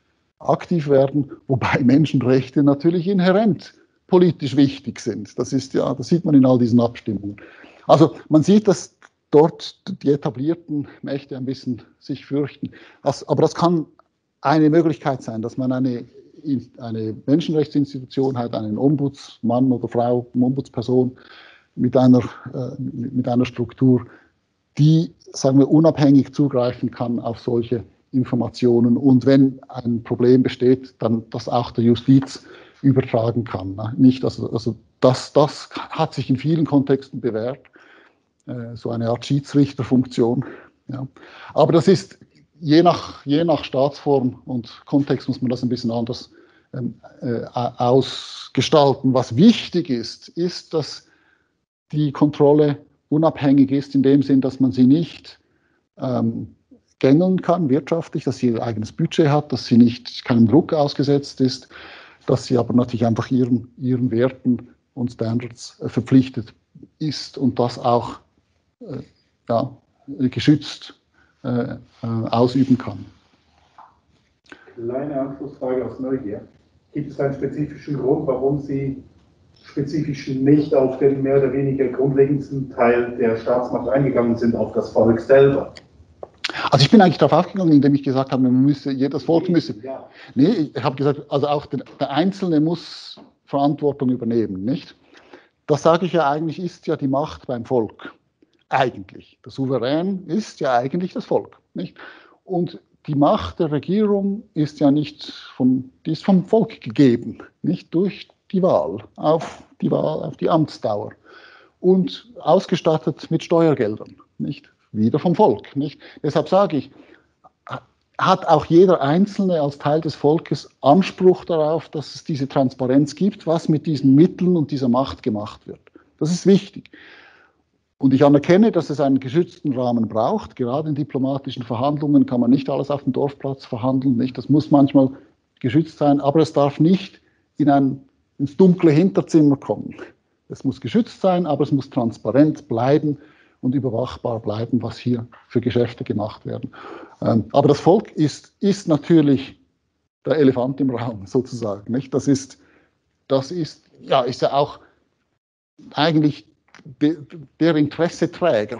aktiv werden, wobei Menschenrechte natürlich inhärent politisch wichtig sind. Das ist ja, das sieht man in all diesen Abstimmungen. Also man sieht, dass dort die etablierten Mächte ein bisschen sich fürchten. Das, aber das kann eine Möglichkeit sein, dass man eine eine Menschenrechtsinstitution hat, einen Ombudsmann oder Frau, eine Ombudsperson mit einer, äh, mit einer Struktur, die, sagen wir, unabhängig zugreifen kann auf solche Informationen und wenn ein Problem besteht, dann das auch der Justiz übertragen kann. Nicht, also, also das, das hat sich in vielen Kontexten bewährt, äh, so eine Art Schiedsrichterfunktion. Ja. Aber das ist Je nach, je nach Staatsform und Kontext muss man das ein bisschen anders ähm, äh, ausgestalten. Was wichtig ist, ist, dass die Kontrolle unabhängig ist, in dem Sinn, dass man sie nicht ähm, gängeln kann wirtschaftlich, dass sie ihr eigenes Budget hat, dass sie nicht keinem Druck ausgesetzt ist, dass sie aber natürlich einfach ihren, ihren Werten und Standards äh, verpflichtet ist und das auch äh, ja, geschützt Äh, äh, ausüben kann.
Kleine Anschlussfrage aus Neugier. Gibt es einen spezifischen Grund, warum Sie spezifisch nicht auf den mehr oder weniger grundlegendsten Teil der Staatsmacht eingegangen sind, auf das Volk selber?
Also ich bin eigentlich darauf aufgegangen, indem ich gesagt habe, man müsse, jedes Volk müsse.
Ja.
Nee, ich habe gesagt, also auch der, der Einzelne muss Verantwortung übernehmen, nicht? Das sage ich ja eigentlich, ist ja die Macht beim Volk. Eigentlich. Der Souverän ist ja eigentlich das Volk, nicht? Und die Macht der Regierung ist ja nicht vom, die ist vom Volk gegeben, nicht durch die Wahl, auf die Wahl, auf die Amtsdauer und ausgestattet mit Steuergeldern, nicht? Wieder vom Volk, nicht? Deshalb sage ich, hat auch jeder Einzelne als Teil des Volkes Anspruch darauf, dass es diese Transparenz gibt, was mit diesen Mitteln und dieser Macht gemacht wird. Das ist wichtig. Und ich anerkenne, dass es einen geschützten Rahmen braucht. Gerade in diplomatischen Verhandlungen kann man nicht alles auf dem Dorfplatz verhandeln. Nicht? Das muss manchmal geschützt sein, aber es darf nicht in ein, ins dunkle Hinterzimmer kommen. Es muss geschützt sein, aber es muss transparent bleiben und überwachbar bleiben, was hier für Geschäfte gemacht werden. Ähm, aber das Volk ist, ist natürlich der Elefant im Raum, sozusagen. Nicht? Das ist, das ist, ja, ist ja auch eigentlich De, der Interesseträger,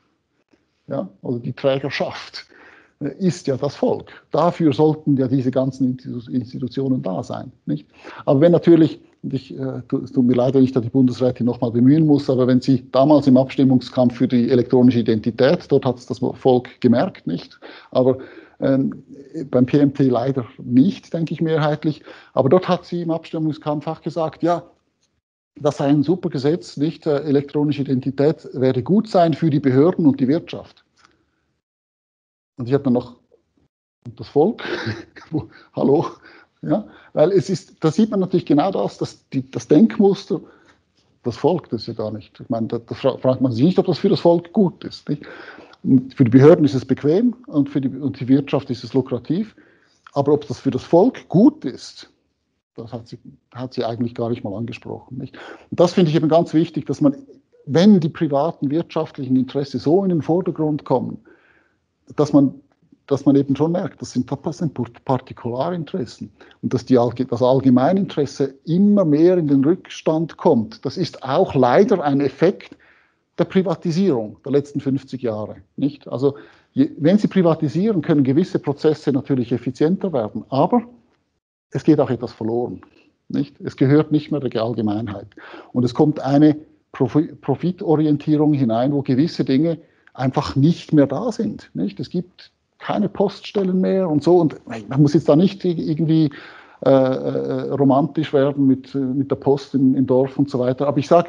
ja, oder die Trägerschaft, ist ja das Volk. Dafür sollten ja diese ganzen Institutionen da sein. Nicht? Aber wenn natürlich, und ich, äh, es tut mir leid, wenn ich da die Bundesrätin nochmal bemühen muss, aber wenn sie damals im Abstimmungskampf für die elektronische Identität, dort hat es das Volk gemerkt, nicht? Aber ähm, beim P M T leider nicht, denke ich mehrheitlich, aber dort hat sie im Abstimmungskampf auch gesagt, ja, das sei ein super Gesetz, nicht? Elektronische Identität werde gut sein für die Behörden und die Wirtschaft. Und ich habe dann noch das Volk, hallo, Ja? Weil es ist, da sieht man natürlich genau das, dass die, das Denkmuster, das Volk, das ist ja gar nicht. Ich meine, da, da fragt man sich nicht, ob das für das Volk gut ist. Nicht? Und für die Behörden ist es bequem und für die, und die Wirtschaft ist es lukrativ. Aber ob das für das Volk gut ist, das hat sie, hat sie eigentlich gar nicht mal angesprochen. Nicht? Und das finde ich eben ganz wichtig, dass man, wenn die privaten wirtschaftlichen Interessen so in den Vordergrund kommen, dass man, dass man eben schon merkt, das sind, das sind Partikularinteressen und dass die, das Allgemeininteresse immer mehr in den Rückstand kommt. Das ist auch leider ein Effekt der Privatisierung der letzten fünfzig Jahre. Nicht? Also, je, wenn Sie privatisieren, können gewisse Prozesse natürlich effizienter werden, aber es geht auch etwas verloren. Nicht? Es gehört nicht mehr der Allgemeinheit. Und es kommt eine Profitorientierung hinein, wo gewisse Dinge einfach nicht mehr da sind. Nicht? Es gibt keine Poststellen mehr und so. Und man muss jetzt da nicht irgendwie äh, romantisch werden mit, mit der Post im, im Dorf und so weiter. Aber ich sage,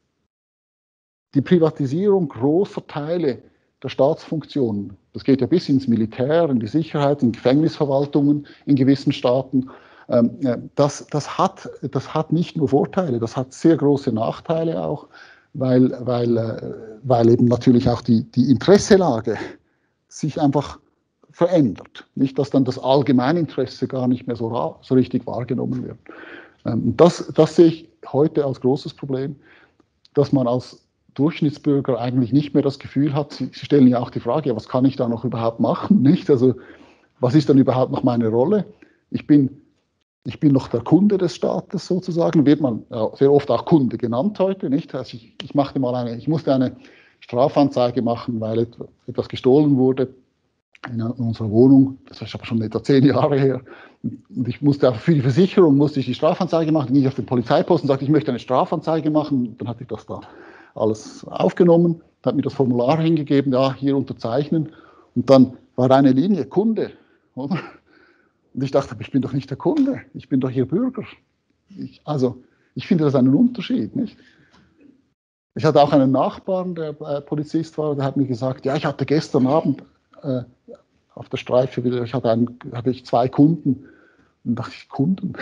die Privatisierung großer Teile der Staatsfunktionen, das geht ja bis ins Militär, in die Sicherheit, in Gefängnisverwaltungen in gewissen Staaten, das, das, hat, das hat nicht nur Vorteile, das hat sehr große Nachteile auch, weil, weil, weil eben natürlich auch die, die Interesselage sich einfach verändert. Nicht, dass dann das Allgemeininteresse gar nicht mehr so, so richtig wahrgenommen wird. Das, das sehe ich heute als großes Problem, dass man als Durchschnittsbürger eigentlich nicht mehr das Gefühl hat, Sie, Sie stellen ja auch die Frage, ja, was kann ich da noch überhaupt machen? Nicht? Also, was ist dann überhaupt noch meine Rolle? Ich bin, ich bin noch der Kunde des Staates sozusagen, wird man ja, sehr oft auch Kunde genannt heute. Nicht? Also ich, ich, machte mal eine, ich musste eine Strafanzeige machen, weil etwas gestohlen wurde in unserer Wohnung. Das ist aber schon etwa zehn Jahre her. Und ich musste auch für die Versicherung musste ich die Strafanzeige machen. Dann ging ich auf den Polizeiposten und sagte, ich möchte eine Strafanzeige machen. Dann hatte ich das da alles aufgenommen, hat mir das Formular hingegeben, ja, hier unterzeichnen. Und dann war eine Linie Kunde, oder? Und ich dachte, ich bin doch nicht der Kunde, ich bin doch hier Bürger. Ich, also, ich finde das einen Unterschied, nicht? Ich hatte auch einen Nachbarn, der äh, Polizist war, der hat mir gesagt, ja, ich hatte gestern Abend äh, auf der Streife wieder, ich hatte, einen, hatte ich zwei Kunden. Und dachte ich, Kunden?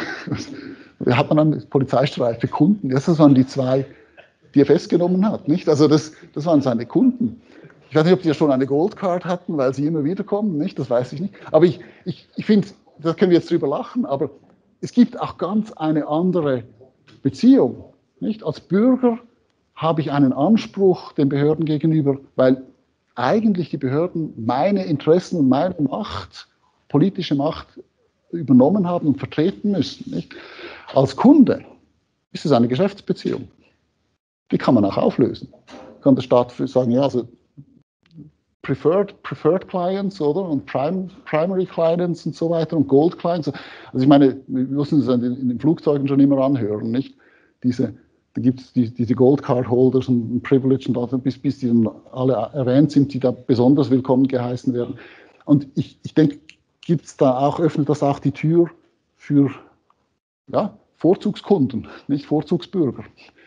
Da hat man dann Polizeistreife, Kunden. Das waren die zwei, die er festgenommen hat. Nicht? Also das, das waren seine Kunden. Ich weiß nicht, ob die ja schon eine Goldcard hatten, weil sie immer wieder kommen. Nicht? Das weiß ich nicht. Aber ich, ich, ich finde, da können wir jetzt drüber lachen, aber es gibt auch ganz eine andere Beziehung. Nicht? Als Bürger habe ich einen Anspruch den Behörden gegenüber, weil eigentlich die Behörden meine Interessen und meine Macht, politische Macht, übernommen haben und vertreten müssen. Nicht? Als Kunde ist es eine Geschäftsbeziehung. Die kann man auch auflösen. Kann der Staat sagen, ja, also Preferred, Preferred Clients, oder? Und Prime, Primary Clients und so weiter und Gold Clients. Also ich meine, wir müssen es in den Flugzeugen schon immer anhören, nicht? Diese, da gibt es die, diese Gold Card Holders und Privilege und also bis, bis die dann alle erwähnt sind, die da besonders willkommen geheißen werden. Und ich, ich denke, gibt's da auch, öffnet das auch die Tür für ja, Vorzugskunden, nicht Vorzugsbürger.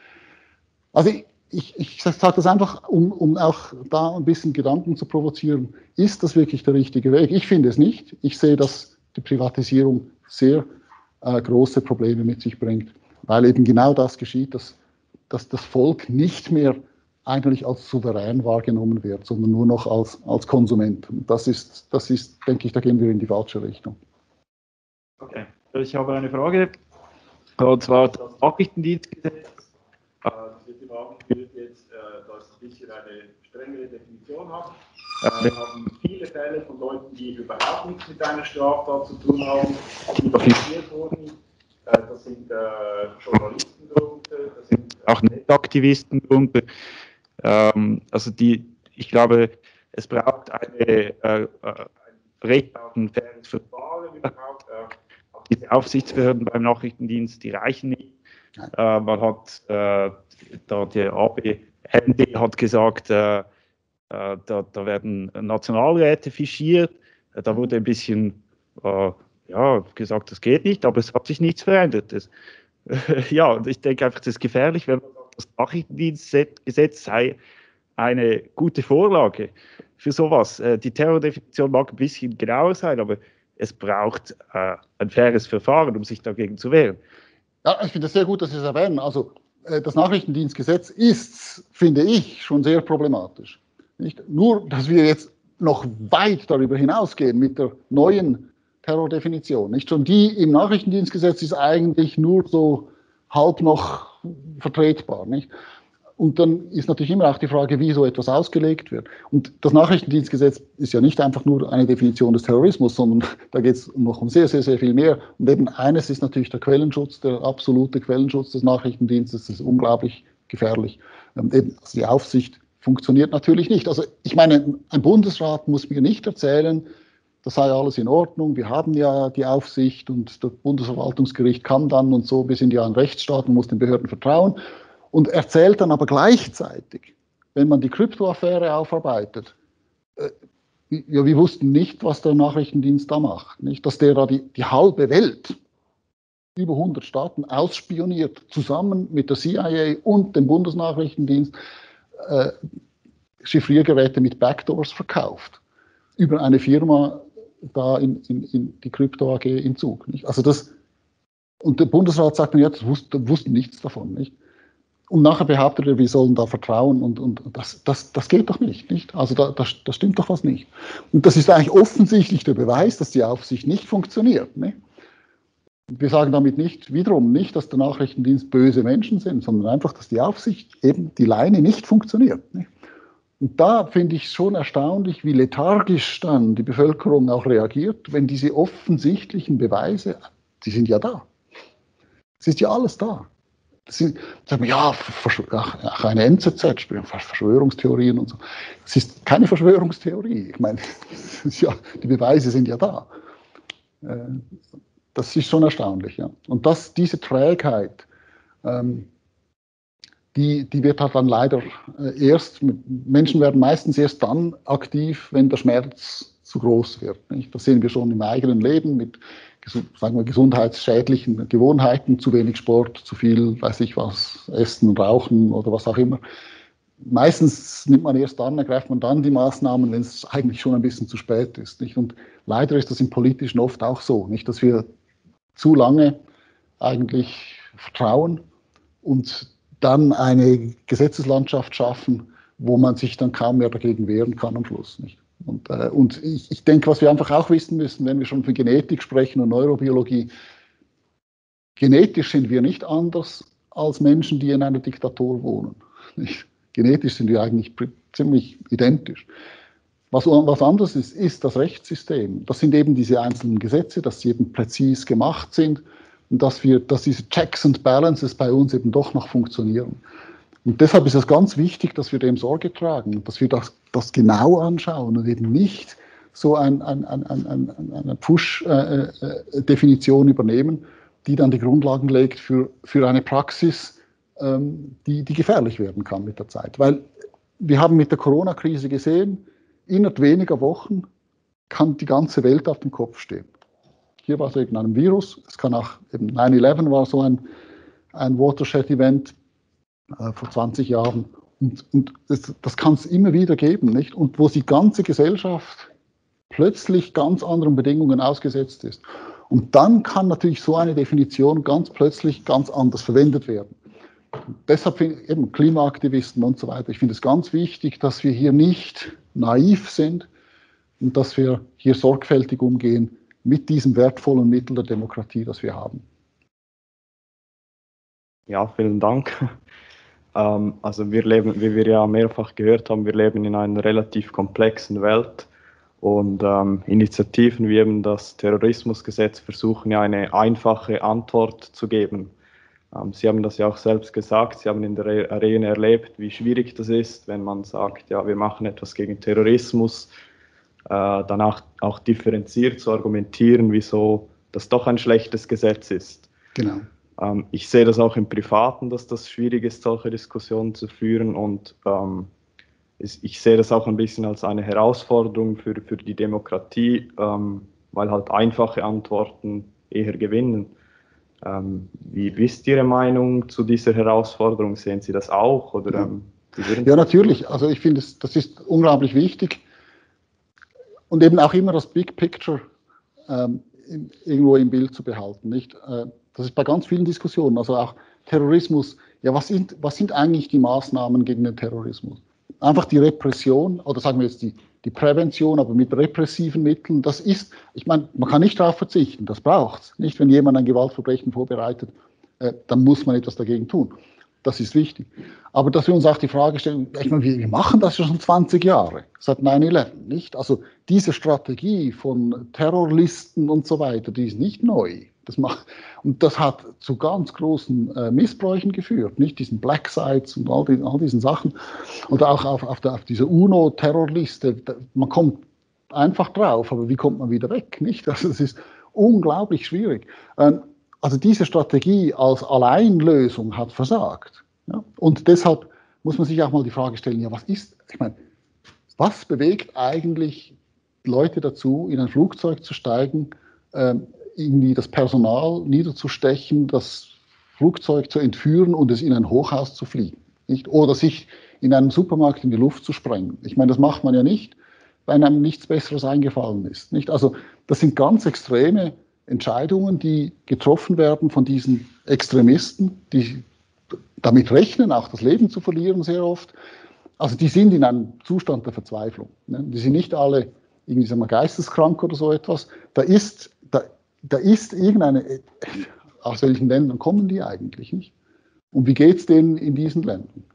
Also ich, ich, ich sage das einfach, um, um auch da ein bisschen Gedanken zu provozieren. Ist das wirklich der richtige Weg? Ich finde es nicht. Ich sehe, dass die Privatisierung sehr äh, große Probleme mit sich bringt, weil eben genau das geschieht, dass, dass das Volk nicht mehr eigentlich als souverän wahrgenommen wird, sondern nur noch als, als Konsument. Und das ist, das ist, denke ich, da gehen wir in die falsche Richtung.
Okay, ich habe eine Frage, und zwar das Nachrichtendienstgesetz. Die Frage wird jetzt, dass es ein bisschen eine strengere Definition hat. Wir haben viele Fälle von Leuten, die überhaupt nichts mit einer Straftat zu tun haben, die identifiziert wurden. Das sind Journalisten darunter, das sind auch Netaktivisten darunter. Also die, ich glaube, es braucht eine, ein Recht auf ein faires Verfahren überhaupt. Diese Aufsichtsbehörden beim Nachrichtendienst, die reichen nicht. Äh, man hat, äh, da der A B N D hat gesagt, äh, äh, da, da werden Nationalräte fischiert. Äh, da wurde ein bisschen äh, ja, gesagt, das geht nicht, aber es hat sich nichts verändert. Das, äh, ja, und ich denke einfach, das ist gefährlich, wenn man sagt, das Nachrichtendienstgesetz sei eine gute Vorlage für sowas. Äh, die Terrordefinition mag ein bisschen genauer sein, aber es braucht äh, ein faires Verfahren, um sich dagegen zu wehren.
Ja, ich finde es sehr gut, dass Sie es erwähnen. Also äh, das Nachrichtendienstgesetz ist, finde ich, schon sehr problematisch. Nicht nur, dass wir jetzt noch weit darüber hinausgehen mit der neuen Terrordefinition. Nicht schon die im Nachrichtendienstgesetz ist eigentlich nur so halb noch vertretbar. Nicht? Und dann ist natürlich immer auch die Frage, wie so etwas ausgelegt wird. Und das Nachrichtendienstgesetz ist ja nicht einfach nur eine Definition des Terrorismus, sondern da geht es noch um sehr, sehr, sehr viel mehr. Und eben eines ist natürlich der Quellenschutz, der absolute Quellenschutz des Nachrichtendienstes. Das ist unglaublich gefährlich. Ähm, eben, also die Aufsicht funktioniert natürlich nicht. Also ich meine, ein Bundesrat muss mir nicht erzählen, das sei alles in Ordnung, wir haben ja die Aufsicht und das Bundesverwaltungsgericht kann dann und so, wir sind ja ein Rechtsstaat und muss den Behörden vertrauen. Und erzählt dann aber gleichzeitig, wenn man die Kryptoaffäre aufarbeitet, äh, ja, wir wussten nicht, was der Nachrichtendienst da macht. Nicht? Dass der da die, die halbe Welt, über hundert Staaten, ausspioniert, zusammen mit der C I A und dem Bundesnachrichtendienst, äh, Chiffriergeräte mit Backdoors verkauft. Über eine Firma da in, in, in die Krypto A G in Zug. Nicht? Also das, und der Bundesrat sagt mir jetzt, wussten, wussten nichts davon. Nicht? Und nachher behauptet er, wir sollen da vertrauen und, und das, das, das geht doch nicht, nicht? Also da, da, da stimmt doch was nicht. Und das ist eigentlich offensichtlich der Beweis, dass die Aufsicht nicht funktioniert. Nicht? Wir sagen damit nicht, wiederum nicht, dass der Nachrichtendienst böse Menschen sind, sondern einfach, dass die Aufsicht eben die Leine nicht funktioniert. Nicht? Und da finde ich es schon erstaunlich, wie lethargisch dann die Bevölkerung auch reagiert, wenn diese offensichtlichen Beweise, die sind ja da. Es ist ja alles da. Sie sagen, ja, ach, eine N Z Z, Verschwörungstheorien und so. Es ist keine Verschwörungstheorie. Ich meine, ja, die Beweise sind ja da. Das ist schon erstaunlich. Ja. Und das, diese Trägheit, die, die wird halt dann leider erst, Menschen werden meistens erst dann aktiv, wenn der Schmerz zu groß wird. Nicht? Das sehen wir schon im eigenen Leben mit, sagen wir, gesundheitsschädlichen Gewohnheiten, zu wenig Sport, zu viel, weiß ich was, Essen, Rauchen oder was auch immer. Meistens nimmt man erst dann, ergreift man dann die Maßnahmen, wenn es eigentlich schon ein bisschen zu spät ist. Nicht? Und leider ist das im Politischen oft auch so, nicht, dass wir zu lange eigentlich vertrauen und dann eine Gesetzeslandschaft schaffen, wo man sich dann kaum mehr dagegen wehren kann am Schluss. Nicht? Und, äh, und ich, ich denke, was wir einfach auch wissen müssen, wenn wir schon von Genetik sprechen und Neurobiologie, genetisch sind wir nicht anders als Menschen, die in einer Diktatur wohnen. Nicht? Genetisch sind wir eigentlich ziemlich identisch. Was, was anderes ist, ist das Rechtssystem. Das sind eben diese einzelnen Gesetze, dass sie eben präzise gemacht sind und dass, wir, dass diese Checks and Balances bei uns eben doch noch funktionieren. Und deshalb ist es ganz wichtig, dass wir dem Sorge tragen, dass wir das, das genau anschauen und eben nicht so ein, ein, ein, ein, eine Push-Definition übernehmen, die dann die Grundlagen legt für, für eine Praxis, ähm, die, die gefährlich werden kann mit der Zeit. Weil wir haben mit der Corona-Krise gesehen, innerhalb weniger Wochen kann die ganze Welt auf dem Kopf stehen. Hier war es wegen einem Virus, es kann auch, eben nine eleven war so ein, ein Watershed-Event, vor zwanzig Jahren. Und, und das, das kann es immer wieder geben, nicht? Und wo die ganze Gesellschaft plötzlich ganz anderen Bedingungen ausgesetzt ist. Und dann kann natürlich so eine Definition ganz plötzlich ganz anders verwendet werden. Und deshalb eben Klimaaktivisten und so weiter. Ich finde es ganz wichtig, dass wir hier nicht naiv sind und dass wir hier sorgfältig umgehen mit diesem wertvollen Mittel der Demokratie, das wir haben.
Ja, vielen Dank. Also wir leben, wie wir ja mehrfach gehört haben, wir leben in einer relativ komplexen Welt und ähm, Initiativen wie eben das Terrorismusgesetz versuchen ja eine einfache Antwort zu geben. Ähm, Sie haben das ja auch selbst gesagt, Sie haben in der Arena erlebt, wie schwierig das ist, wenn man sagt, ja, wir machen etwas gegen Terrorismus, äh, danach auch differenziert zu argumentieren, wieso das doch ein schlechtes Gesetz ist.
Genau.
Ich sehe das auch im Privaten, dass das schwierig ist, solche Diskussionen zu führen und ähm, ich sehe das auch ein bisschen als eine Herausforderung für, für die Demokratie, ähm, weil halt einfache Antworten eher gewinnen. Ähm, wie, wie ist Ihre Meinung zu dieser Herausforderung? Sehen Sie das auch? Oder, ähm,
ja, natürlich. Also ich finde, das ist unglaublich wichtig und eben auch immer das Big Picture ähm, in, irgendwo im Bild zu behalten. Nicht? Äh, das ist bei ganz vielen Diskussionen, also auch Terrorismus. Ja, was sind, was sind eigentlich die Maßnahmen gegen den Terrorismus? Einfach die Repression, oder sagen wir jetzt die, die Prävention, aber mit repressiven Mitteln, das ist, ich meine, man kann nicht darauf verzichten, das braucht es. Nicht, wenn jemand ein Gewaltverbrechen vorbereitet, äh, dann muss man etwas dagegen tun. Das ist wichtig. Aber dass wir uns auch die Frage stellen, ich meine, wir, wir machen das ja schon zwanzig Jahre, seit neun elf, nicht? Also diese Strategie von Terrorlisten und so weiter, die ist nicht neu. Das macht, und das hat zu ganz großen äh, Missbräuchen geführt, nicht? Diesen Black Sites und all, die, all diesen Sachen. Oder auch auf, auf, der, auf dieser UNO-Terrorliste, man kommt einfach drauf, aber wie kommt man wieder weg, nicht? Also es ist unglaublich schwierig. Ähm, Also diese Strategie als Alleinlösung hat versagt. Ja? Und deshalb muss man sich auch mal die Frage stellen, ja, was ist, ich meine, was bewegt eigentlich Leute dazu, in ein Flugzeug zu steigen, ähm, irgendwie das Personal niederzustechen, das Flugzeug zu entführen und es in ein Hochhaus zu fliegen, nicht? Oder sich in einem Supermarkt in die Luft zu sprengen. Ich meine, das macht man ja nicht, weil einem nichts Besseres eingefallen ist, nicht? Also das sind ganz extreme Entscheidungen, die getroffen werden von diesen Extremisten, die damit rechnen, auch das Leben zu verlieren sehr oft. Also die sind in einem Zustand der Verzweiflung. Ne? Die sind nicht alle irgendwie, sagen wir, geisteskrank oder so etwas. Da ist, da, da ist irgendeine, aus welchen Ländern kommen die eigentlich nicht? Und wie geht es denen in diesen Ländern?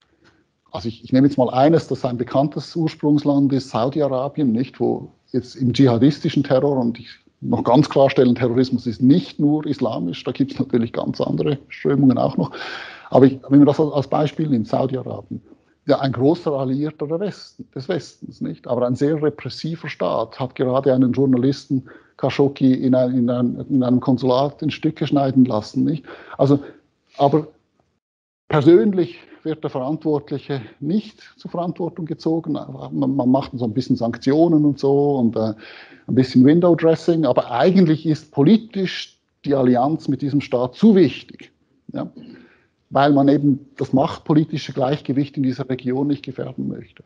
Also ich, ich nehme jetzt mal eines, das ein bekanntes Ursprungsland ist, Saudi-Arabien, nicht, wo jetzt im dschihadistischen Terror, und ich noch ganz klarstellen, Terrorismus ist nicht nur islamisch, da gibt es natürlich ganz andere Strömungen auch noch. Aber ich, wenn man das als Beispiel nimmt, Saudi-Arabien, ja, ein großer Alliierter der Westen, des Westens, nicht? Aber ein sehr repressiver Staat hat gerade einen Journalisten, Khashoggi, in, ein, in, ein, in einem Konsulat in Stücke schneiden lassen, nicht? Also, aber persönlich wird der Verantwortliche nicht zur Verantwortung gezogen. Man, man macht so ein bisschen Sanktionen und so und äh, ein bisschen Window-Dressing, aber eigentlich ist politisch die Allianz mit diesem Staat zu wichtig, ja? Weil man eben das machtpolitische Gleichgewicht in dieser Region nicht gefährden möchte.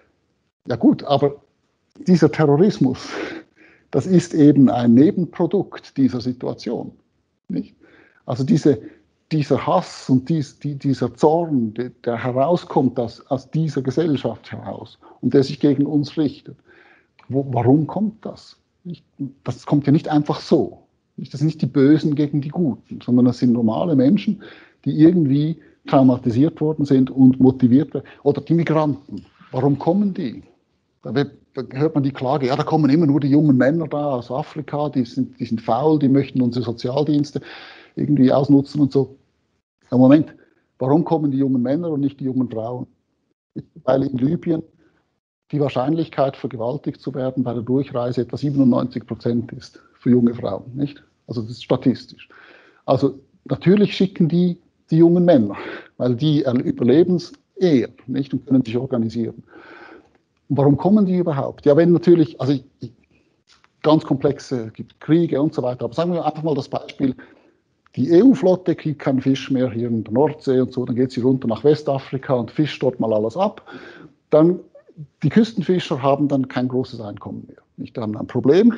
Ja gut, aber dieser Terrorismus, das ist eben ein Nebenprodukt dieser Situation, nicht? Also diese dieser Hass und dies, die, dieser Zorn, der, der herauskommt aus, aus dieser Gesellschaft heraus und der sich gegen uns richtet. Wo, warum kommt das? Das kommt ja nicht einfach so. Das sind nicht die Bösen gegen die Guten, sondern das sind normale Menschen, die irgendwie traumatisiert worden sind und motiviert werden. Oder die Migranten. Warum kommen die? Da, wird, da hört man die Klage, ja, da kommen immer nur die jungen Männer da aus Afrika, die sind, die sind faul, die möchten unsere Sozialdienste irgendwie ausnutzen und so. Ja, Moment, warum kommen die jungen Männer und nicht die jungen Frauen? Weil in Libyen die Wahrscheinlichkeit, vergewaltigt zu werden bei der Durchreise etwa siebenundneunzig Prozent ist für junge Frauen, nicht? Also das ist statistisch. Also natürlich schicken die die jungen Männer, weil die überleben es eher, nicht, und können sich organisieren. Und warum kommen die überhaupt? Ja, wenn natürlich, also ich, ich, ganz komplexe, gibt Kriege und so weiter, aber sagen wir einfach mal das Beispiel, die E U-Flotte kriegt keinen Fisch mehr hier in der Nordsee und so, dann geht sie runter nach Westafrika und fischt dort mal alles ab. Dann, die Küstenfischer haben dann kein großes Einkommen mehr. Nicht, die haben ein Problem.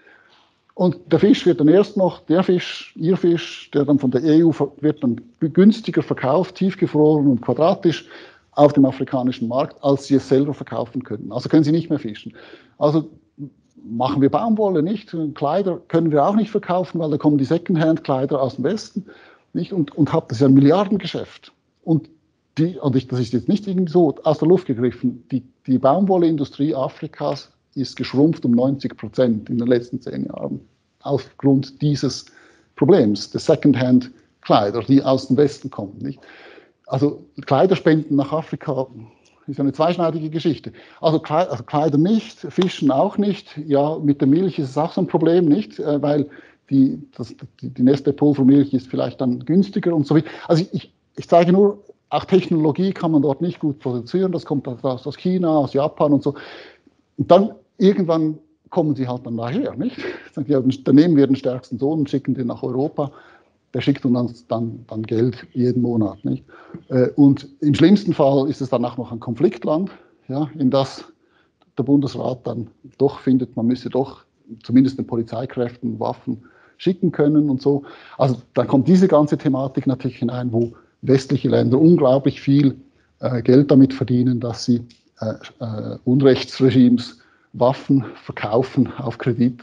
Und der Fisch wird dann erst noch, der Fisch, ihr Fisch, der dann von der E U wird dann günstiger verkauft, tiefgefroren und quadratisch auf dem afrikanischen Markt, als sie es selber verkaufen können. Also können sie nicht mehr fischen. Also machen wir Baumwolle nicht, Kleider können wir auch nicht verkaufen, weil da kommen die Secondhand-Kleider aus dem Westen, nicht? Und, und habt das ja ein Milliardengeschäft. Und, die, und ich, das ist jetzt nicht irgendwie so aus der Luft gegriffen, die, die Baumwolleindustrie Afrikas ist geschrumpft um neunzig Prozent in den letzten zehn Jahren aufgrund dieses Problems, der Secondhand-Kleider, die aus dem Westen kommen, nicht? Also Kleiderspenden nach Afrika ist eine zweischneidige Geschichte. Also Kleider nicht, Fischen auch nicht. Ja, mit der Milch ist es auch so ein Problem, nicht? Weil die, das, die, die Nestle-Pulvermilch ist vielleicht dann günstiger und so weiter. Also ich, ich zeige nur, auch Technologie kann man dort nicht gut produzieren. Das kommt aus, aus China, aus Japan und so. Und dann irgendwann kommen sie halt dann daher, nicht? Ja, dann nehmen wir den stärksten Sohn und schicken den nach Europa. Der schickt uns dann, dann Geld jeden Monat, nicht? Und im schlimmsten Fall ist es dann auch noch ein Konfliktland, ja, in das der Bundesrat dann doch findet, man müsse doch zumindest den Polizeikräften Waffen schicken können und so. Also dann kommt diese ganze Thematik natürlich hinein, wo westliche Länder unglaublich viel äh, Geld damit verdienen, dass sie äh, äh, Unrechtsregimes Waffen verkaufen auf Kredit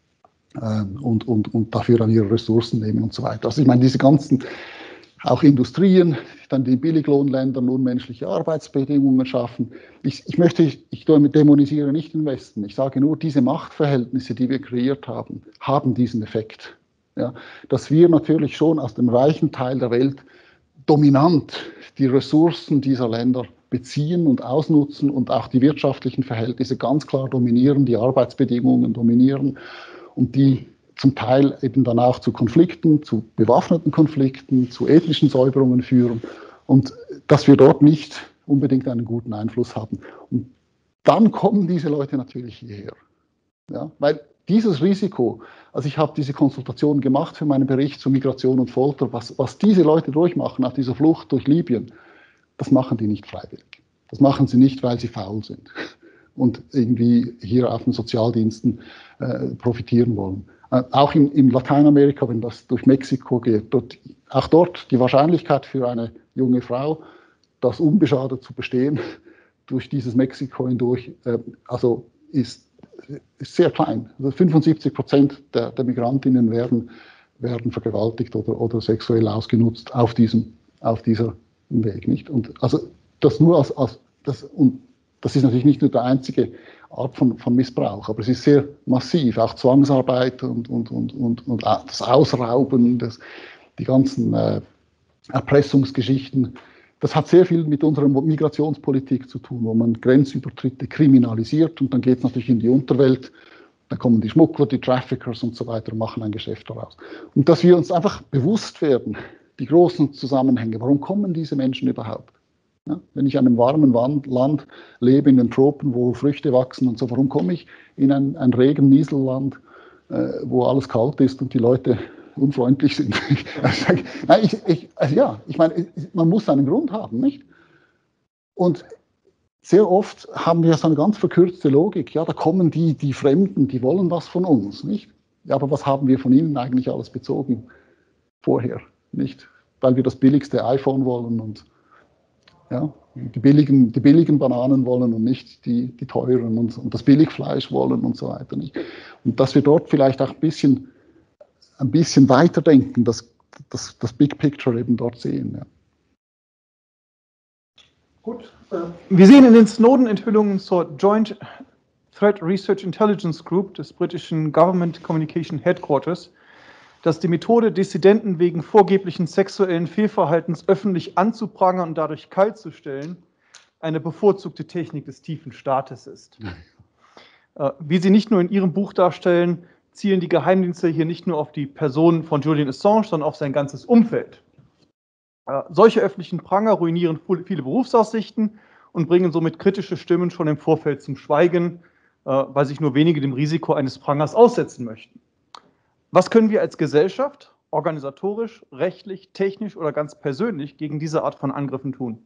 äh, und, und, und dafür dann ihre Ressourcen nehmen und so weiter. Also ich meine, diese ganzen auch Industrien, dann die Billiglohnländern unmenschliche Arbeitsbedingungen schaffen. Ich, ich möchte, ich, ich dämonisiere nicht den Westen. Ich sage nur, diese Machtverhältnisse, die wir kreiert haben, haben diesen Effekt. Ja, dass wir natürlich schon aus dem reichen Teil der Welt dominant die Ressourcen dieser Länder beziehen und ausnutzen und auch die wirtschaftlichen Verhältnisse ganz klar dominieren, die Arbeitsbedingungen dominieren und die zum Teil eben dann auch zu Konflikten, zu bewaffneten Konflikten, zu ethnischen Säuberungen führen und dass wir dort nicht unbedingt einen guten Einfluss haben. Und dann kommen diese Leute natürlich hierher. Ja, weil dieses Risiko, also ich habe diese Konsultation gemacht für meinen Bericht zu Migration und Folter, was, was diese Leute durchmachen auf dieser Flucht durch Libyen, das machen die nicht freiwillig. Das machen sie nicht, weil sie faul sind und irgendwie hier auf den Sozialdiensten äh, profitieren wollen. Äh, auch in, in Lateinamerika, wenn das durch Mexiko geht, dort, auch dort die Wahrscheinlichkeit für eine junge Frau, das unbeschadet zu bestehen, durch dieses Mexiko hindurch, äh, also ist, ist sehr klein. Also fünfundsiebzig Prozent der, der Migrantinnen werden, werden vergewaltigt oder, oder sexuell ausgenutzt auf diesem, auf dieser Weg, nicht? Und also das nur als, als das, und das ist natürlich nicht nur die einzige Art von, von Missbrauch, aber es ist sehr massiv, auch Zwangsarbeit und, und, und, und, und das Ausrauben, das, die ganzen äh, Erpressungsgeschichten. Das hat sehr viel mit unserer Migrationspolitik zu tun, wo man Grenzübertritte kriminalisiert und dann geht es natürlich in die Unterwelt, dann kommen die Schmuggler, die Traffickers und so weiter und machen ein Geschäft daraus. Und dass wir uns einfach bewusst werden, die großen Zusammenhänge, warum kommen diese Menschen überhaupt? Ja, wenn ich in einem warmen Land lebe, in den Tropen, wo Früchte wachsen und so, warum komme ich in ein, ein regen Nieselland, äh, wo alles kalt ist und die Leute unfreundlich sind? Nein, ich, ich, also ja, ich meine, man muss einen Grund haben, nicht? Und sehr oft haben wir so eine ganz verkürzte Logik. Ja, da kommen die, die Fremden, die wollen was von uns, nicht? Ja, aber was haben wir von ihnen eigentlich alles bezogen vorher, nicht? Weil wir das billigste iPhone wollen und ja, die billigen, die billigen Bananen wollen und nicht die, die teuren und, und das Billigfleisch wollen und so weiter, nicht? Und dass wir dort vielleicht auch ein bisschen, ein bisschen weiterdenken, das, das, das Big Picture eben dort sehen. Ja.
Gut. Wir sehen in den Snowden-Enthüllungen zur Joint Threat Research Intelligence Group des britischen Government Communication Headquarters, dass die Methode, Dissidenten wegen vorgeblichen sexuellen Fehlverhaltens öffentlich anzuprangern und dadurch kaltzustellen, eine bevorzugte Technik des tiefen Staates ist. Wie Sie nicht nur in Ihrem Buch darstellen, zielen die Geheimdienste hier nicht nur auf die Person von Julian Assange, sondern auf sein ganzes Umfeld. Solche öffentlichen Pranger ruinieren viele Berufsaussichten und bringen somit kritische Stimmen schon im Vorfeld zum Schweigen, weil sich nur wenige dem Risiko eines Prangers aussetzen möchten. Was können wir als Gesellschaft, organisatorisch, rechtlich, technisch oder ganz persönlich gegen diese Art von Angriffen tun?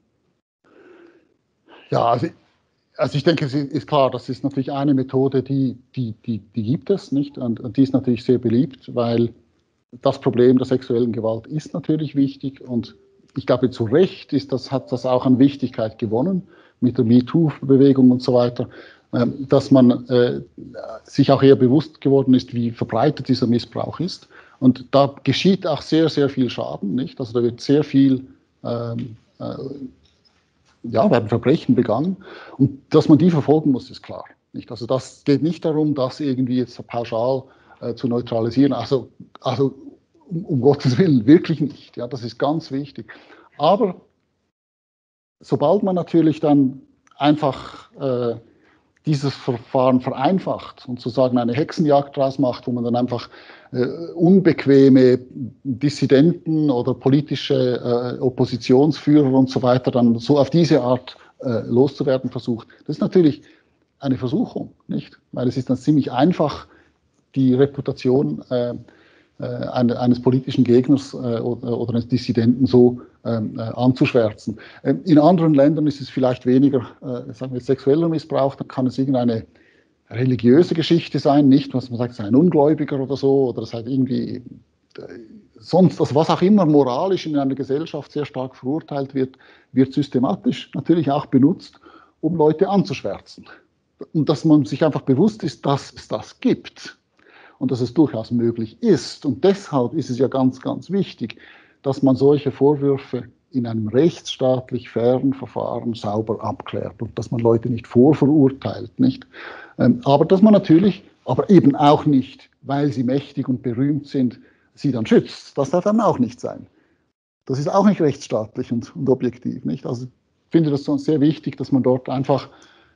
Ja, also, also ich denke, es ist klar, das ist natürlich eine Methode, die, die, die, die gibt es, nicht? Und, und die ist natürlich sehr beliebt, weil das Problem der sexuellen Gewalt ist natürlich wichtig und ich glaube, zu Recht ist das, hat das auch an Wichtigkeit gewonnen mit der MeToo-Bewegung und so weiter, dass man äh, sich auch eher bewusst geworden ist, wie verbreitet dieser Missbrauch ist. Und da geschieht auch sehr, sehr viel Schaden, nicht? Also da wird sehr viel, ähm, äh, ja, werden Verbrechen begangen. Und dass man die verfolgen muss, ist klar, nicht? Also das geht nicht darum, das irgendwie jetzt pauschal äh, zu neutralisieren. Also, also um, um Gottes Willen, wirklich nicht. Ja, das ist ganz wichtig. Aber sobald man natürlich dann einfach äh, dieses Verfahren vereinfacht und sozusagen eine Hexenjagd draus macht, wo man dann einfach äh, unbequeme Dissidenten oder politische äh, Oppositionsführer und so weiter dann so auf diese Art äh, loszuwerden versucht. Das ist natürlich eine Versuchung, nicht? Weil es ist dann ziemlich einfach, die Reputation äh, äh, eines politischen Gegners äh, oder, oder eines Dissidenten so äh, anzuschwärzen. In anderen Ländern ist es vielleicht weniger, äh, sagen wir, sexueller Missbrauch, dann kann es irgendeine religiöse Geschichte sein, nicht, was man sagt, es ist ein Ungläubiger oder so, oder es halt irgendwie sonst, also was auch immer moralisch in einer Gesellschaft sehr stark verurteilt wird, wird systematisch natürlich auch benutzt, um Leute anzuschwärzen. Und dass man sich einfach bewusst ist, dass es das gibt und dass es durchaus möglich ist. Und deshalb ist es ja ganz, ganz wichtig, dass man solche Vorwürfe in einem rechtsstaatlich fairen Verfahren sauber abklärt und dass man Leute nicht vorverurteilt, nicht? Aber dass man natürlich, aber eben auch nicht, weil sie mächtig und berühmt sind, sie dann schützt. Das darf dann auch nicht sein. Das ist auch nicht rechtsstaatlich und, und objektiv, nicht? Also ich finde das sehr wichtig, dass man dort einfach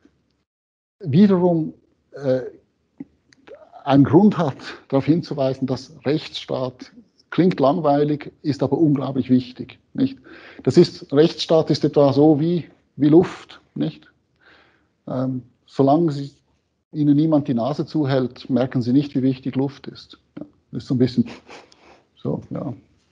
wiederum äh, einen Grund hat, darauf hinzuweisen, dass Rechtsstaat klingt langweilig, ist aber unglaublich wichtig, nicht? Das ist, Rechtsstaat ist etwa so wie, wie Luft, nicht? Ähm, solange sie, ihnen niemand die Nase zuhält, merken sie nicht, wie wichtig Luft ist. Ja, das ist so ein bisschen so, ja.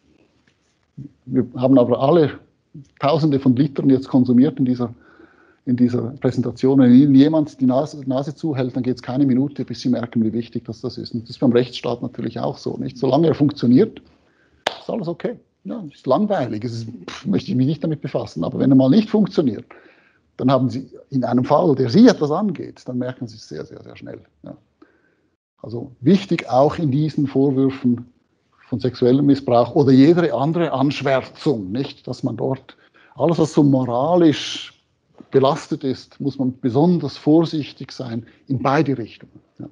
Wir haben aber alle Tausende von Litern jetzt konsumiert in dieser, in dieser Präsentation. Wenn ihnen jemand die Nase, Nase zuhält, dann geht es keine Minute, bis sie merken, wie wichtig das, das ist. Und das ist beim Rechtsstaat natürlich auch so, nicht? Solange er funktioniert, ist alles okay. Ja, ist langweilig, es ist, pff, möchte ich mich nicht damit befassen. Aber wenn er mal nicht funktioniert, dann haben Sie in einem Fall, der Sie etwas angeht, dann merken Sie es sehr, sehr, sehr schnell. Ja. Also wichtig auch in diesen Vorwürfen von sexuellem Missbrauch oder jede andere Anschwärzung, nicht, dass man dort alles, was so moralisch belastet ist, muss man besonders vorsichtig sein in beide Richtungen. Ja.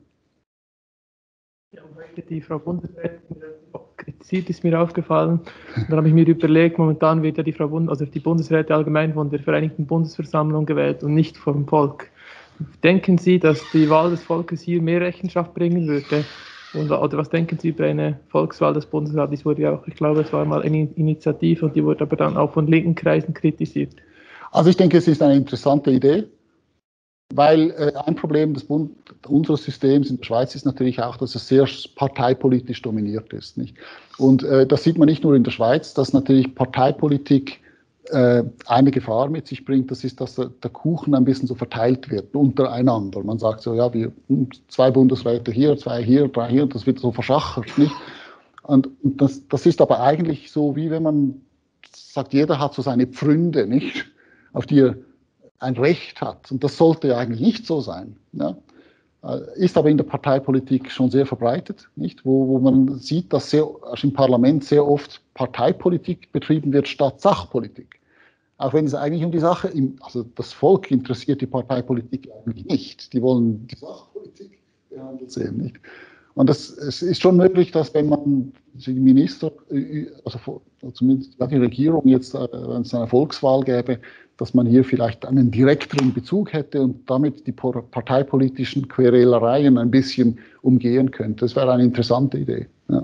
Ja, die Frau Bundesrätin kritisiert, ist mir aufgefallen. Und dann habe ich mir überlegt, momentan wird ja die Frau Bund also die Bundesräte allgemein von der Vereinigten Bundesversammlung gewählt und nicht vom Volk. Denken Sie, dass die Wahl des Volkes hier mehr Rechenschaft bringen würde? Und, oder was denken Sie über eine Volkswahl des Bundesrates? Wurde ja auch, ich glaube, es war mal eine Initiative und die wurde aber dann auch von linken Kreisen kritisiert.
Also ich denke, es ist eine interessante Idee, weil äh, ein Problem des Bund, unseres Systems in der Schweiz ist natürlich auch, dass es sehr parteipolitisch dominiert ist, nicht? Und äh, das sieht man nicht nur in der Schweiz, dass natürlich Parteipolitik äh, eine Gefahr mit sich bringt, das ist, dass der, der Kuchen ein bisschen so verteilt wird untereinander. Man sagt so, ja, wir zwei Bundesräte hier, zwei hier, drei hier, das wird so verschachert, nicht? Und, und das, das ist aber eigentlich so, wie wenn man sagt, jeder hat so seine Pfründe, nicht? Auf die er ein Recht hat. Und das sollte ja eigentlich nicht so sein. Ja? Ist aber in der Parteipolitik schon sehr verbreitet, nicht? Wo, wo man sieht, dass sehr, also im Parlament sehr oft Parteipolitik betrieben wird statt Sachpolitik. Auch wenn es eigentlich um die Sache, also das Volk interessiert die Parteipolitik eigentlich nicht. Die wollen die Sachpolitik behandelt sehen, nicht? Und das, es ist schon möglich, dass wenn man die Minister, also zumindest die Regierung jetzt, wenn es eine Volkswahl gäbe, dass man hier vielleicht einen direkteren Bezug hätte und damit die parteipolitischen Querelereien ein bisschen umgehen könnte. Das wäre eine interessante Idee. Ja,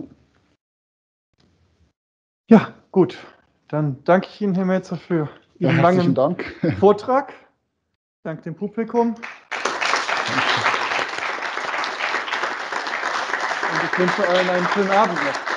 ja gut. Dann danke ich Ihnen, Herr Melzer, für Ihren
ja,
langen
Dank.
Vortrag. Danke dem Publikum. Und ich wünsche allen einen schönen Abend noch.